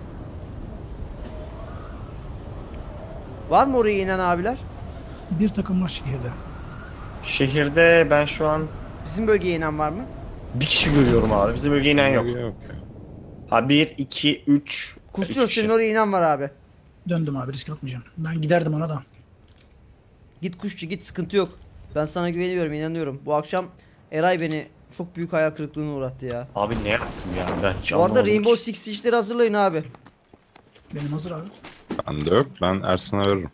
Var mı oraya inen abiler? Bir takım var şehirde. Şehirde ben şu an Bizim bölgeye inen var mı? bir kişi görüyorum abi. Bizim bölgeye inen yok. Yok yok. ya. Ha bir, iki, üç. Kuşçu üç kişi. senin oraya inen var abi. Döndüm abi, risk atmayacağım. Ben giderdim ona da. Git kuşçu git sıkıntı yok. Ben sana güveniyorum inanıyorum. Bu akşam Eray beni çok büyük hayal kırıklığına uğrattı ya. Abi ne yaptım ya ben hiç Bu arada anlamadım Rainbow ki. Six Siege'leri hazırlayın abi. Benim hazır abi. Bende yok. Ben Ersin'e veririm.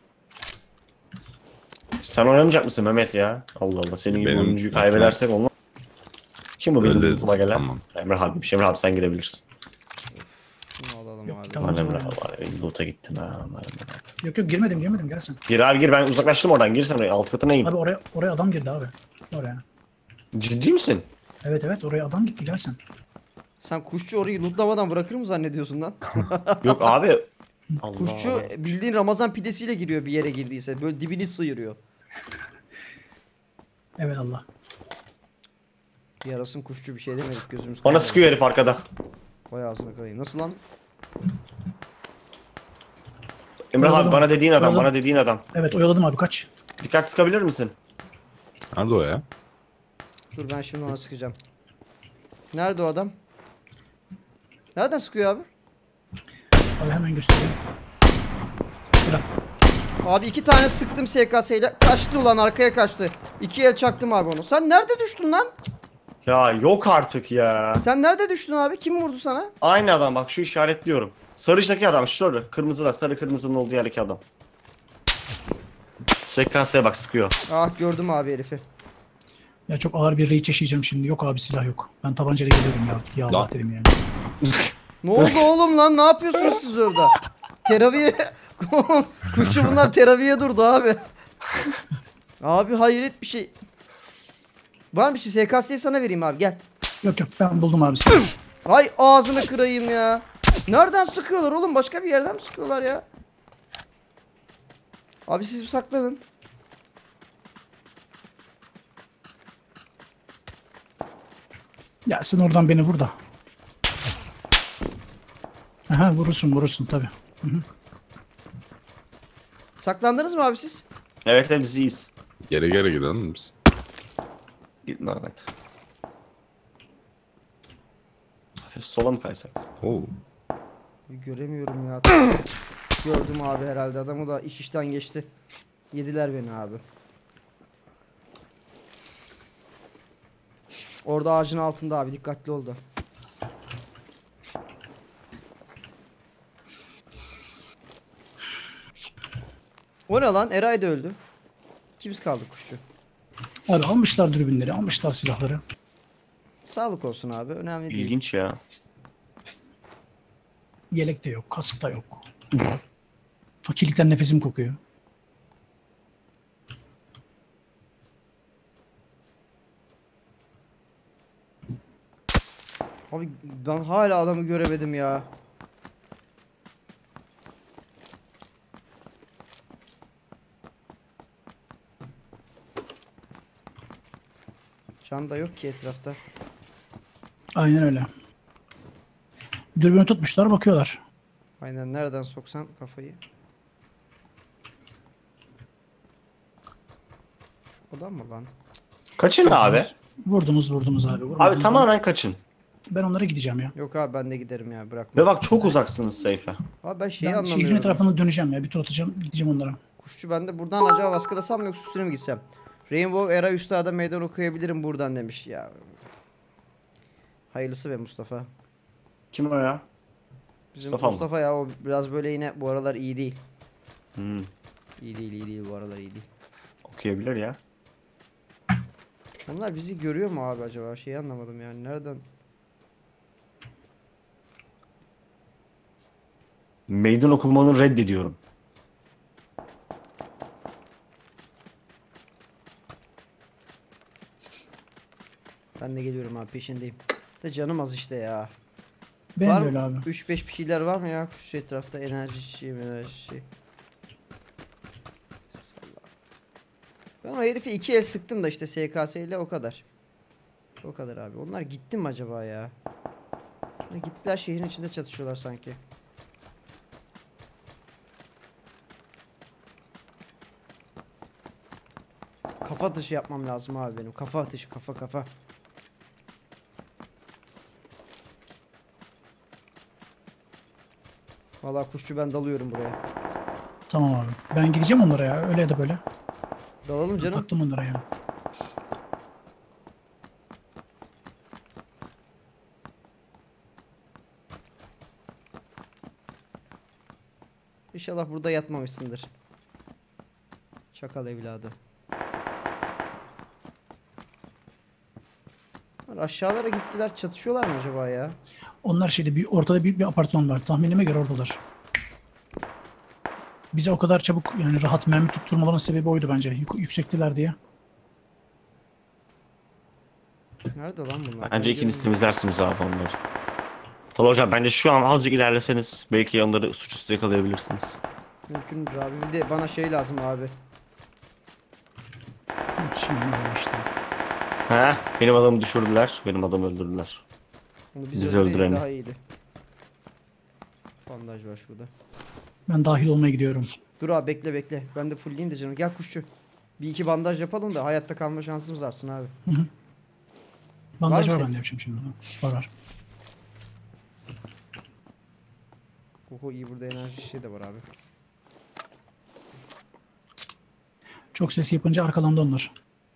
Sen oynamayacak mısın Mehmet ya? Allah Allah senin gibi Benim- oyuncuyu kaybedersek olmaz. Kim bu benim Öyle aklıma gelen? tamam. Emre abi, Emre abi sen girebilirsin. Şunu alalım Yok, abi. tamam. Lan Emre abi var ya, loot'a gittin ha. Lan Emre abi. Yok yok girmedim girmedim gelsin. Gir abi gir, ben uzaklaştım oradan, gir sen oraya, alt katına in. Abi oraya oraya adam girdi abi. Oraya. Ciddi misin? Evet evet oraya adam gitti gelsin. Sen kuşçu orayı lootlamadan bırakır mı zannediyorsun lan? Yok abi. Allah Kuşçu Allah. bildiğin Ramazan pidesiyle giriyor bir yere girdiyse. Böyle dibini sıyırıyor. Evet Allah. Yarasın kuşçu bir şey demedik gözümüz. Bana kaynadı. sıkıyor herif arkada. Vay ağzına kırayım. Nasıl lan? Emre abi Oyaladım. bana dediğin adam, Oyaladım. bana dediğin adam. Evet oyaladım abi kaç. Birkaç sıkabilir misin? Nerede o ya? Dur ben şimdi ona sıkacağım. Nerede o adam? Nereden sıkıyor abi? Abi hemen göstereyim. Şurada. Abi iki tane sıktım S K S'yle. Kaçtı ulan arkaya kaçtı. İki el çaktım abi onu. Sen nerede düştün lan? Ya yok artık ya. Sen nerede düştün abi? Kim vurdu sana? Aynı adam bak, şu işaretliyorum. Sarıçtaki adam, şurada. Kırmızıda, sarı kırmızının olduğu yerdeki adam. Sekansaya bak, sıkıyor. Ah gördüm abi herifi. Ya çok ağır bir rage yaşayacağım şimdi. Yok abi silah yok. Ben tabancayla geliyorum ya artık. Ya Allah Lan. dedim yani. Ne oldu oğlum lan? Ne yapıyorsunuz siz orada? Teraviye... Kuşçu bunlar teraviye durdu abi. Abi hayret bir şey. Var mı bir şey? S K S'yi sana vereyim abi gel. Yok yok ben buldum abi silahı. Ay ağzını kırayım ya. Nereden sıkıyorlar oğlum? Başka bir yerden mi sıkıyorlar ya? Abi siz bir saklanın. Ya sen oradan beni vur da. Aha vurursun vurursun tabi. Saklandınız mı abi siz? Evet evet biz iyiyiz. Geri geri gidelim biz. Git Mehmet. Hafif sola mı kaysak? Oo. Göremiyorum ya. Gördüm abi herhalde. Adamı da iş işten geçti. Yediler beni abi. Orada ağacın altında abi. Dikkatli ol da. O ne lan? Eray da öldü. Kimimiz kaldı kuşçu? Abi almışlar dürbünleri, almışlar silahları. Sağlık olsun abi. Önemli değil. İlginç ya. Yelek de yok, kask da yok. Fakirlikten nefesim kokuyor. Abi ben hala adamı göremedim ya. Can da yok ki etrafta. Aynen öyle. Dürbünü tutmuşlar, bakıyorlar. Aynen, nereden soksan kafayı. Şu adam mı lan? Kaçın abi. Vurdunuz, vurdunuz abi. Vurdunuz. Abi tamamen kaçın. Ben onlara gideceğim ya. Yok abi, ben de giderim ya, bırakma. Ve bak çok uzaksınız Seyfe. Abi ben şeyi Ben şehrin anlamıyorum. etrafına döneceğim ya. Bir tur atacağım, gideceğim onlara. Kuşçu, ben de buradan acaba baskılasam mı yoksa üstüne mi gitsem? Rainbow Era Üstad'a meydan okuyabilirim buradan demiş ya. Hayırlısı be Mustafa. Kim o ya? Bizim Mustafa Mustafa, mı? ya o biraz böyle yine bu aralar iyi değil. Hmm, İyi değil, iyi değil, bu aralar iyi değil. okuyabilir ya. Onlar bizi görüyor mu abi acaba? Şeyi anlamadım yani, nereden? Meydan okumanı reddediyorum. Ben de geliyorum abi, peşindeyim. De canım az işte ya. Benim Var de mı? öyle abi. üç beş bir şeyler var mı ya kuş etrafta? Enerji şey, enerji şey. Salla. Ben o herifi iki el sıktım da işte S K S ile, o kadar. O kadar abi. Onlar gitti mi acaba ya? Ha, gittiler, şehrin içinde çatışıyorlar sanki. Kafa atışı yapmam lazım abi benim. Kafa atışı, kafa kafa. Vallahi kuşçu, ben dalıyorum buraya. Tamam abi. Ben gideceğim onlara ya. Öyle ya da böyle. Dalalım canım. Taktım onlara ya. İnşallah burada yatmamışsındır. Çakal evladı. Lan aşağılara gittiler, çatışıyorlar mı acaba ya? Onlar şeyde bir ortada büyük bir apartman var. Tahminime göre oradalar. Bize o kadar çabuk yani rahat mermi tutturmaların sebebi oydu bence. Yük- yüksektiler diye. Nerede lan bunlar? Bence Ben ikiniz görmedim. temizlersiniz abi onları. Tala hocam bence şu an azıcık ilerleseniz belki onları suçüstü yakalayabilirsiniz. Mümkündür abi. Bir de bana şey lazım abi. Şimdi böyle işte. He? Benim adamı düşürdüler, benim adamı öldürdüler. Onu biz Bizi öldüreydik, öldüreni. daha iyiydi. Bandaj var şurada. Ben dahil olmaya gidiyorum. Dur abi, bekle bekle. Ben de fullleyeyim de canım. Gel kuşçu. Bir iki bandaj yapalım da hayatta kalma şansımız artsın abi. Bandaj Var var, mı ben de yapacağım şimdi. Var var. Oho, iyi, burada enerji şey de var abi. Çok ses yapınca arkalandı onlar.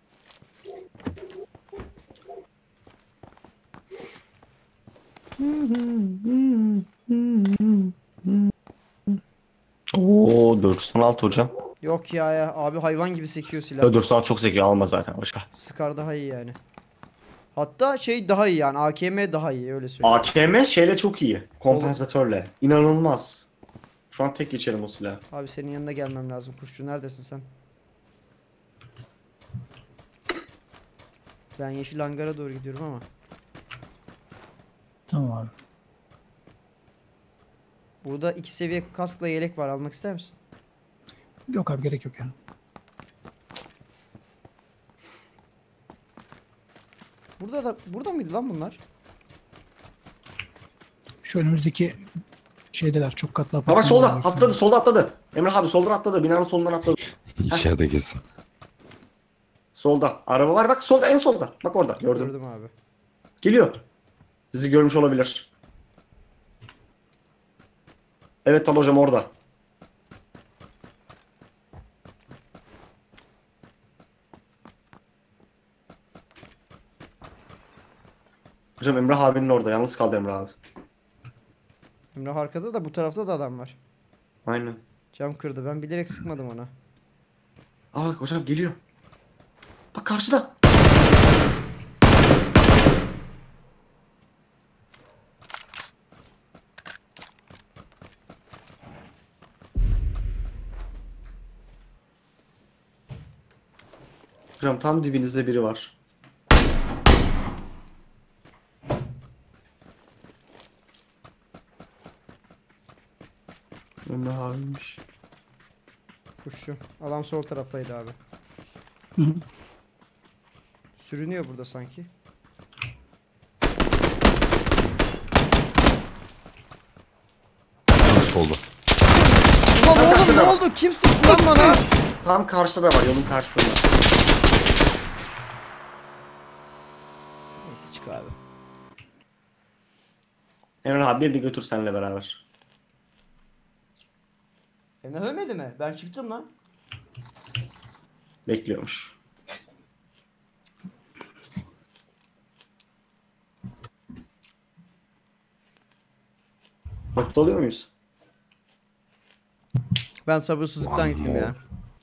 Oo dört yüz on altı hocam. Yok ya ya. Abi hayvan gibi sekiyor silah. dört yüz on altı çok zeki, alma zaten başka. Scar daha iyi yani. Hatta şey daha iyi yani. A K M daha iyi, öyle söyleyeyim. A K M şeyle çok iyi. Kompansatörle. İnanılmaz. Şu an tek geçerim o silahı. Abi senin yanına gelmem lazım. Kuşçu, neredesin sen? Ben yeşil hangara doğru gidiyorum ama. Tamam abi. Burada iki seviye kaskla yelek var. Almak ister misin? Yok abi, gerek yok ya. Burada da burada mıydı lan bunlar? Şu önümüzdeki şeydeler, çok katlı Ha apartmanlar bak solda var. atladı, solda atladı. Emrah abi soldan atladı, binanın solundan atladı. İçeride gezin. Solda. Araba var bak, solda, en solda. Bak orada, gördüm. Gördüm abi. Geliyor. Sizi görmüş olabilir. Evet Tal hocam orada. Hocam Emrah abinin orada. Yalnız kaldı Emrah abi. Emrah arkada da bu tarafta da adam var. Aynen. Cam kırdı. Ben bilerek sıkmadım ona. Aa bak hocam geliyor. Bak karşıda. Hocam tam dibinizde biri var. Emrah abiymiş. Kuşçu. Adam sol taraftaydı abi. Hı hı. Sürünüyor burada sanki. Yanlış oldu. Ulan oğlum ne oldu? Kim sıktı lan bana? Tam karşıda da var, yolun karşısında. Neyse çık abi. Emrah abi birini götür seninle beraber. Emrah ölmedi mi? Ben çıktım lan. Bekliyormuş. Nokta oluyor muyuz? Ben sabırsızlıktan gittim ya.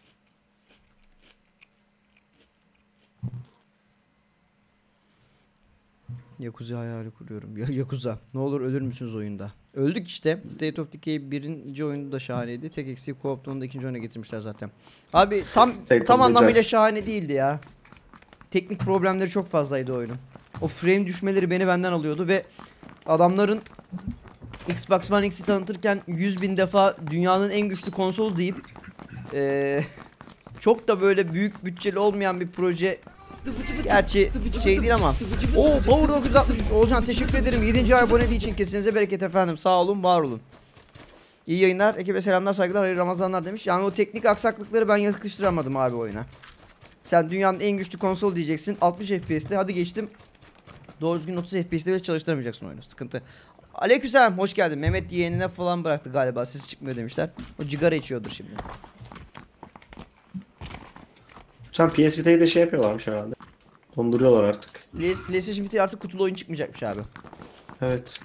Yakuza hayali kuruyorum. Ya Yakuza. Ne olur ölür müsünüz oyunda? Öldük işte. State of Decay birinci oyunu da şahaneydi. Tek eksiği co-op'ta da ikinci oyuna getirmişler zaten. Abi tam State tam of anlamıyla Decay. şahane değildi ya. Teknik problemleri çok fazlaydı oyunun. O frame düşmeleri beni benden alıyordu ve adamların Xbox One X'i tanıtırken yüz bin defa dünyanın en güçlü konsolu deyip eee, çok da böyle büyük bütçeli olmayan bir proje. Gerçi şey değil ama. Oo Power dokuz yüz altmış üç. Oğuzhan teşekkür ederim. yedinci ay aboneliği için kesinize bereket efendim. Sağ olun, var olun. İyi yayınlar. Ekibe selamlar, saygılar, hayırlı Ramazanlar demiş. Yani o teknik aksaklıkları ben yakıştıramadım abi oyuna. Sen dünyanın en güçlü konsol diyeceksin. altmış F P S'te. Hadi geçtim. Doğru düzgün otuz F P S'te bile çalıştıramayacaksın oyunu. Sıkıntı. Aleykümselam. Hoş geldin. Mehmet yeğenine falan bıraktı galiba. Sesi çıkmıyor demişler. O cigara içiyordur şimdi. Hocam P S Vita'yı da şey yapıyorlarmış herhalde. Donduruyorlar artık. Play- PlayStation Vita artık kutulu oyun çıkmayacakmış abi. Evet.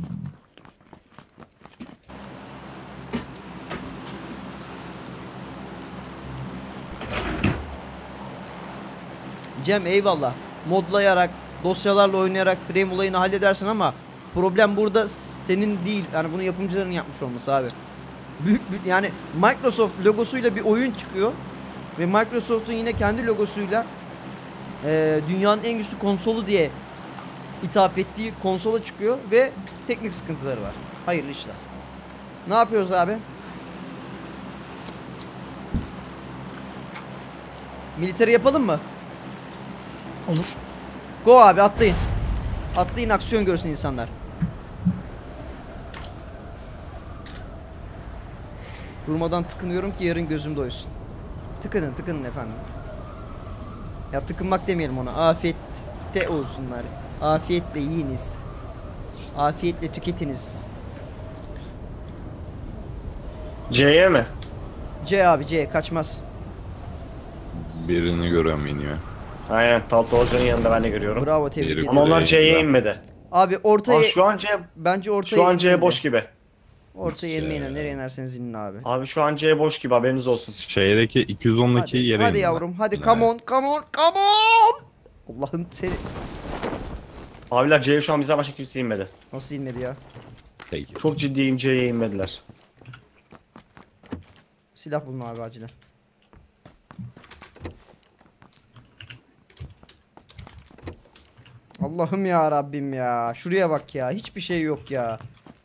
Cem eyvallah. Modlayarak, dosyalarla oynayarak frame olayını halledersin ama problem burada senin değil. Yani bunu yapımcıların yapmış olması abi. Büyük, büyük yani Microsoft logosuyla bir oyun çıkıyor ve Microsoft'un yine kendi logosuyla e, dünyanın en güçlü konsolu diye ithaf ettiği konsola çıkıyor ve teknik sıkıntıları var. Hayırlı işler. Ne yapıyoruz abi? Militeri yapalım mı? Olur. Go abi atlayın. Atlayın, aksiyon görsün insanlar. Durmadan tıkınıyorum ki yarın gözüm doysun. Tıkının tıkının efendim. Ya tıkınmak demeyelim ona. Afiyette olsunlar. Afiyetle yiyiniz. Afiyetle tüketiniz. C'ye mi? C abi C kaçmaz. Birini görüyorum iniyor. Aynen. Talto Hoca'nın yanında ben de görüyorum. Bravo, tebrik Biri- ederim. Ama onlar Buraya C'ye gidiyor. inmedi. Abi Aa, ortaya şu an C, bence ortaya şu an C inmeyin de. boş gibi. Ortaya inmeyin de, nereye inerseniz inin abi. Abi şu an C boş gibi, haberiniz olsun. Şeydeki iki yüz ondaki Hadi, yere hadi indim ben. yavrum hadi Yine. come on come on come on. Allah'ın seni. Abiler C'ye şu an bizden başka kimse inmedi. Nasıl inmedi ya? Peki. Çok ciddiyim, C'ye inmediler. Silah bulun abi acilen. Allah'ım ya Rabbim ya. Şuraya bak ya. Hiçbir şey yok ya.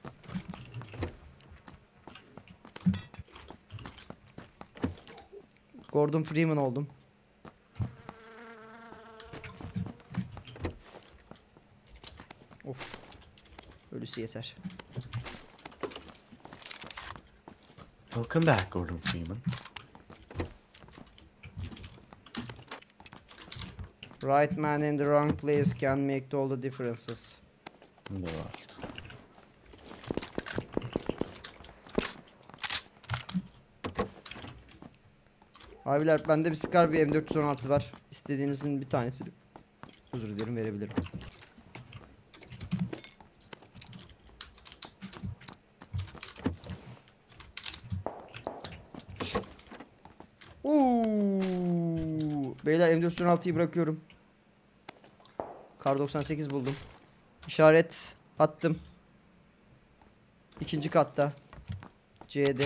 Gordon Freeman oldum. Of. Ölüsü yeter. Welcome back Gordon Freeman. Right man in the wrong place can make all the differences. In the world. Abiler bende bir Scar bir M dört yüz on altı var. İstediğinizin bir tanesini özür dilerim verebilirim. Beyler M dört yüz on altıyı bırakıyorum. Kar doksan sekiz buldum. İşaret attım. İkinci katta. C'de.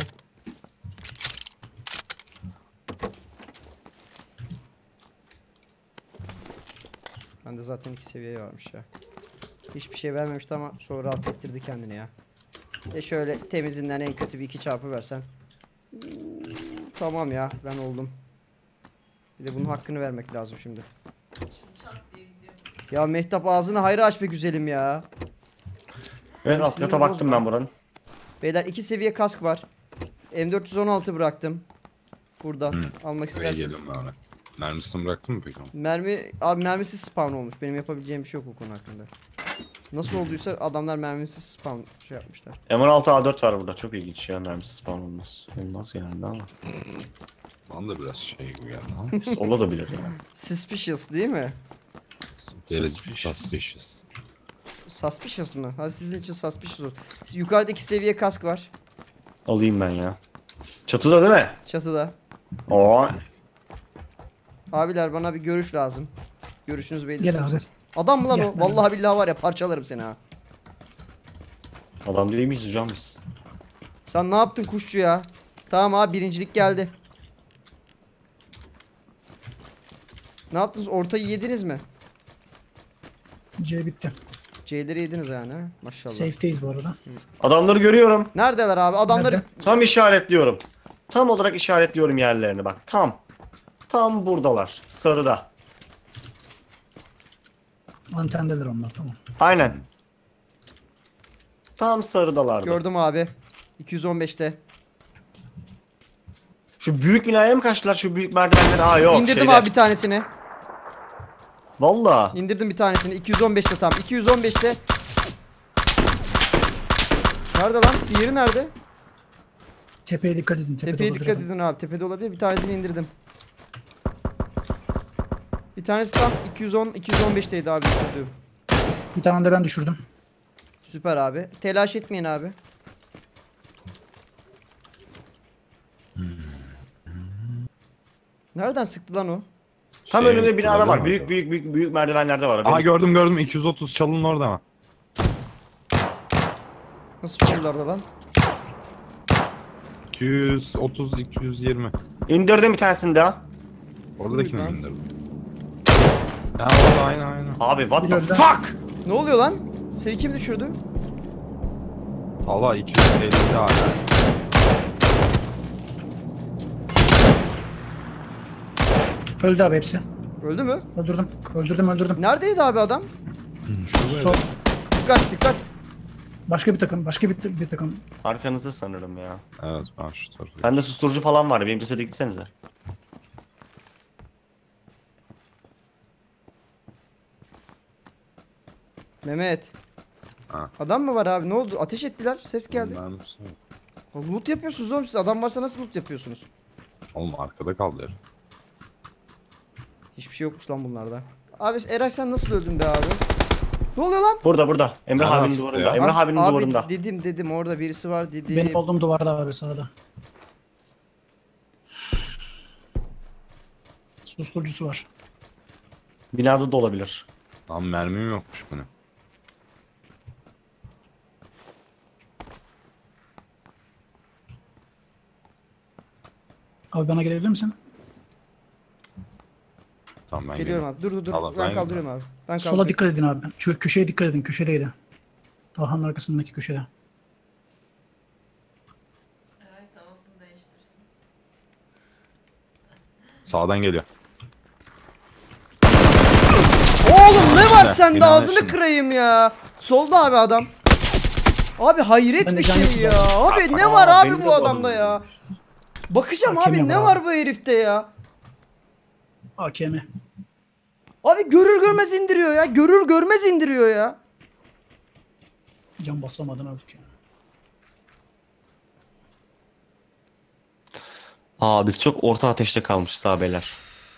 Bende zaten iki seviye varmış ya. Hiçbir şey vermemişti ama sonra affettirdi kendini ya. E şöyle temizinden en kötü bir iki çarpı versen. Hmm, tamam ya, ben oldum. Bir de bunun hakkını vermek lazım şimdi. Şimdi çat diye gidiyor. Ya Mehtap ağzını hayra aç be güzelim ya. Evet, alt Sinirimi kata baktım bozma. ben buranın. Beyler iki seviye kask var. M dört yüz on altı bıraktım. Buradan Hı. almak Buraya isterseniz. gelin ben oraya. Mermisini bıraktın mı peki ama? Mermi, abi mermisiz spawn olmuş. Benim yapabileceğim bir şey yok o konu hakkında. Nasıl olduysa adamlar mermisiz spawn şey yapmışlar. M on altı A dört var burada. Çok ilginç ya, mermisi spawn olması. Olmaz genelde ama. Bana da biraz şey gibi geldi ama. Ola da bilir yani. Suspicious değil mi? Very Suspicious. suspicious. Suspicious mı? Hadi sizin için suspicious olsun. Yukarıda iki seviye kask var. Alayım ben ya. Çatıda değil mi? Çatıda. Oo. Abiler bana bir görüş lazım. Görüşünüzü belirtin. Gel abi. Adam mı lan Gel. o? Vallahi billahi var ya, parçalarım seni ha. Adam değil miyiz hocam biz? Sen ne yaptın kuşçu ya? Tamam abi, birincilik geldi. Ne yaptınız? Ortayı yediniz mi? C bitti. C'leri yediniz yani ha. Maşallah. Safe'teyiz bu arada. Adamları görüyorum. Neredeler abi? Adamları... Nerede? Tam işaretliyorum. Tam olarak işaretliyorum yerlerini bak. Tam. Tam buradalar. Sarıda. Antendeler onlar, tamam. Aynen. Tam sarıdalardı. Gördüm abi. iki yüz on beşte. Şu büyük binaya mı kaçtılar? Şu büyük merdivenleri. Aa yok. İndirdim şeyde. abi bir tanesini. Valla. İndirdim bir tanesini. iki yüz on beşte tam. iki yüz on beşte. Nerede lan? Diğeri nerede? Tepeye dikkat edin. Tepede Tepeye olabilir dikkat adam. edin abi. Tepede olabilir. Bir tanesini indirdim. Bir tanesi tam iki yüz on iki yüz on beşteydi abi düşürdüğüm. Bir tane de ben düşürdüm. Süper abi. Telaş etmeyin abi. Nereden sıktı lan o? Tam Şey, önünde binada kulede var. mi Büyük acaba? büyük büyük büyük merdivenlerde var. Aa Benim- gördüm gördüm, iki yüz otuz çalının orada ama. Nasıl şuralarda lan? iki yüz otuz iki yüz yirmi. İndirdim bir tanesini daha. Oradakini Lan. indirdim. Ya orada aynı aynı. Abi what the Biraz daha- fuck? Ne oluyor lan? Seni kim düşürdü? Allah iki yüz elli daha yani. Öldü abi hepsi. Öldü mü? Öldürdüm. Öldürdüm öldürdüm. Neredeydi abi adam? Şurada Sol. Dikkat dikkat. Başka bir takım. Başka bir, bir takım. Arkanızda sanırım ya. Evet, ben şu tarafa. Bende susturucu falan var. Benim cesede gitsenize. Mehmet. Ha. Adam mı var abi? Ne oldu? Ateş ettiler. Ses geldi. Ben... Ha, Loot yapıyorsunuz oğlum siz. Adam varsa nasıl loot yapıyorsunuz? Oğlum arkada kaldı herif. Hiçbir şey yokmuş lan bunlarda. Abi Eray sen nasıl öldün be abi? Ne oluyor lan? Burada burada. Emre Nereden abinin sıktı duvarında. ya? Emre Abi- abinin abi duvarında. dedim dedim orada birisi var dedim. Benim olduğum duvarda abi sağda. Susturucusu var. Binada da olabilir. Lan mermim yokmuş benim. Abi bana gelebilir misin? Tamam ben Geliyorum geliyorum. abi. Dur dur dur. Allah, ben ben- kaldırıyorum abi. Ben Sola kaldırıyorum. dikkat edin abi. Şu köşeye dikkat edin. Köşedeydi. Talhanın arkasındaki köşede. Eray tavasını değiştirsin. Sağdan geliyor. Oğlum ne var içinde, sende binanın ağzını içinde. kırayım ya. Solda abi adam. Abi hayret Bende bir can yok şey ya. zaten. Abi ne Aa, var abi benim de bu adamda balonum ya. varmış. Bakacağım Hakem abi yok ne abi. var bu herifte ya. A K M. Abi görür görmez indiriyor ya. Görür görmez indiriyor ya. Can basamadan öldük ya. Aa biz çok orta ateşte kalmışız ha beyler.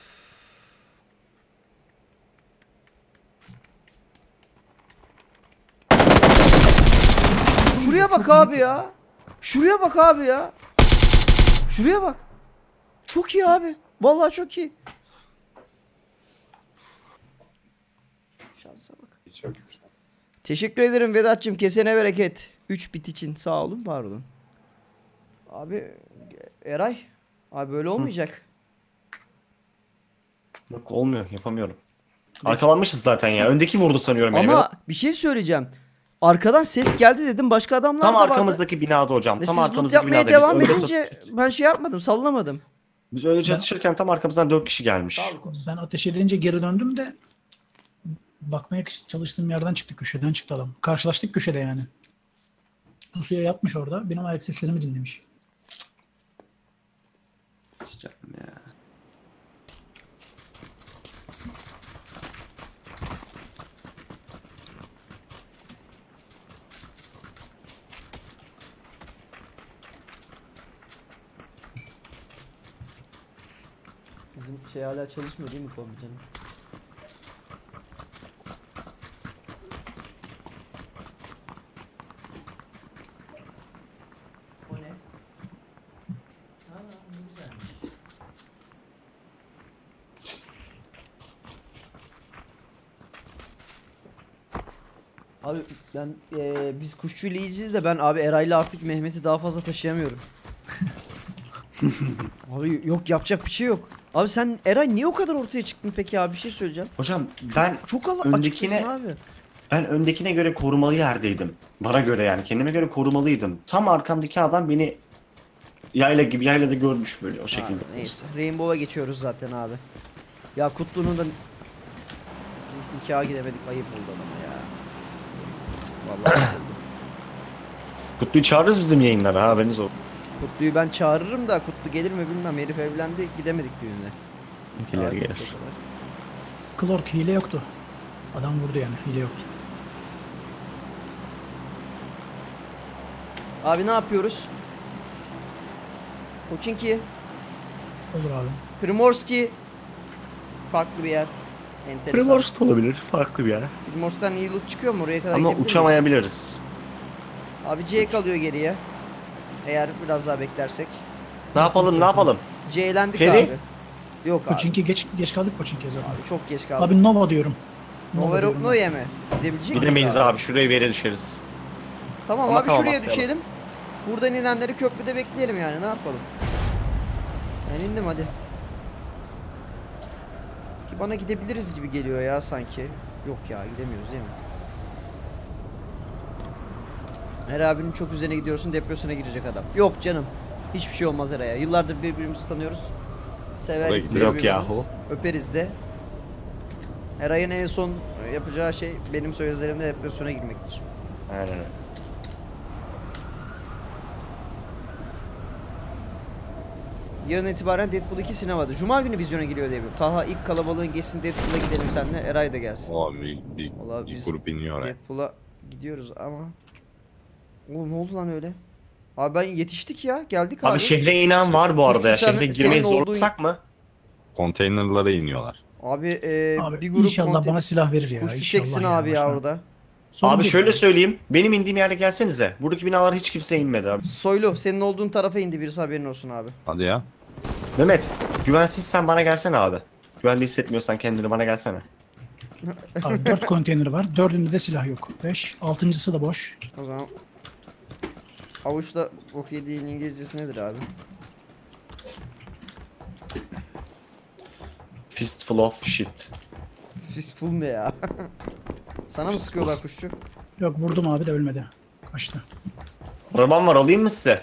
Şuraya bak abi ya. Şuraya bak abi ya. Şuraya bak. Çok iyi abi. Vallahi çok iyi. çökmüşler. Teşekkür ederim Vedat'cığım. Kesene bereket. üç bit için sağ olun, var olun. Abi Eray. Abi böyle olmayacak. Yok olmuyor, yapamıyorum. Arkalanmışız zaten ya. Öndeki vurdu sanıyorum beni. Ama bir şey söyleyeceğim. Arkadan ses geldi dedim. Başka adamlar Tam da vardı. arkamızdaki binada hocam. Ve Tam siz loot arkamızdaki yapmaya binada. devam biz, öyle edince çat- ben şey yapmadım, sallamadım. biz öyle çatışırken tam arkamızdan dört kişi gelmiş. Ben ateş edince geri döndüm de bakmaya çalıştığım yerden çıktı, köşeden çıktı adam. Karşılaştık köşede yani. Pusuya yatmış orada. Benim ayak seslerimi dinlemiş. Sıçacağım ya. Bizim şey hala çalışmıyor değil mi kombi canım? O ne? Ha, ne güzelmiş. Abi ben eee, biz kuşçuyla iyiciyiz de ben abi Eray'la artık Mehmet'i daha fazla taşıyamıyorum. Abi yok, yapacak bir şey yok. Abi sen Eray niye o kadar ortaya çıktın peki abi, bir şey söyleyeceğim. Hocam ben Çok al öndekine- açıkçası abi. ben öndekine göre korumalı yerdeydim. Bana göre yani kendime göre korumalıydım. Tam arkamdaki adam beni yayla gibi yaylada görmüş böyle o şekilde. Abi, neyse. Rainbow'a geçiyoruz zaten abi. Ya Kutlu'nun da nikaha gidemedik, ayıp oldu adama ya. Vallahi Kutlu'yu çağırırız bizim yayınlara ha, haberiniz olsun. Kutlu'yu ben çağırırım da Kutlu gelir mi bilmem. Herif evlendi, gidemedik düğüne. Gelir Tatil gelir. o kadar. Clark hile yoktu. Adam vurdu yani, hile yoktu. Abi ne yapıyoruz? Koçinki, Olur abi. Primorski farklı bir yer. Enteresan. Primorsk olabilir, farklı bir yer. Primorsk'tan iyi loot çıkıyor mu? Oraya kadar Ama gidebilir miyiz? uçamayabiliriz. Abi C kalıyor geriye. Eğer biraz daha beklersek. Ne yapalım ne yapalım? C'lendik Feri? abi. Yok abi. Koçinki geç geç kaldık Koçinki'ye zaten. Abi çok geç kaldık. Abi Nova diyorum. Nova diyorum ben. Noverokno'ya mi? Gidebilecek miyiz Gidemeyiz abi, şuraya bir yere düşeriz. Tamam Ama abi, tamam, şuraya atlayalım. düşelim. Buradan inenleri köprüde bekleyelim yani, ne yapalım. Ben indim hadi. Ki bana gidebiliriz gibi geliyor ya sanki. Yok ya, gidemiyoruz değil mi? Her abinin çok üzerine gidiyorsun, depresyona girecek adam. Yok canım. Hiçbir şey olmaz Eray'a. Yıllardır birbirimizi tanıyoruz. Severiz Oraya gidiyor. birbirimizi. Yok yahu. Öperiz de. Eray'ın en son yapacağı şey benim sözlerimde depresyona girmektir. Aynen öyle. Yarın itibaren Deadpool iki sinemada. Cuma günü vizyona giriyor diye biliyorum. Taha ilk kalabalığın geçsin, Deadpool'a gidelim seninle. Eray da gelsin. Abi bir, bir, Vallahi bir biz grup iniyor oraya. Deadpool'a gidiyoruz ama. Oğlum ne oldu lan öyle? Abi ben yetiştik ya. Geldik abi. Abi şehre inen var bu arada ya. Kuşçu sen- Şehre senin girmeyi olduğun- zorlasak mı? Konteynerlara iniyorlar. Abi, e, Abi bir grup inşallah konten- bana silah verir ya. Kuşçu İnşallah çeksin abi ya başına. orada. Sorun Abi değil şöyle abi. söyleyeyim. Benim indiğim yere gelsenize. Buradaki binalar hiç kimse inmedi abi. Soylu senin olduğun tarafa indi birisi, haberin olsun abi. Hadi ya. Mehmet, güvensizsen bana gelsene abi. Güvende hissetmiyorsan kendini, bana gelsene. Abi dört konteyner var. Dördünde de silah yok. Beş. Altıncısı da boş. O zaman avuçla bok yediğin İngilizcesi nedir abi? Fistful of shit. Fistful ne ya? Sana mı sıkıyorlar kuşçu? Yok, vurdum abi de ölmedi. Kaçtı. Arabam var, alayım mı size?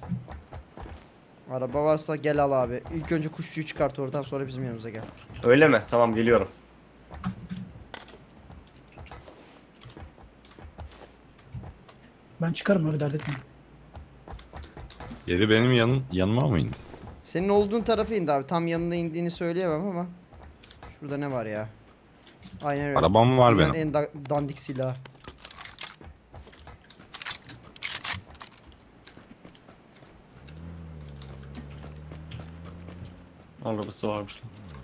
Araba varsa gel al abi. İlk önce kuşçuyu çıkart oradan, sonra bizim yanımıza gel. Öyle mi? Tamam, geliyorum. Ben çıkarım, öyle dert etmeyin. Geri benim yanım, yanıma mı indi? Senin olduğun tarafa indi abi. Tam yanına indiğini söyleyemem ama. Şurada ne var ya? Aynen öyle. Arabam var Dünyanın benim. en da- dandik silahı. Arabası varmış.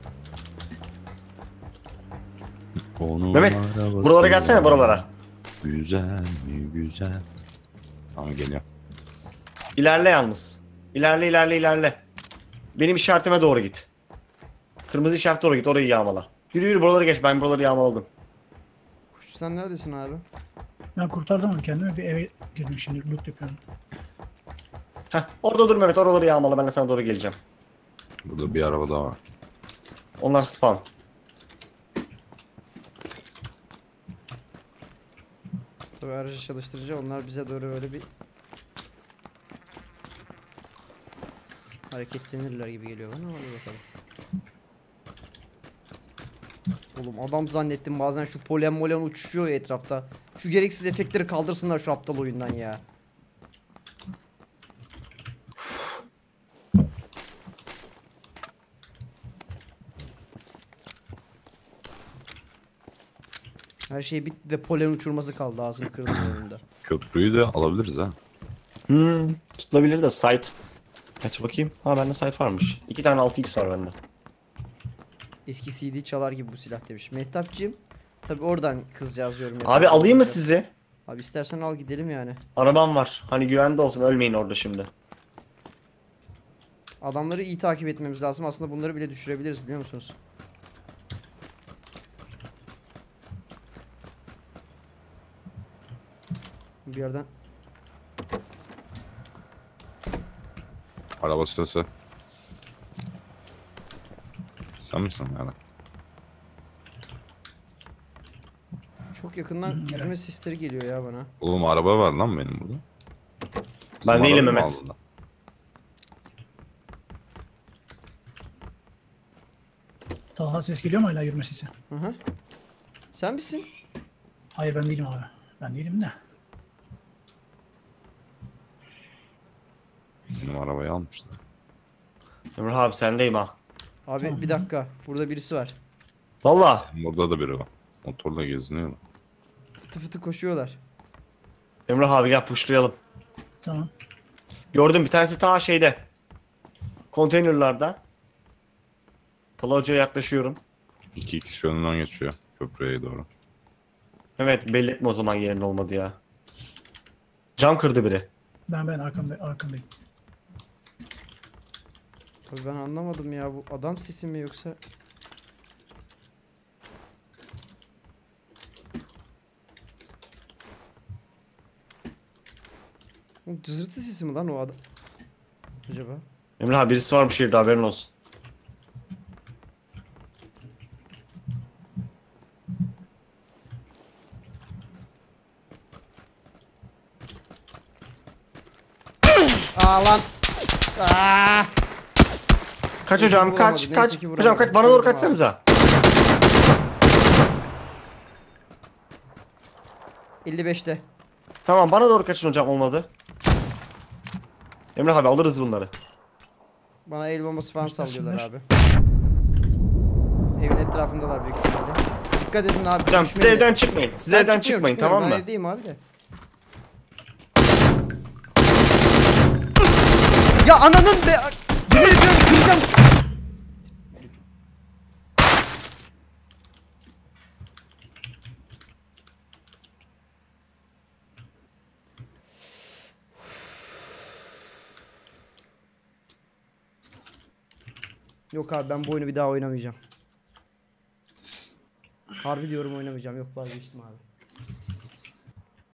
Onun Mehmet, arabası buralara gelsene, var. buralara. Güzel mi güzel. Tamam geliyorum. İlerle yalnız. İlerle ilerle ilerle. Benim işaretime doğru git. Kırmızı işaret doğru git, orayı yağmala. Yürü yürü, buraları geç, ben buraları yağmaladım. sen neredesin abi? Ben kurtardım onu kendime, bir eve girdim şimdi, loot yapıyorum. Heh, orada dur Mehmet, oraları yağmalı, ben de sana doğru geleceğim. Burada bir araba daha var. Onlar spam. Tabii aracı çalıştırınca onlar bize doğru böyle bir hareketlenirler gibi geliyor bana. Hadi bakalım. Oğlum adam zannettim, bazen şu polen molen uçuşuyor ya etrafta. Şu gereksiz efektleri kaldırsınlar şu aptal oyundan ya. Her şey bitti de polen uçurması kaldı, ağzını kırdım oyunda. Köprüyü de alabiliriz ha. Hmm, tutulabilir de site. Aç bakayım. Ha, bende site varmış. İki tane altı x var bende. Eski C D çalar gibi bu silah demiş. Mehtapcığım, tabi oradan kızcağız yorum yapıyor. Abi alayım mı sizi? Abi istersen al gidelim yani. Arabam var. Hani güvende olsun, ölmeyin orada şimdi. Adamları iyi takip etmemiz lazım. Aslında bunları bile düşürebiliriz, biliyor musunuz? Bir yerden Araba sesi. Sen misin yani? çok yakından Hı, yürüme sesleri geliyor ya bana. Oğlum araba var lan benim burada. Bizim Ben değilim arabayı mı Mehmet. aldın lan? Talha, ses geliyor mu hala, yürüme sesi? Hı hı. Sen misin? Hayır, ben değilim abi. Ben değilim de. Benim arabayı almışlar. Emre abi sendeyim ha. Abi Tamam. bir dakika. Burada birisi var. Valla. Burada da biri var. Motorla geziniyor. Fıtı fıtı koşuyorlar. Emre abi gel pushlayalım. Tamam. Gördüm, bir tanesi ta şeyde. Konteynerlarda. Tala Hoca'ya yaklaşıyorum. İki kişi önünden geçiyor. Köprüye doğru. Evet, belli etme o zaman yerin olmadı ya. Cam kırdı biri. Ben ben arkamda, arkamdayım. Tabii ben anlamadım ya, bu adam sesi mi yoksa? O cızırtı sesi mi lan o adam? Acaba? Emre abi birisi var bu şehirde, haberin olsun. Aa lan! Aa! Kaç Neyse hocam ki kaç vuramadı, kaç. neyse ki Hocam vuramadı. kaç, bana doğru Gördüm abi. kaçsanıza. elli beşte. Tamam, bana doğru kaçın hocam, olmadı. Emre abi alırız bunları. Bana el bombası falan Göstersinler. sallıyorlar abi. Evin etrafındalar büyük ihtimalle. Dikkat edin abi. Hocam siz düşmeyin. evden çıkmayın. Siz Ben evden çıkmıyorum, çıkmayın, çıkmıyorum. tamam Ben mı? evdeyim abi de. Ya ananın be! Yemin ediyorum kıracağım. Yok abi, ben bu oyunu bir daha oynamayacağım. Harbi diyorum, oynamayacağım. Yok, vazgeçtim abi.